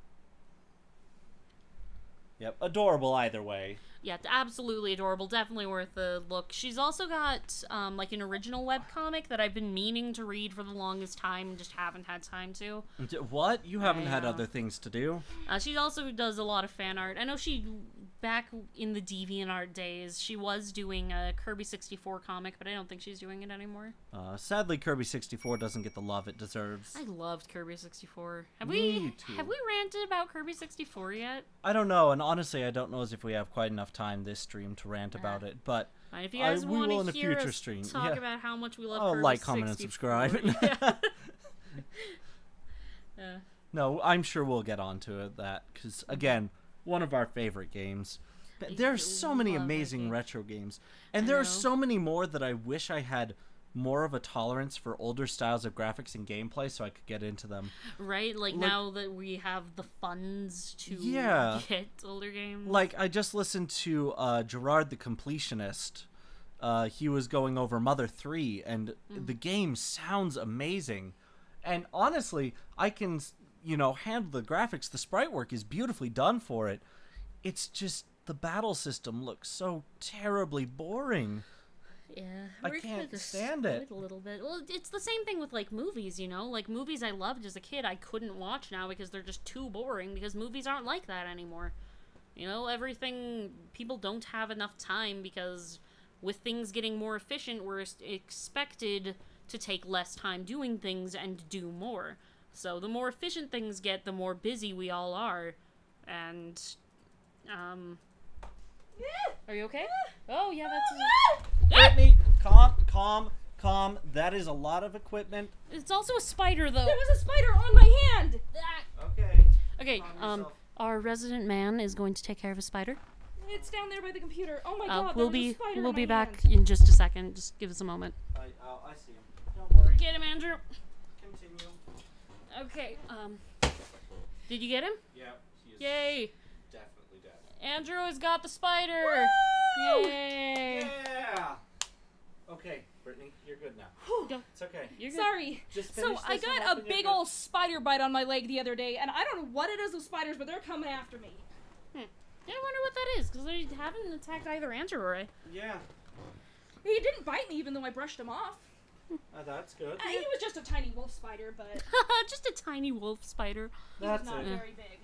Yep, adorable either way.
Yeah, absolutely adorable. Definitely worth a look. She's also got, like, an original webcomic that I've been meaning to read for the longest time and just haven't had time to.
What? You haven't had other things to do?
She also does a lot of fan art. I know back in the DeviantArt days, she was doing a Kirby 64 comic, but I don't think she's doing it anymore.
Sadly, Kirby 64 doesn't get the love it deserves.
I loved Kirby 64. Have
Me too.
we ranted about Kirby 64 yet?
I don't know, and honestly, I don't know as if we have quite enough time this stream to rant about it, but
if you guys want to hear
future
us
stream.
talk about how much we love Kirby
like,
64,
comment, and subscribe.
Yeah.
No, I'm sure we'll get onto that, because, again, one of our favorite games. There are so many amazing retro games, and there are so many more that I wish I had more of a tolerance for older styles of graphics and gameplay so I could get into them.
Right? Like now that we have the funds to get older games.
Like, I just listened to Gerard the Completionist. He was going over Mother 3, and the game sounds amazing. And honestly, I can, handle the graphics. The sprite work is beautifully done for it. It's just... the battle system looks so terribly boring.
Yeah,
I can't stand it.
A little bit. Well, it's the same thing with like movies, Like movies I loved as a kid, I couldn't watch now because they're just too boring. Because movies aren't like that anymore. Everything, people don't have enough time because with things getting more efficient, we're expected to take less time doing things and do more. So the more efficient things get, the more busy we all are, and are you okay? Oh, yeah, that's...
Brittany, calm. That is a lot of equipment.
It's also a spider, though.
There was a spider on my hand!
Okay.
Okay, our resident man is going to take care of a spider.
It's down there by the computer. Oh my god,
we'll
there was a spider
we'll
on
be
my
back
hand.
in just a second. Just give us a moment.
I see him. Don't worry.
Get him, Andrew.
Continue.
Okay, did you get him?
Yeah, he is
Yay!
definitely dead.
Andrew has got the spider!
Woo!
Yay!
Yeah! Okay, Brittany, you're good now.
Go.
It's okay.
You're good.
Sorry.
Just
So
finish
I
this one
got
up
a
and you're
big
good.
old spider bite on my leg the other day, and I don't know what it is with spiders, but they're coming after me.
I wonder what that is, because they haven't attacked either Andrew or I.
Yeah.
He didn't bite me even though I brushed him off.
That's good.
He was just a tiny wolf spider, but
Just a tiny wolf spider.
he was
That's
not
it.
very big.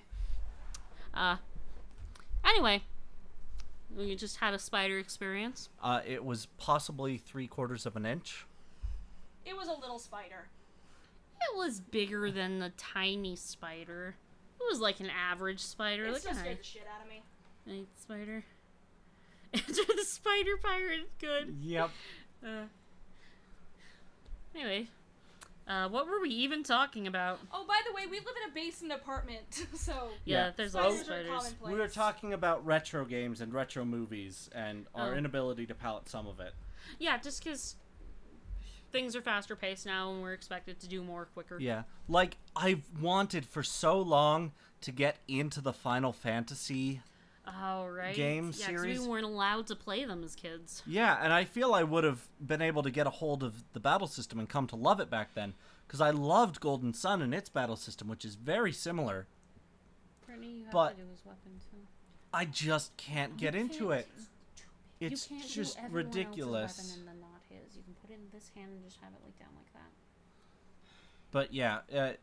Anyway. We just had a spider experience.
It was possibly 3/4 of an inch.
It was a little spider.
It was bigger than the tiny spider. It was like an average spider.
It
Like
still
a
scared the shit out of me.
night spider. Enter the spider pirate. Good.
Yep.
Anyway. What were we even talking about?
Oh, by the way, we live in a basement apartment, so
Yeah, there's lots of
spiders are
spiders.
commonplace.
We were talking about retro games and retro movies and our
Oh.
inability to palate some of it.
Yeah, just because things are faster paced now, and we're expected to do more quicker.
Yeah. Like, I've wanted for so long to get into the Final Fantasy
Oh, right.
game
Yeah,
series.
'cause we weren't allowed to play them as kids.
Yeah, and I feel I would have been able to get a hold of the battle system and come to love it back then. Because I loved Golden Sun and its battle system, which is very similar.
Brittany, you have
But-
to do his weapon, too.
I just can't get into it. It's
you can't
just
do everyone
ridiculous.
else's weapon and then not his. You can put it in this hand and just have it like down like that.
But yeah,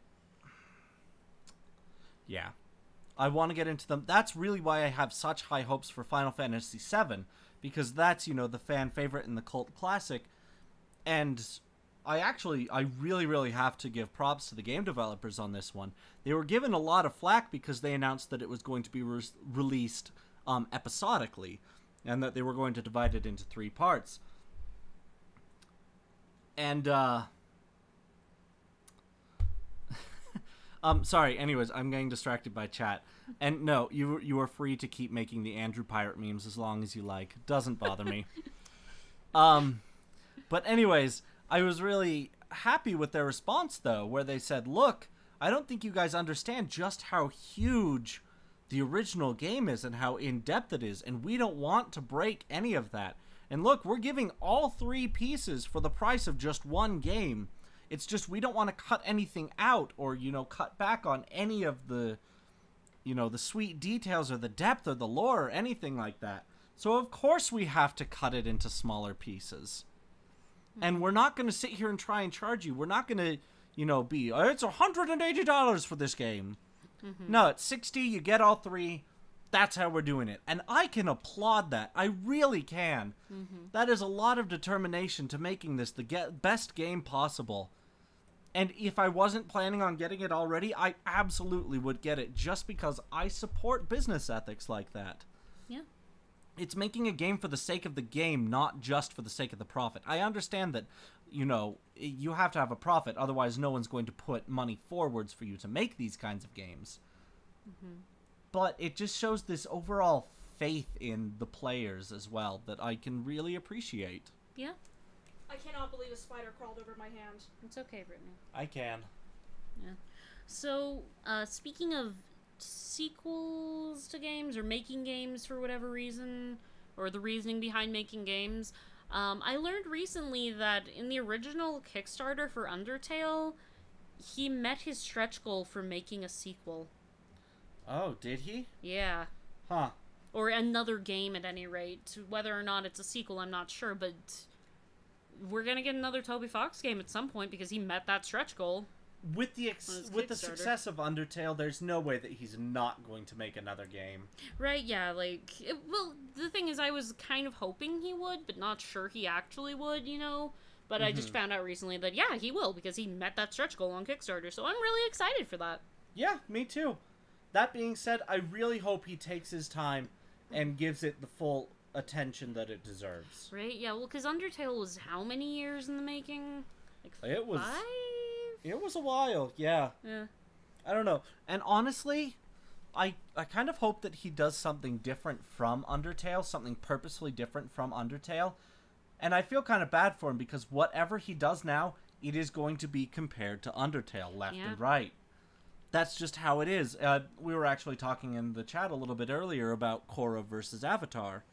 yeah. I want to get into them. That's really why I have such high hopes for Final Fantasy VII, because that's, you know, the fan favorite and the cult classic. And I really, really have to give props to the game developers on this one. They were given a lot of flack because they announced that it was going to be released episodically, and that they were going to divide it into 3 parts. And, sorry, anyways, I'm getting distracted by chat. And no, you are free to keep making the Andrew Pirate memes as long as you like. Doesn't bother me. But anyways, I was really happy with their response, though, where they said, look, I don't think you guys understand just how huge the original game is and how in-depth it is, and we don't want to break any of that. And look, we're giving all 3 pieces for the price of just 1 game. It's just we don't want to cut anything out or, you know, cut back on any of the, you know, the sweet details or the depth or the lore or anything like that. So, of course, we have to cut it into smaller pieces. And we're not going to sit here and try and charge you. We're not going to, you know, be, it's $180 for this game. No, it's $60, you get all 3. That's how we're doing it. And I can applaud that. I really can. That is a lot of determination to making this the best game possible. And if I wasn't planning on getting it already, I absolutely would get it just because I support business ethics like that.
Yeah.
It's making a game for the sake of the game, not just for the sake of the profit. I understand that, you know, you have to have a profit, otherwise no one's going to put money forwards for you to make these kinds of games. But it just shows this overall faith in the players as well that I can really appreciate.
Yeah.
I cannot believe a spider crawled over my hand.
It's okay, Brittany.
I can.
Yeah. So, speaking of sequels to games or making games for whatever reason, or the reasoning behind making games, I learned recently that in the original Kickstarter for Undertale, he met his stretch goal for making a sequel.
Oh, did he?
Yeah.
Huh.
Or another game at any rate. Whether or not it's a sequel, I'm not sure, but we're gonna get another Toby Fox game at some point because he met that stretch goal.
With the
Kickstarter.
success of Undertale, there's no way that he's not going to make another game.
Right, yeah, like, well, the thing is, I was kind of hoping he would, but not sure he actually would, you know? But I just found out recently that, yeah, he will, because he met that stretch goal on Kickstarter, so I'm really excited for that.
Yeah, me too. That being said, I really hope he takes his time and gives it the full attention that it deserves.
Right, yeah, well, because Undertale was how many years in the making? Like,
It was
5?
It was a while, yeah.
Yeah.
I don't know. And honestly, I kind of hope that he does something different from Undertale, something purposefully different from Undertale. And I feel kind of bad for him because whatever he does now, it is going to be compared to Undertale left and right. That's just how it is. We were actually talking in the chat a little bit earlier about Korra versus Avatar.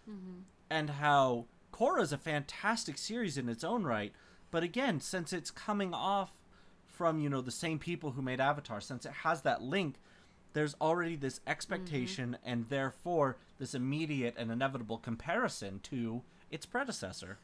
And how Korra is a fantastic series in its own right. But again, since it's coming off from, you know, the same people who made Avatar, since it has that link, there's already this expectation and therefore this immediate and inevitable comparison to its predecessor.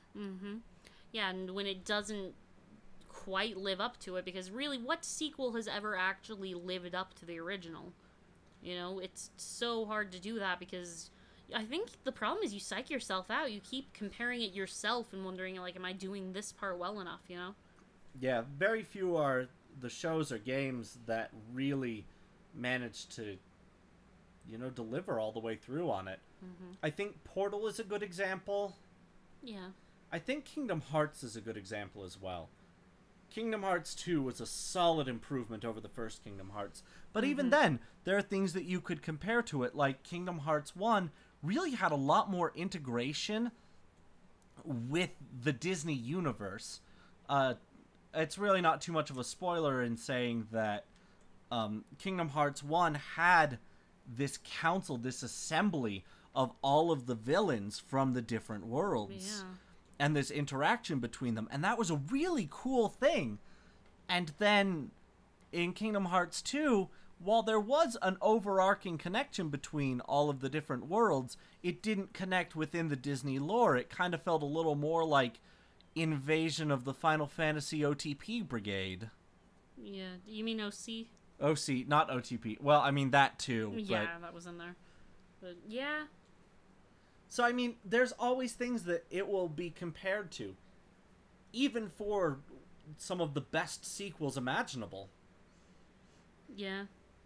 Yeah, and when it doesn't quite live up to it, because really, what sequel has ever actually lived up to the original? You know, it's so hard to do that because I think the problem is you psych yourself out. You keep comparing it yourself and wondering, like, am I doing this part well enough, you know?
Yeah, very few are the shows or games that really manage to, you know, deliver all the way through on it. I think Portal is a good example.
Yeah.
I think Kingdom Hearts is a good example as well. Kingdom Hearts 2 was a solid improvement over the first Kingdom Hearts. But even then, there are things that you could compare to it, like Kingdom Hearts 1 really had a lot more integration with the Disney universe. it's really not too much of a spoiler in saying that Kingdom Hearts 1 had this council, this assembly of all of the villains from the different worlds.
Yeah.
And this interaction between them. And that was a really cool thing. And then in Kingdom Hearts 2, while there was an overarching connection between all of the different worlds, it didn't connect within the Disney lore. It kind of felt a little more like Invasion of the Final Fantasy OTP Brigade.
Yeah. You mean OC?
OC, not OTP. Well, I mean that too.
Yeah, that was in there. But yeah.
So, I mean, there's always things that it will be compared to. Even for some of the best sequels imaginable.
Yeah.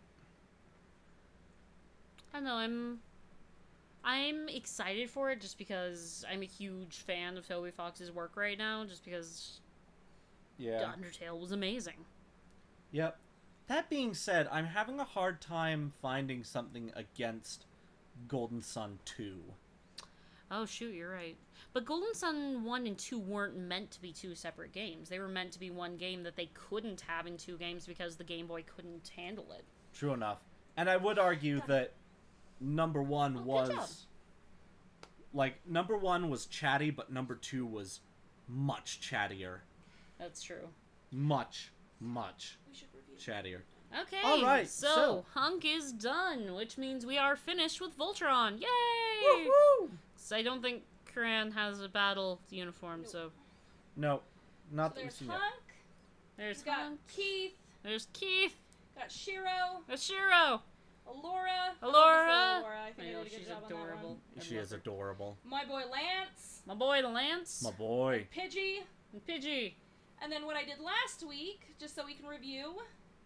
I don't know, I'm excited for it just because I'm a huge fan of Toby Fox's work right now, just because Undertale was amazing.
Yep. That being said, I'm having a hard time finding something against Golden Sun 2.
Oh, shoot, you're right. But Golden Sun 1 and 2 weren't meant to be two separate games. They were meant to be one game that they couldn't have in two games because the Game Boy couldn't handle it.
True enough. And I would argue that number 1 was... Like, number 1 was chatty, but number 2 was much chattier.
That's true.
Much
We should review.
chattier.
Okay,
all right,
so Hunk is done, which means we are finished with Voltron. Yay!
Woohoo!
So I don't think Karan has a battle uniform, so...
No, not
So
that we've
there's
seen
Hunk.
There's
We've got
Hunk.
Keith.
There's Keith.
Got Shiro.
There's Shiro.
Alora.
Alora.
I think I
know,
did a good
she's
job on that
adorable.
one.
I
She
love
is
her.
adorable.
My boy Lance.
My boy Lance.
My boy.
Pidgey.
And Pidgey.
And then what I did last week, just so we can review,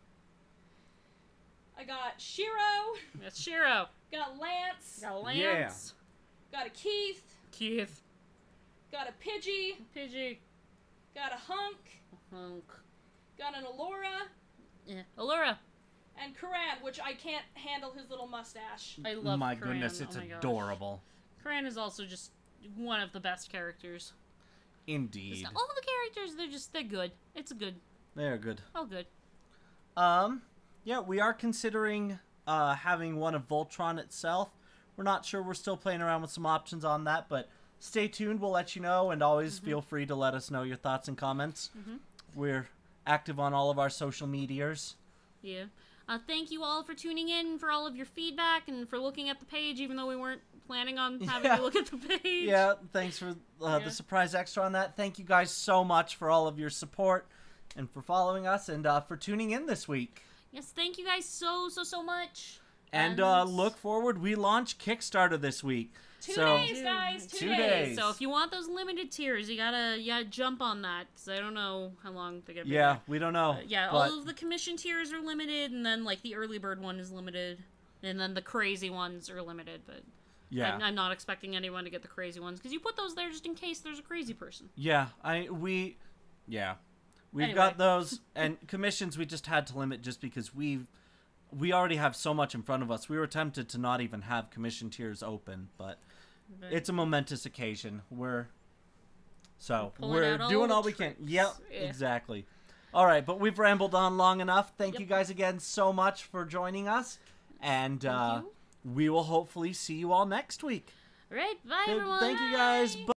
I got Shiro.
That's Shiro.
Got Lance.
Got Lance.
Got a Keith.
Keith.
Got a Pidgey.
Pidgey.
Got a Hunk.
Hunk.
Got an Alora.
Yeah. Allura.
And Karan, which I can't handle his little mustache.
I love
My
Karan.
goodness, it's
Oh my gosh.
adorable.
Karan is also just one of the best characters.
Indeed.
All the characters, they're good. It's good.
They're good.
All good.
Yeah, we are considering having one of Voltron itself. We're not sure. We're still playing around with some options on that, but stay tuned. We'll let you know, and always feel free to let us know your thoughts and comments. We're active on all of our social medias.
Yeah. Thank you all for tuning in, for all of your feedback, and for looking at the page, even though we weren't planning on having you look at the page.
Yeah, thanks for the surprise extra on that. Thank you guys so much for all of your support and for following us and for tuning in this week.
Yes, thank you guys so much.
And look forward, we launch Kickstarter this week.
2 days, guys. 2 days.
So if you want those limited tiers, you gotta jump on that, because I don't know how long they're gonna be.
Yeah, we don't know.
Yeah,
but
all of the commission tiers are limited, and then like the early bird one is limited, and then the crazy ones are limited. But
yeah,
I'm not expecting anyone to get the crazy ones, because you put those there just in case there's a crazy person.
yeah, we've
Anyway.
got those, and commissions we just had to limit just because we already have so much in front of us. We were tempted to not even have commission tiers open, but it's a momentous occasion. We're
pulling out
doing
all
all
the
we can.
tricks.
Yep,
Yeah.
exactly. All right, but we've rambled on long enough. Thank
Yep.
you guys again so much for joining us, and
Thank you.
we will hopefully see you all next week.
All right, bye everyone.
Thank you guys.
Bye.